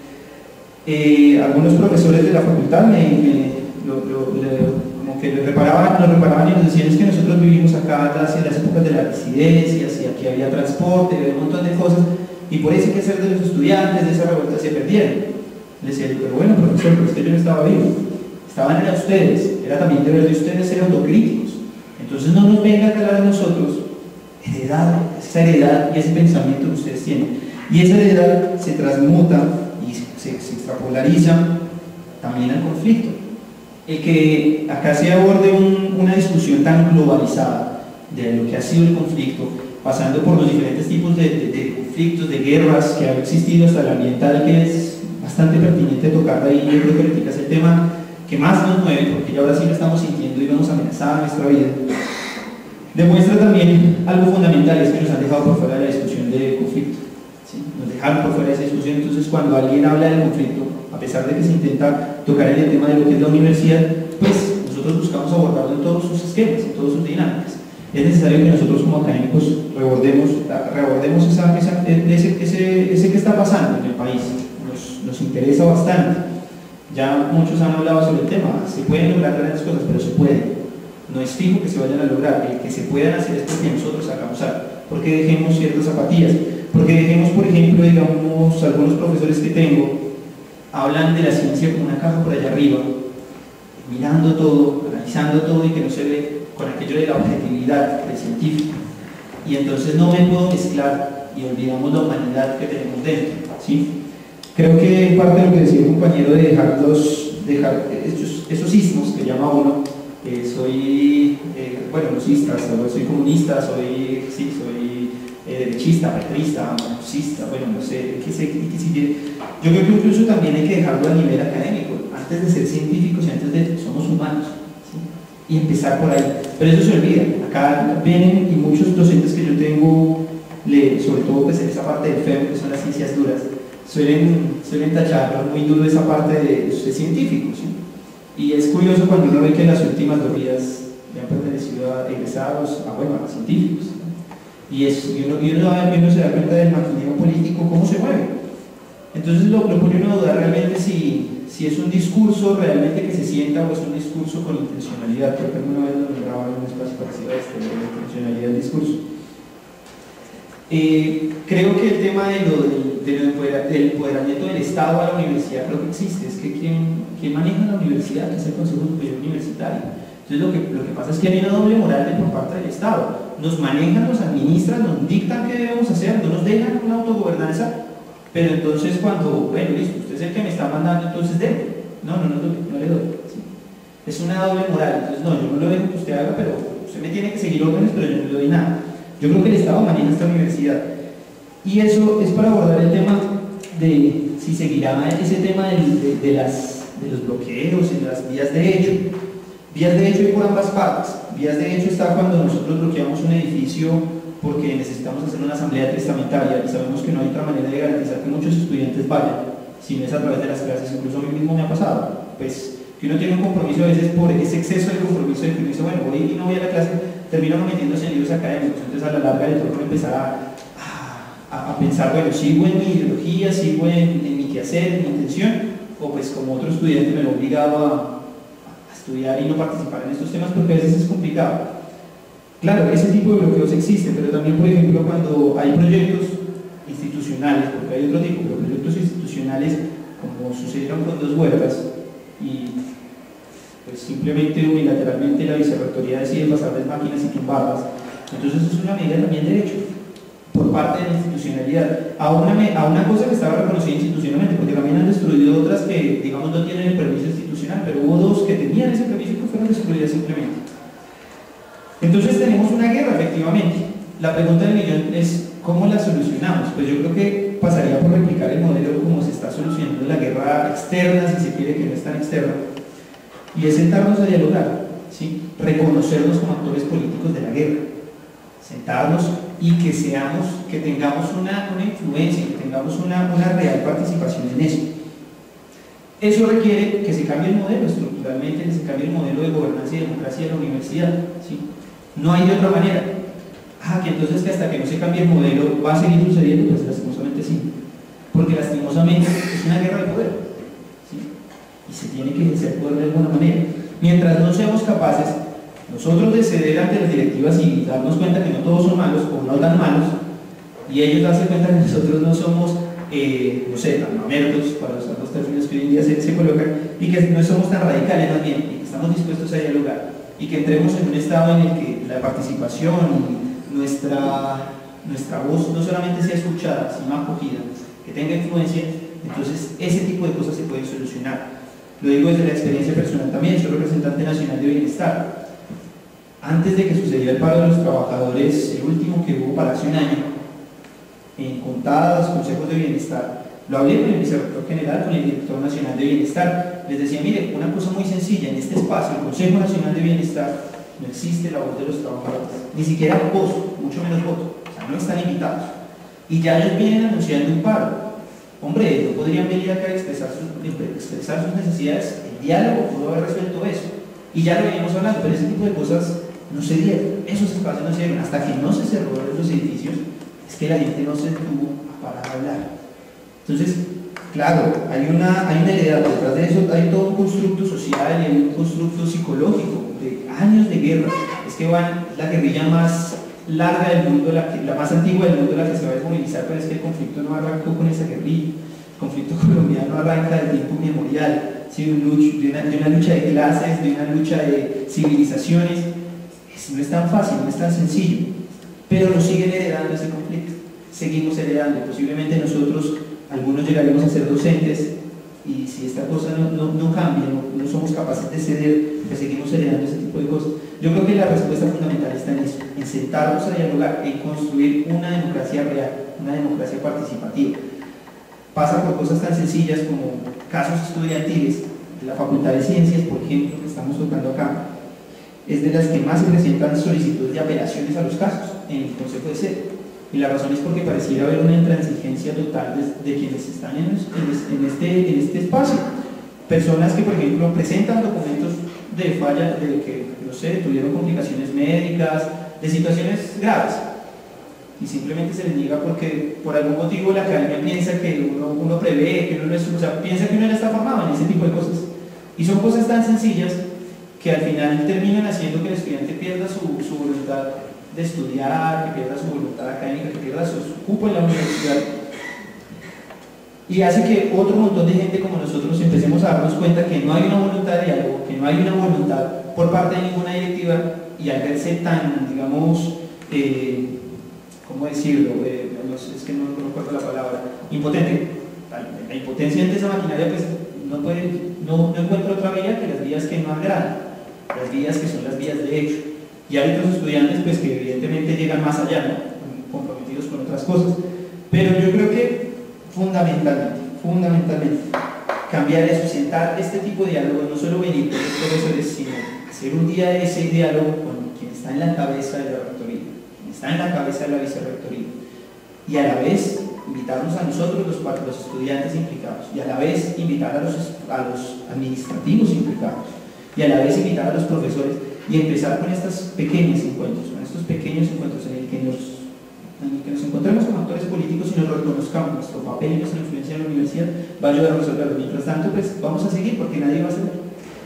Eh, algunos profesores de la facultad me, me, lo, lo, lo, como que lo reparaban, lo reparaban y nos decían es que nosotros vivimos acá hacia las épocas de la residencia, hacia que había transporte, había un montón de cosas, y por eso hay que ser de los estudiantes de esa revuelta se perdieron. Les decía, pero bueno, profesor, pero es que yo no estaba vivo. Estaban era ustedes, era también deber de ustedes ser autocríticos. Entonces no nos venga a calar a nosotros heredad, esa heredad y ese pensamiento que ustedes tienen. Y esa heredad se transmuta y se, se extrapolariza también al conflicto. El que acá se aborde un, una discusión tan globalizada de lo que ha sido el conflicto, pasando por los diferentes tipos de, de, de conflictos, de guerras que han existido hasta el ambiental, que es bastante pertinente tocar ahí. Yo creo que ahorita es el tema que más nos mueve, porque ya ahora sí lo estamos sintiendo y vamos a amenazar nuestra vida. Demuestra también algo fundamental, es que nos han dejado por fuera de la discusión de conflicto, ¿sí? Nos dejaron por fuera de esa discusión. Entonces cuando alguien habla del conflicto, a pesar de que se intenta tocar el tema de lo que es la universidad, pues nosotros buscamos abordarlo en todos sus esquemas, en todas sus dinámicas. Es necesario que nosotros como académicos rebordemos, rebordemos esa, esa, ese, ese, ese que está pasando en el país. Nos, nos interesa bastante. Ya muchos han hablado sobre el tema. Se pueden lograr grandes cosas, pero se puede. No es fijo que se vayan a lograr. El que se puedan hacer es porque nosotros hagamos algo. Porque dejemos ciertas apatías. Porque dejemos, por ejemplo, digamos, algunos profesores que tengo hablan de la ciencia como una caja por allá arriba mirando todo, analizando todo y que no se ve con aquello de la objetividad del científico. Y entonces no me puedo mezclar y olvidamos la humanidad que tenemos dentro, ¿sí? Creo que parte de lo que decía el compañero de dejar, los, dejar esos, esos ismos que llama uno, eh, soy, eh, bueno, losista, soy comunista, soy, sí, soy eh, derechista, petrista, marxista, bueno, no sé, qué sé, qué sé, yo creo que incluso también hay que dejarlo a nivel académico, antes de ser científicos y antes de, somos humanos, ¿sí? Y empezar por ahí, pero eso se olvida, acá vienen y muchos docentes que yo tengo, le, sobre todo pues en esa parte del F E M, que son las ciencias duras, suelen, suelen tachar muy duro esa parte de, de científicos, ¿sí? Y es curioso cuando uno ve que en las últimas dos vidas le han pertenecido a egresados, a, bueno, a científicos, ¿no? Y, es, y, uno, y, uno, y uno se da cuenta del maquinero político, cómo se mueve. Entonces lo, lo pone uno a dudar realmente si, si es un discurso realmente que se sienta o es un discurso con intencionalidad. Creo que alguna vez lo nombraba en un espacio parecido a este, de la intencionalidad del discurso. Eh, creo que el tema de lo, del, de lo del empoderamiento del Estado a la universidad creo que existe, es que quien, quien maneja la universidad, que es el Consejo Superior Universitario. Entonces lo que, lo que pasa es que hay una doble moral de por parte del Estado, nos manejan, nos administran, nos dictan qué debemos hacer, no nos dejan una autogobernanza, pero entonces cuando, bueno, listo, usted es el que me está mandando, entonces debe, no, no, no, no, no le doy, ¿sí? Es una doble moral, entonces no, yo no lo dejo que usted haga, pero usted me tiene que seguir órdenes, pero yo no le doy nada. Yo creo que el Estado maneja esta universidad. Y eso es para abordar el tema de si seguirá ese tema de, de, de, las, de los bloqueos y las vías de hecho. Vías de hecho hay por ambas partes. Vías de hecho está cuando nosotros bloqueamos un edificio porque necesitamos hacer una asamblea testamentaria y sabemos que no hay otra manera de garantizar que muchos estudiantes vayan, si no es a través de las clases. Incluso a mí mismo me ha pasado. Pues que uno tiene un compromiso a veces por ese exceso de compromiso de que uno dice, bueno, voy y no voy a la clase, termino metiéndose en libros académicos, entonces a la larga le toca empezar a, a, a pensar, bueno, sigo en mi ideología, sigo en, en mi quehacer, en mi intención, o pues como otro estudiante me lo he obligado a, a estudiar y no participar en estos temas porque a veces es complicado. Claro, ese tipo de bloqueos existen, pero también, por ejemplo, cuando hay proyectos institucionales, porque hay otro tipo, pero proyectos institucionales, como sucedieron con dos huertas, y pues simplemente unilateralmente la vicerrectoría decide pasarles máquinas y tumbarlas, entonces eso es una medida también de derecho por parte de la institucionalidad a una, a una cosa que estaba reconocida institucionalmente, porque también han destruido otras que digamos no tienen el permiso institucional, pero hubo dos que tenían ese permiso que fueron destruidas simplemente. Entonces tenemos una guerra efectivamente. La pregunta del millón es ¿cómo la solucionamos? Pues yo creo que pasaría por replicar el modelo como se está solucionando la guerra externa, si se quiere, que no es tan externa, y es sentarnos a dialogar, ¿sí? Reconocernos como actores políticos de la guerra, sentarnos y que seamos, que tengamos una, una influencia, que tengamos una, una real participación en eso. Eso requiere que se cambie el modelo estructuralmente, que se cambie el modelo de gobernanza y democracia de la universidad, ¿sí? No hay de otra manera. Ah, que entonces que hasta que no se cambie el modelo va a seguir sucediendo, pues lastimosamente sí, porque lastimosamente es una guerra de poder, ¿sí? Y se tiene que ejercer poder de alguna manera. Mientras no seamos capaces nosotros de ceder ante las directivas y darnos cuenta que no todos son malos o no tan malos, y ellos darse cuenta que nosotros no somos, eh, no sé, tan mamertos, para usar los términos que hoy en día se, se colocan, y que no somos tan radicales más bien, y que estamos dispuestos a dialogar, y que entremos en un estado en el que la participación y nuestra, nuestra voz no solamente sea escuchada, sino acogida, que tenga influencia, entonces ese tipo de cosas se pueden solucionar. Lo digo desde la experiencia personal también, soy representante nacional de bienestar. Antes de que sucediera el paro de los trabajadores, el último que hubo para hace un año, en contados consejos de bienestar, lo hablé con el vicerrector general, con el director nacional de bienestar, les decía, mire, una cosa muy sencilla, en este espacio, el Consejo Nacional de Bienestar, no existe la voz de los trabajadores, ni siquiera voz, mucho menos voto, o sea, no están invitados, y ya les vienen anunciando un paro. Hombre, no podrían venir acá a expresar sus, expresar sus necesidades, el diálogo pudo haber resuelto eso, y ya lo venimos hablando, pero ese tipo de cosas no se dieron, esos espacios no se dieron, hasta que no se cerró los edificios, es que la gente no se detuvo a parar a hablar. Entonces, claro, hay una, hay una idea, detrás de eso hay todo un constructo social y hay un constructo psicológico de años de guerra, es que van la guerrilla más larga del mundo, la, la más antigua del mundo, la que se va a desmovilizar, pero es que el conflicto no arrancó con esa guerrilla, el conflicto colombiano arranca del tiempo inmemorial, ¿sí? de, un luch, de, una, de una lucha de clases, de una lucha de civilizaciones. Es, no es tan fácil, no es tan sencillo, pero nos siguen heredando ese conflicto, seguimos heredando. Posiblemente nosotros, algunos llegaremos a ser docentes, y si esta cosa no, no, no cambia, no, no somos capaces de ceder, que seguimos heredando ese tipo de cosas. Yo creo que la respuesta fundamental está en eso, en sentarnos a dialogar, en construir una democracia real, una democracia participativa. Pasa por cosas tan sencillas como casos estudiantiles. La Facultad de Ciencias, por ejemplo, que estamos tocando acá, es de las que más se presentan solicitudes de apelaciones a los casos en el Consejo de Sede. Y la razón es porque pareciera haber una intransigencia total de, de quienes están en, en, en, este, en este espacio. Personas que, por ejemplo, presentan documentos de falla, de que, no sé, tuvieron complicaciones médicas, de situaciones graves, y simplemente se les niega porque por algún motivo la academia piensa que uno, uno prevé, que uno no es, o sea, piensa que uno ya está formado en ese tipo de cosas. Y son cosas tan sencillas que al final terminan haciendo que el estudiante pierda su, su voluntad de estudiar, que pierda su voluntad académica, que pierda su, su cupo en la universidad, y hace que otro montón de gente como nosotros empecemos a darnos cuenta que no hay una voluntad de diálogo, que no hay una voluntad por parte de ninguna directiva, y al verse tan, digamos, eh, ¿cómo decirlo? Eh, no sé, es que no, no recuerdo la palabra, impotente. La impotencia ante esa maquinaria, pues no, puede, no, no encuentra otra vía que las vías que no agradan, las vías que son las vías de hecho. Y hay otros estudiantes pues, que evidentemente llegan más allá, ¿no? Comprometidos con otras cosas. Pero yo creo que fundamentalmente, fundamentalmente, cambiar eso, sentar este tipo de diálogo, no solo venir con los profesores, sino hacer un día de ese diálogo con quien está en la cabeza de la rectoría, quien está en la cabeza de la vicerrectoría, y a la vez invitarnos a nosotros los, los estudiantes implicados, y a la vez invitar a los, a los administrativos implicados, y a la vez invitar a los profesores, y empezar con estos pequeños encuentros, con estos pequeños encuentros en el que nos, en el que nos encontremos con actores políticos y nos reconozcamos nuestro papel y nuestra influencia en la universidad, va a ayudar a resolverlo. Mientras tanto, pues vamos a seguir porque nadie va a ceder.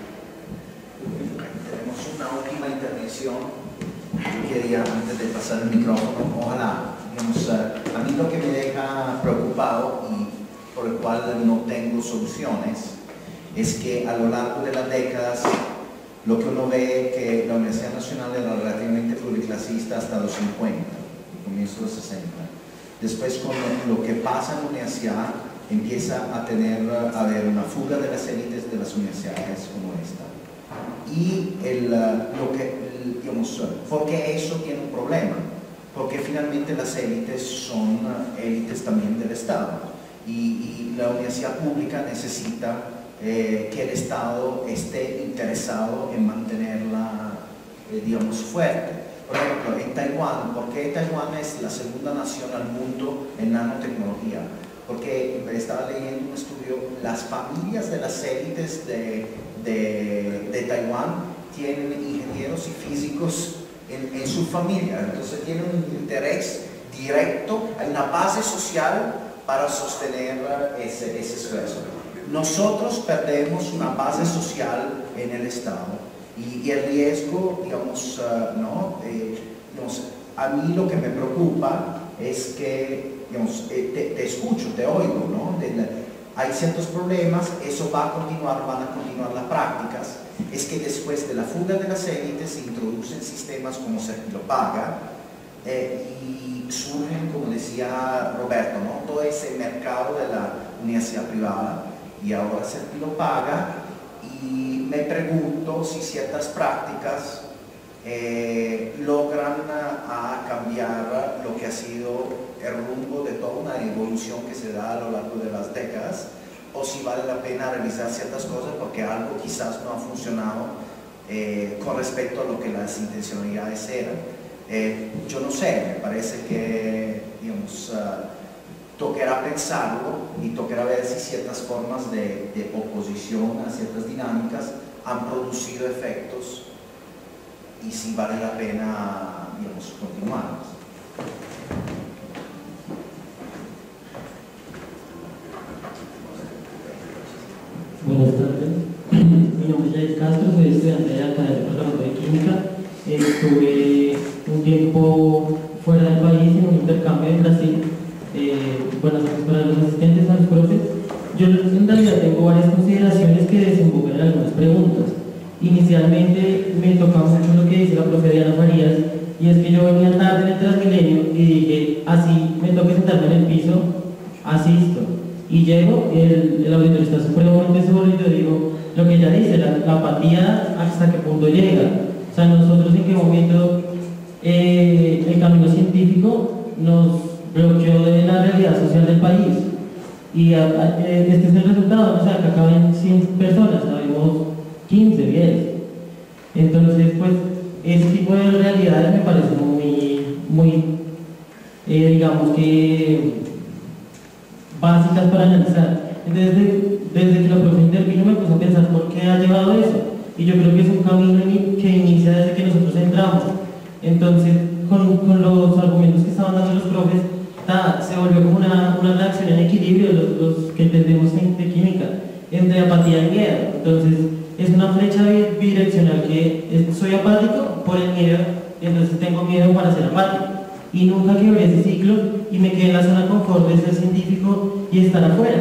Tenemos una última intervención. Yo quería, antes de pasar el micrófono, ojalá, digamos, a mí lo que me deja preocupado y por el cual no tengo soluciones es que a lo largo de las décadas lo que uno ve es que la Universidad Nacional era relativamente pluriclasista hasta los cincuenta, comienzo de los sesenta. Después, con lo que pasa en la universidad, empieza a tener, a haber una fuga de las élites de las universidades como esta. Y el, lo que, el, digamos, ¿por qué eso tiene un problema? Porque finalmente las élites son élites también del Estado. Y, y la universidad pública necesita Eh, que el Estado esté interesado en mantenerla, eh, digamos, fuerte. Por ejemplo, en Taiwán, ¿por qué Taiwán es la segunda nación al mundo en nanotecnología? Porque estaba leyendo un estudio, las familias de las élites de, de, de Taiwán tienen ingenieros y físicos en, en su familia, entonces tienen un interés directo, hay una base social para sostener ese, ese esfuerzo. Nosotros perdemos una base social en el Estado y, y el riesgo, digamos, uh, ¿no? Eh, digamos, a mí lo que me preocupa es que, digamos, eh, te, te escucho, te oigo, ¿no? De la, hay ciertos problemas, eso va a continuar, van a continuar las prácticas, es que después de la fuga de las élites se introducen sistemas como Serpilopaga eh, y surgen, como decía Roberto, ¿no? Todo ese mercado de la universidad privada. Y ahora Serpilopaga, y me pregunto si ciertas prácticas eh, logran a, a cambiar lo que ha sido el rumbo de toda una evolución que se da a lo largo de las décadas, o si vale la pena realizar ciertas cosas porque algo quizás no ha funcionado eh, con respecto a lo que las intencionalidades eran. Eh, yo no sé, me parece que, digamos, uh, tocará pensarlo y tocará ver si ciertas formas de, de oposición a ciertas dinámicas han producido efectos y si vale la pena, digamos, continuar. Buenas tardes, mi nombre es Jair Castro, soy estudiante de acá del Departamento de Química. Estuve un tiempo fuera del país en un intercambio en Brasil. Eh, buenas noches para los asistentes, a los profes. yo en realidad tengo varias consideraciones que desembocan en algunas preguntas. Inicialmente me toca mucho lo que dice la profe Diana Farías, y es que yo venía tarde en el Transmilenio y dije, así me toca sentarme en el piso, asisto. Y llego, el, el auditorio está supremamente seguro y yo digo, lo que ella dice, la, la apatía hasta qué punto llega. O sea, nosotros en qué momento eh, el camino científico nos bloqueó de la realidad social del país. Y a, a, este es el resultado, o sea, que acaban cien personas, sabemos quince, diez. Entonces, pues, ese tipo de realidades me parece muy, muy, eh, digamos que, básicas para analizar. Entonces, de, desde que la profe intervino me puse a pensar por qué ha llevado eso. Y yo creo que es un camino que inicia desde que nosotros entramos. Entonces, con, con los argumentos que estaban dando los profes, ta, se volvió como una, una reacción en equilibrio, los, los que entendemos en de química, entre apatía y miedo. Entonces, es una flecha bidireccional que es, soy apático por el miedo, entonces tengo miedo para ser apático. Y nunca quebré ese ciclo y me quedé en la zona de confort de ser científico y estar afuera.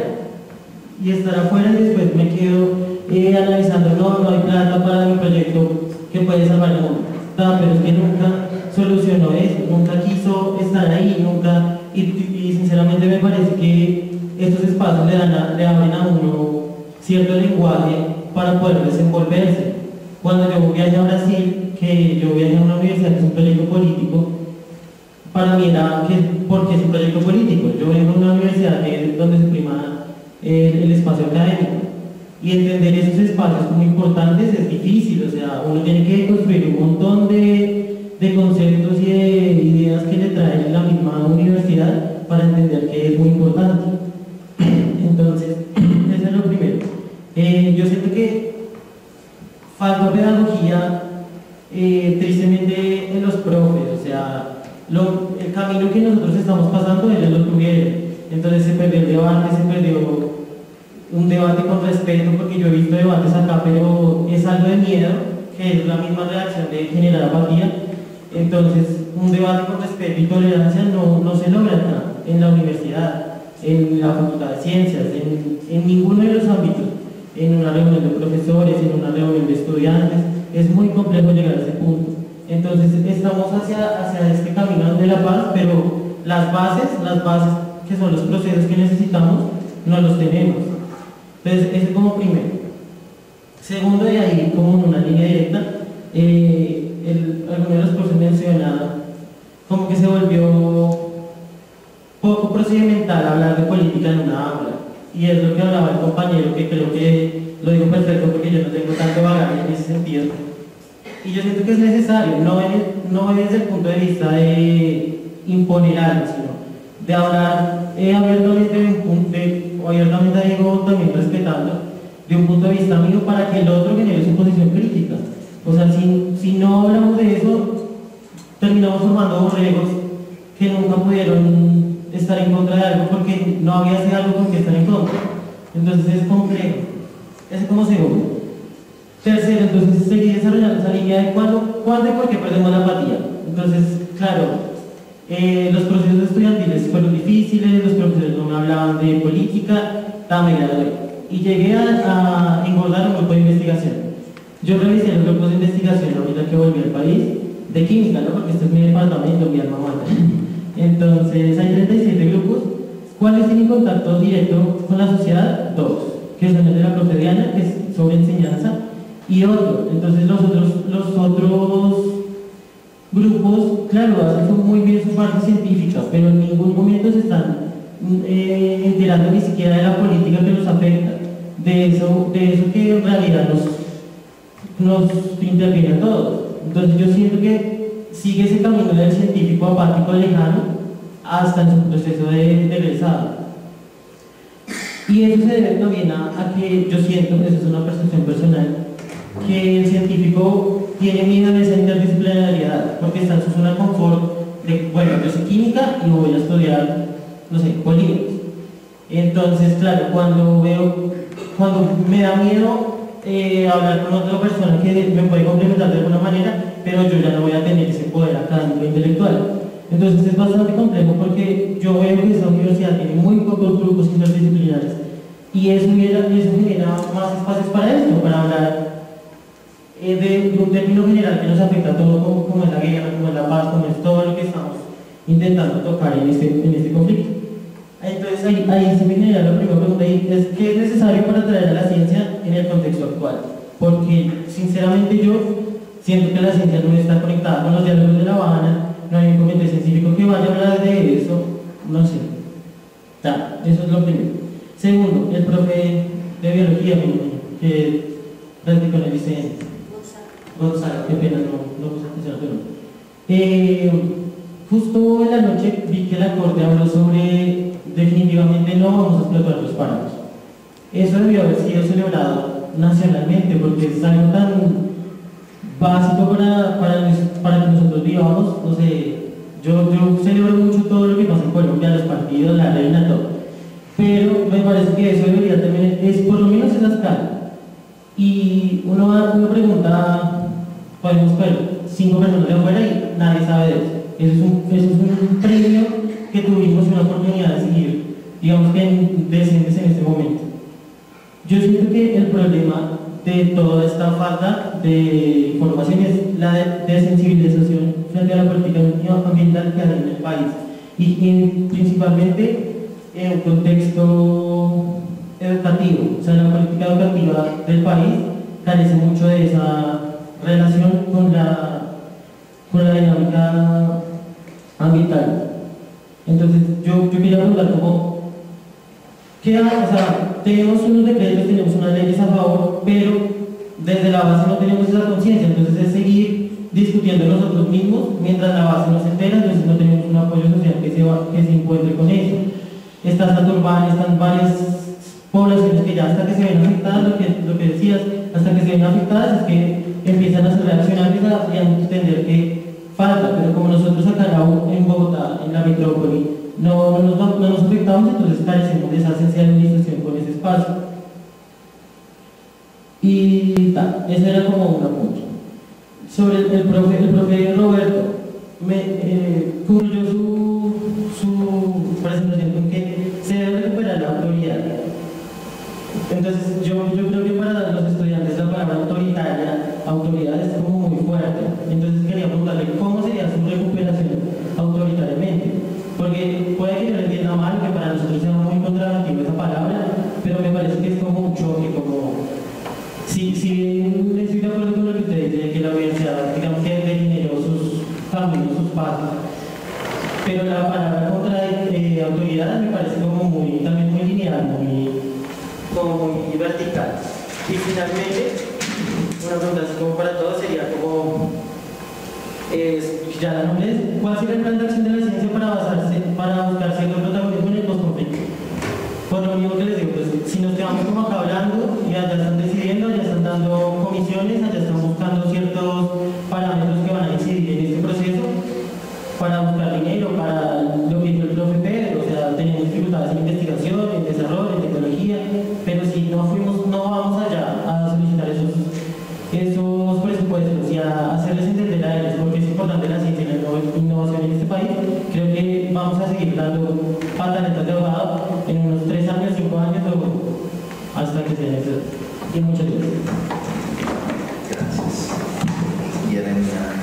Y estar afuera y después me quedo eh, analizando, no, no hay plata para mi proyecto que puede salvar el mundo. No, pero es que nunca solucionó eso, nunca quiso estar ahí, nunca, y, y sinceramente me parece que estos espacios le, dan a, le abren a uno cierto lenguaje para poder desenvolverse. Cuando yo viajé a Brasil, que yo viajé a una universidad que es un proyecto político, para mí era que, ¿por qué es un proyecto político? Yo vengo a una universidad que, donde se prima el, el espacio académico, y entender esos espacios como importantes es difícil, o sea, uno tiene que construir un montón de, de conceptos y de ideas que le trae la misma universidad para entender que es muy importante. Entonces, eso es lo primero. Eh, yo siento que falta pedagogía, eh, tristemente, en los profes, o sea, lo, el camino que nosotros estamos pasando, ellos lo tuvieron. Entonces se perdió el debate, se perdió un debate con respeto, porque yo he visto debates acá, pero es algo de miedo, que es la misma reacción de generar apatía. Entonces, un debate con respeto y tolerancia no, no se logra acá, en la universidad, en la Facultad de Ciencias, en, en ninguno de los ámbitos, en una reunión de profesores, en una reunión de estudiantes. Es muy complejo llegar a ese punto. Entonces, estamos hacia, hacia este camino de la paz, pero las bases, las bases que son los procesos que necesitamos, no los tenemos. Entonces, ese como primero. Segundo, de ahí, como en una línea directa, eh, el, alguno de los profesores menciona como que se volvió poco procedimental hablar de política en una aula. Y es lo que hablaba el compañero, que creo que lo digo perfecto porque yo no tengo tanto bagaje en ese sentido. Y yo siento que es necesario, no, es, no es desde el punto de vista de imponer algo, sino de hablar eh, abiertamente, de un punto, de, o abiertamente digo también respetando, de un punto de vista mío para que el otro genere su posición crítica. O sea, si, si no hablamos de eso, terminamos formando borregos que nunca pudieron estar en contra de algo porque no había ese algo con que estar en contra. Entonces es complejo. Ese es como segundo. Tercero, entonces seguir desarrollando esa línea de cuándo, cuándo y por qué perdemos la apatía. Entonces, claro, eh, los procesos estudiantiles fueron difíciles, los profesores no me hablaban de política, también me gradué. Y llegué a, a engordar un grupo de investigación. Yo revisé los grupos de investigación ahorita que volví al país, de química, ¿no? Porque este es mi departamento, mi alma mater. Entonces, hay treinta y siete grupos. ¿Cuáles tienen contacto directo con la sociedad? Dos, que son el de la profe Diana, que es sobre enseñanza, y otro. Entonces los otros, los otros grupos, claro, hacen muy bien su parte científica, pero en ningún momento se están eh, enterando ni siquiera de la política que los afecta, de eso, de eso que en realidad nos, nos interviene a todos. Entonces yo siento que sigue ese camino del científico apático lejano hasta en su proceso de, de egresado. Y eso se debe también a, a que yo siento, eso es una percepción personal, que el científico tiene miedo de esa interdisciplinariedad, porque está en su zona de confort de, bueno, yo soy química y voy a estudiar, no sé, polímeros. Entonces, claro, cuando veo, cuando me da miedo eh, hablar con otra persona que me puede complementar de alguna manera, pero yo ya no voy a tener ese poder académico e intelectual. Entonces es bastante complejo porque yo veo que esta universidad tiene muy pocos grupos interdisciplinares Y eso, hubiera, eso genera más espacios para esto, para hablar eh, de, de un término general que nos afecta a todos, como, como es la guerra, como es la paz, como es todo lo que estamos intentando tocar en este, en este conflicto. Entonces ahí, ahí se me genera la primera pregunta, y es ¿qué es necesario para traer a la ciencia en el contexto actual? Porque sinceramente yo siento que la ciencia no está conectada con los diálogos de La Habana, no hay un comité científico que vaya a hablar de eso, no sé. Ya, eso es lo primero. Segundo, el profe de biología, que practicó en el I C N. Gonzalo, qué pena, no, no puse atención, pero eh, justo en la noche vi que la Corte habló sobre definitivamente no vamos a explotar los páramos. Eso debió haber sido celebrado nacionalmente porque es algo tan básico para, para, para que nosotros vivamos. No sé, yo, yo celebro mucho todo lo que pasa en Colombia, los partidos, la reina, todo, pero me parece que eso debería también, es por lo menos esa escala. Y uno, uno pregunta, podemos ver cinco personas de afuera y nadie sabe de eso. Eso es un, eso es un premio que tuvimos, una oportunidad de seguir, digamos que en, decentes en este momento. Yo siento que el problema de toda esta falta de información es la de, de sensibilización frente a la política ambiental que hay en el país, y, y principalmente en un contexto educativo. O sea, la política educativa del país carece mucho de esa relación con la, con la dinámica ambiental. Entonces yo, yo quería preguntar cómo, ¿qué hay? O sea, tenemos unos decretos, tenemos unas leyes a favor, pero desde la base no tenemos esa conciencia. Entonces es seguir discutiendo nosotros mismos mientras la base no se entera, entonces no tenemos un apoyo social que se, va, que se encuentre con eso. Está Santurbán, están varias poblaciones que ya hasta que se ven afectadas, lo que, lo que decías, hasta que se ven afectadas es que empiezan a ser reaccionarios y a entender que falta, pero como nosotros acá en Bogotá, en la metrópoli, no, no, nos, no nos afectamos, entonces carecemos de esa sensibilización con ese espacio. Y tal, ese era como un punto. Sobre el, el, profe, el profe Roberto, me eh, concluyó su, su presentación con que se debe recuperar la autoridad. Entonces yo, yo creo que para los estudiantes la palabra autoritaria, autoridad es como muy fuerte. Entonces quería preguntarle cómo sería su recuperación autoritariamente. Porque puede que yo lo entienda mal, que para nosotros sea muy contradictiva esa palabra, pero me parece que es como un choque, como... Si, si estoy de acuerdo con lo que usted dice, que la universidad, digamos que generó sus caminos, sus pasos, pero la palabra contra eh, autoridad me parece como muy, también muy lineal, muy, como muy vertical. Y finalmente, una pregunta así como para todos sería como, eh, ya la nombre es, ¿cuál sería el plan de acción de la ciencia para, basarse, para buscar cierto protagonismo en el postconflicto? Por lo mismo que les digo, pues, si nos quedamos como acá hablando, ya, ya están decidiendo, ya están dando comisiones, ya están buscando ciertos parámetros que van a incidir en este proceso para buscar dinero, para lo que hizo el profe Pedro. O sea, tenemos dificultades en investigación, en desarrollo, en tecnología, pero si no fuimos, no vamos allá a solicitar esos, esos presupuestos y a hacerles entender a ellos porque es importante la ciencia y la innovación en este país, creo que vamos a seguir dando pataletas de ahogado en unos tres años, cinco años o hasta que sea necesario. Y muchas gracias. Gracias. Jeremia.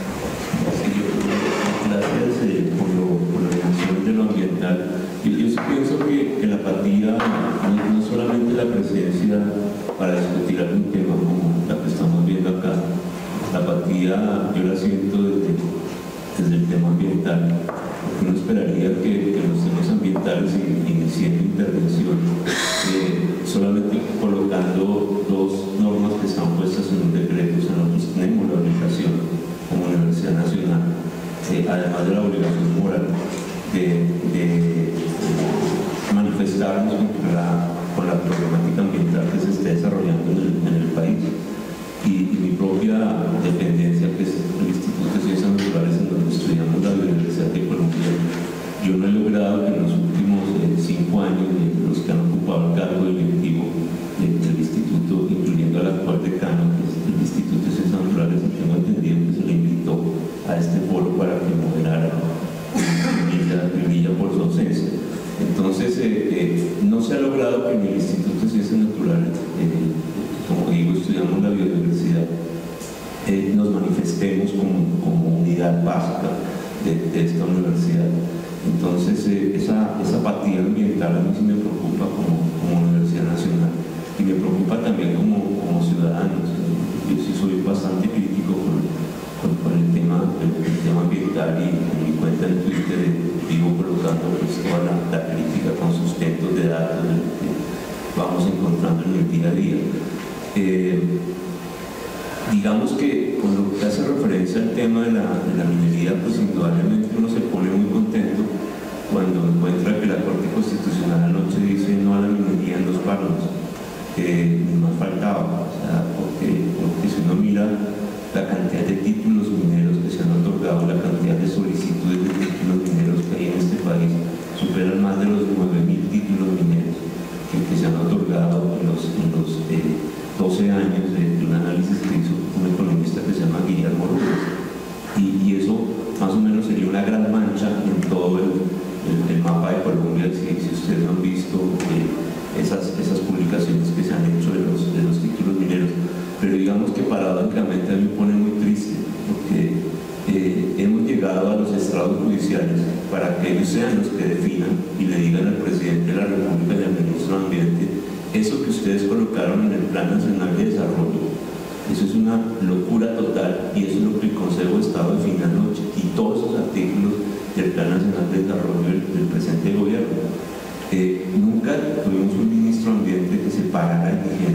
Gracias eh, por, lo, por la mención de lo ambiental. Yo, yo sí pienso que, que la apatía no, no solamente la presencia para discutir algún tema como la que estamos viendo acá. La apatía yo la siento desde, desde el tema ambiental. Uno esperaría que, que los temas ambientales inicien intervención eh, solamente colocando dos normas que están puestas en un decreto. O sea, nosotros tenemos la obligación como Universidad Nacional, eh, además de la obligación moral de, de, de manifestarnos con la, con la problemática ambiental que se esté desarrollando en el, en el país. Y, y mi propia dependencia, que es el Instituto de Ciencias Naturales, en donde estudiamos la Biodiversidad de Colombia, yo no he logrado que en los últimos eh, cinco años eh, los que han ocupado el cargo directivo eh, del instituto, incluyendo al actual decano, que es el Instituto de Ciencias Naturales, y tengo entendido que se le invitó a este foro para que moderara Villa por su ausencia. Entonces, eh, eh, no se ha logrado que en el Instituto de Ciencias Naturales, eh, como digo, estudiamos la biodiversidad, eh, nos manifestemos como, como unidad básica de, de esta universidad. Entonces, eh, esa, esa apatía ambiental a mí sí me preocupa como, como Universidad Nacional, y me preocupa también como, como ciudadanos. Yo sí soy bastante crítico con, con, con el, tema, el, el tema ambiental, y en mi cuenta en Twitter vivo colocando pues, toda la, la crítica con sustentos de datos que vamos encontrando en el día a día. Eh, digamos que con lo que hace referencia al tema de la, de la minería, pues indudablemente uno se pone muy contento cuando encuentra que la Corte Constitucional anoche dice no a la minería en los páramos. Eh, nos faltaba, o sea, porque, porque si uno mira la cantidad de títulos mineros que se han otorgado, la cantidad de solicitudes de títulos mineros que hay en este país, superan más de los nueve mil títulos mineros que, que se han otorgado en los, en los eh, doce años de, de un análisis que hizo un economista que se llama Guillermo Rubens. Y, y eso más o menos sería una gran mancha en todo el, el, el mapa de Colombia, si, si ustedes han visto eh, esas, esas publicaciones que se han hecho de los, de los títulos mineros. Pero digamos que paradójicamente a mí me pone muy triste, porque eh, hemos llegado a los estrados judiciales para que ellos sean los que definan y le digan al presidente de la República y al ministro de Ambiente: eso que ustedes colocaron en el Plan Nacional de Desarrollo, eso es una locura total, y eso es lo que el Consejo de Estado define anoche, y todos esos artículos del Plan Nacional de Desarrollo del, del presente gobierno. Eh, nunca tuvimos un ministro de Ambiente que se parara y dijera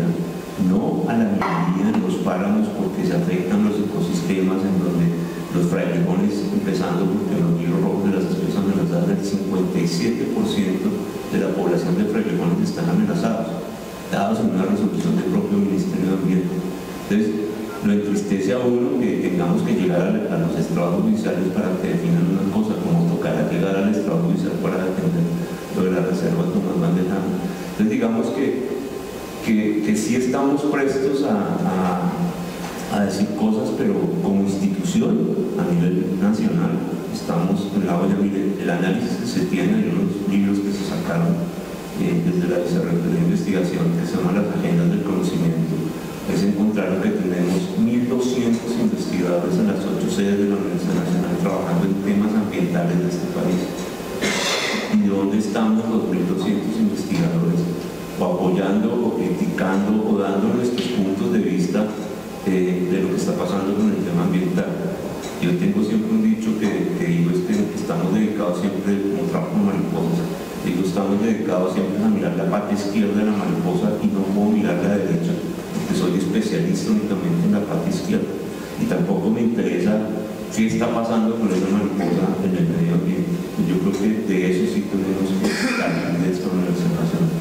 no a la minería en los páramos porque se afectan los ecosistemas, en donde los frailejones, empezando porque los ríos rojos de las especies amenazadas, del cincuenta y siete por ciento de la población de frailejones están amenazados, dados en una resolución del propio Ministerio de Ambiente. Entonces, lo entristece a uno que tengamos que llegar a, a los estrados judiciales para que definan una cosa, como tocará llegar al estrado judicial para defender lo de la reserva Tomás Bandejano. Entonces, digamos que Que, que sí estamos prestos a, a, a decir cosas, pero como institución a nivel nacional estamos en la olla. Mire, el análisis que se tiene, hay unos libros que se sacaron eh, desde la Vicerrectoría de Investigación que se llaman las agendas del conocimiento, es encontrar que tenemos mil doscientos investigadores en las ocho sedes de la Universidad Nacional trabajando en temas ambientales de este país. ¿Y dónde estamos los mil doscientos investigadores? O apoyando, o criticando, o dando nuestros puntos de vista eh, de lo que está pasando con el tema ambiental. Yo tengo siempre un dicho que, que digo es que estamos dedicados siempre, como trabajo con mariposas, digo estamos dedicados siempre a mirar la parte izquierda de la mariposa y no puedo mirar la derecha, porque soy especialista únicamente en la parte izquierda y tampoco me interesa qué está pasando con esa mariposa en el medio ambiente. Yo creo que de eso sí tenemos que salir de esta Universidad Nacional.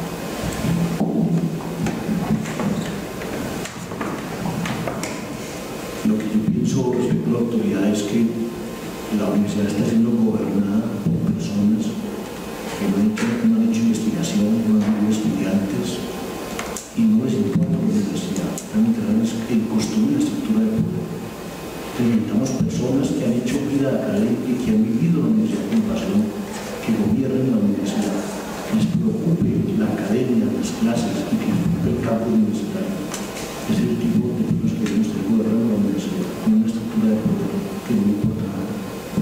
Lo que yo pienso respecto a la autoridad es que la universidad está siendo gobernada por personas que no han hecho, no han hecho investigación, no han habido estudiantes, y no les importa la universidad. Realmente es el construir la estructura de poder. Necesitamos personas que han hecho vida académica y que han vivido la universidad con pasión, que gobiernen la universidad, que les preocupe la academia, las clases, y que les preocupe el campo universitario. Es el tipo de personas que debemos tener gobernando la universidad, con una estructura de poder que no importa nada.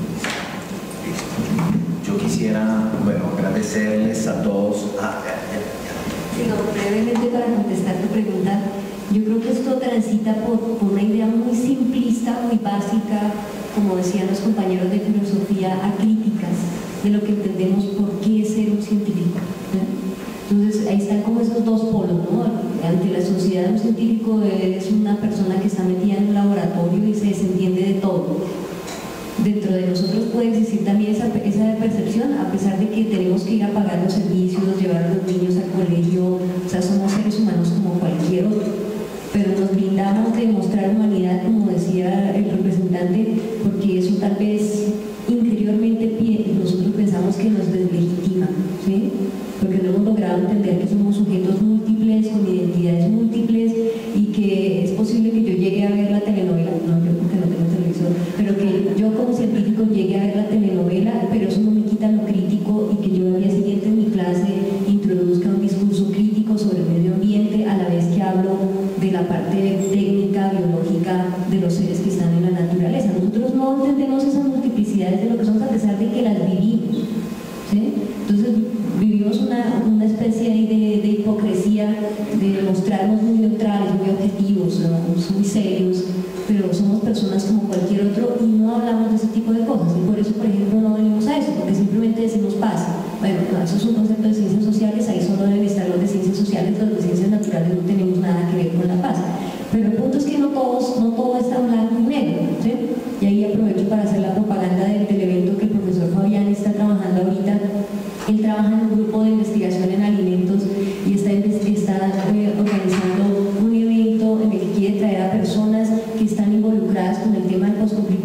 Yo quisiera, bueno, agradecerles a todos. Ah, ya, ya, ya. Sí, no, brevemente para contestar tu pregunta, yo creo que esto transita por, por una idea muy simplista, muy básica, como decían los compañeros de filosofía, acríticas de lo que entendemos por qué es ser un científico, ¿no? Entonces ahí están como esos dos polos, ¿no? Ante la sociedad, un científico es una persona que está metida en un laboratorio y se desentiende de todo. Dentro de nosotros puede existir también esa, esa percepción, a pesar de que tenemos que ir a pagar los servicios, llevar a los niños al colegio, o sea, somos seres humanos como cualquier otro, pero nos brindamos de mostrar humanidad, como decía el representante, porque eso tal vez interiormente nosotros pensamos que nos deslegitima, ¿sí? Porque no hemos logrado entender que somos sujetos múltiples, con identidades múltiples, y que es posible que yo llegue a ver la telenovela, no, yo porque no tengo televisor, pero que yo como científico llegue a ver la telenovela, pero eso no me quita lo crítico, y que yo al día siguiente en mi clase introduzca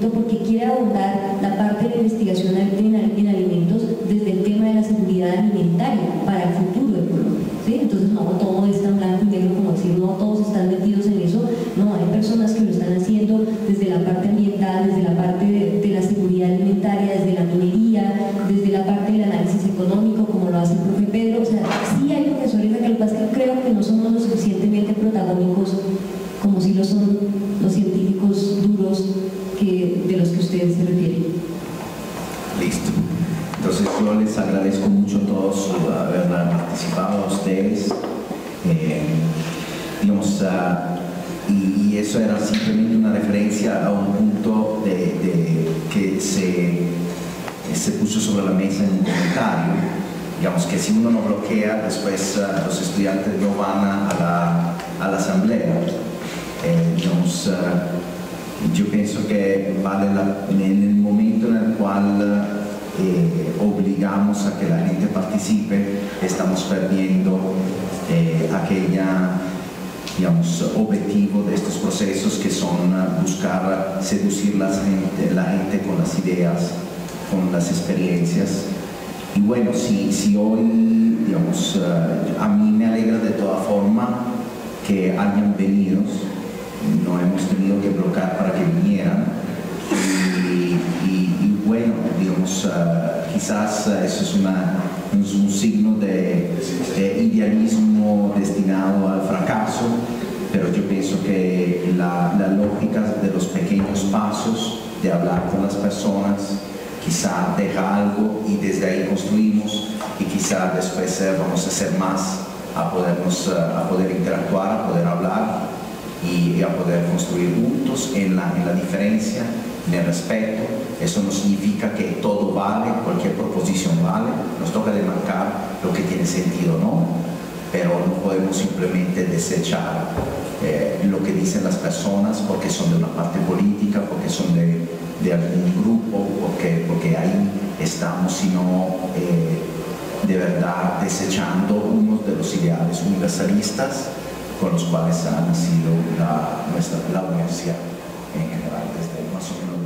proyecto porque quiere abordar la parte de la investigación en, en alimentos desde el tema de la seguridad alimentaria para el futuro de Colombia, ¿sí? Entonces no todo es tan blanco y negro como decir, no todos están metidos en eso, no, hay personas que lo están haciendo desde la parte ambiental, desde la parte de, de la seguridad alimentaria, desde la minería, desde la parte del análisis económico, como lo hace el profe Pedro. O sea, sí hay profesores acá, lo que pasa es que creo que no somos lo suficientemente protagónicos como si lo son los científicos duros que, de los que ustedes se refieren. Listo. Entonces yo les agradezco mucho a todos por haber participado, a ustedes. Eh, digamos, uh, y, y eso era simplemente una referencia a un punto de, de, que se, se puso sobre la mesa en un comentario. Digamos que si uno no bloquea, después uh, los estudiantes no van a, a, la, a la asamblea. Eh, digamos, uh, yo pienso que vale la, en el momento en el cual eh, obligamos a que la gente participe, estamos perdiendo eh, aquella, digamos, objetivo de estos procesos que son uh, buscar seducir la gente, la gente con las ideas, con las experiencias. Y bueno, si, si hoy, digamos, uh, a mí me alegra de toda forma que hayan venido, no hemos tenido que bloquear para que vinieran. Y, y, y bueno, digamos, uh, quizás uh, eso es, una, es un signo de, de idealismo destinado al fracaso, pero yo pienso que la, la lógica de los pequeños pasos, de hablar con las personas, quizá deja algo y desde ahí construimos, y quizá después eh, vamos a hacer más, a, podernos, uh, a poder interactuar, a poder hablar y, y a poder construir juntos en la, en la diferencia, en el respeto. Eso no significa que todo vale, cualquier proposición vale, nos toca demarcar lo que tiene sentido o no, pero no podemos simplemente desechar eh, lo que dicen las personas porque son de una parte política, porque son de, de algún grupo, porque, porque ahí estamos, sino eh, de verdad desechando uno de los ideales universalistas con los cuales ha nacido la, nuestra, la universidad en general, desde más o menos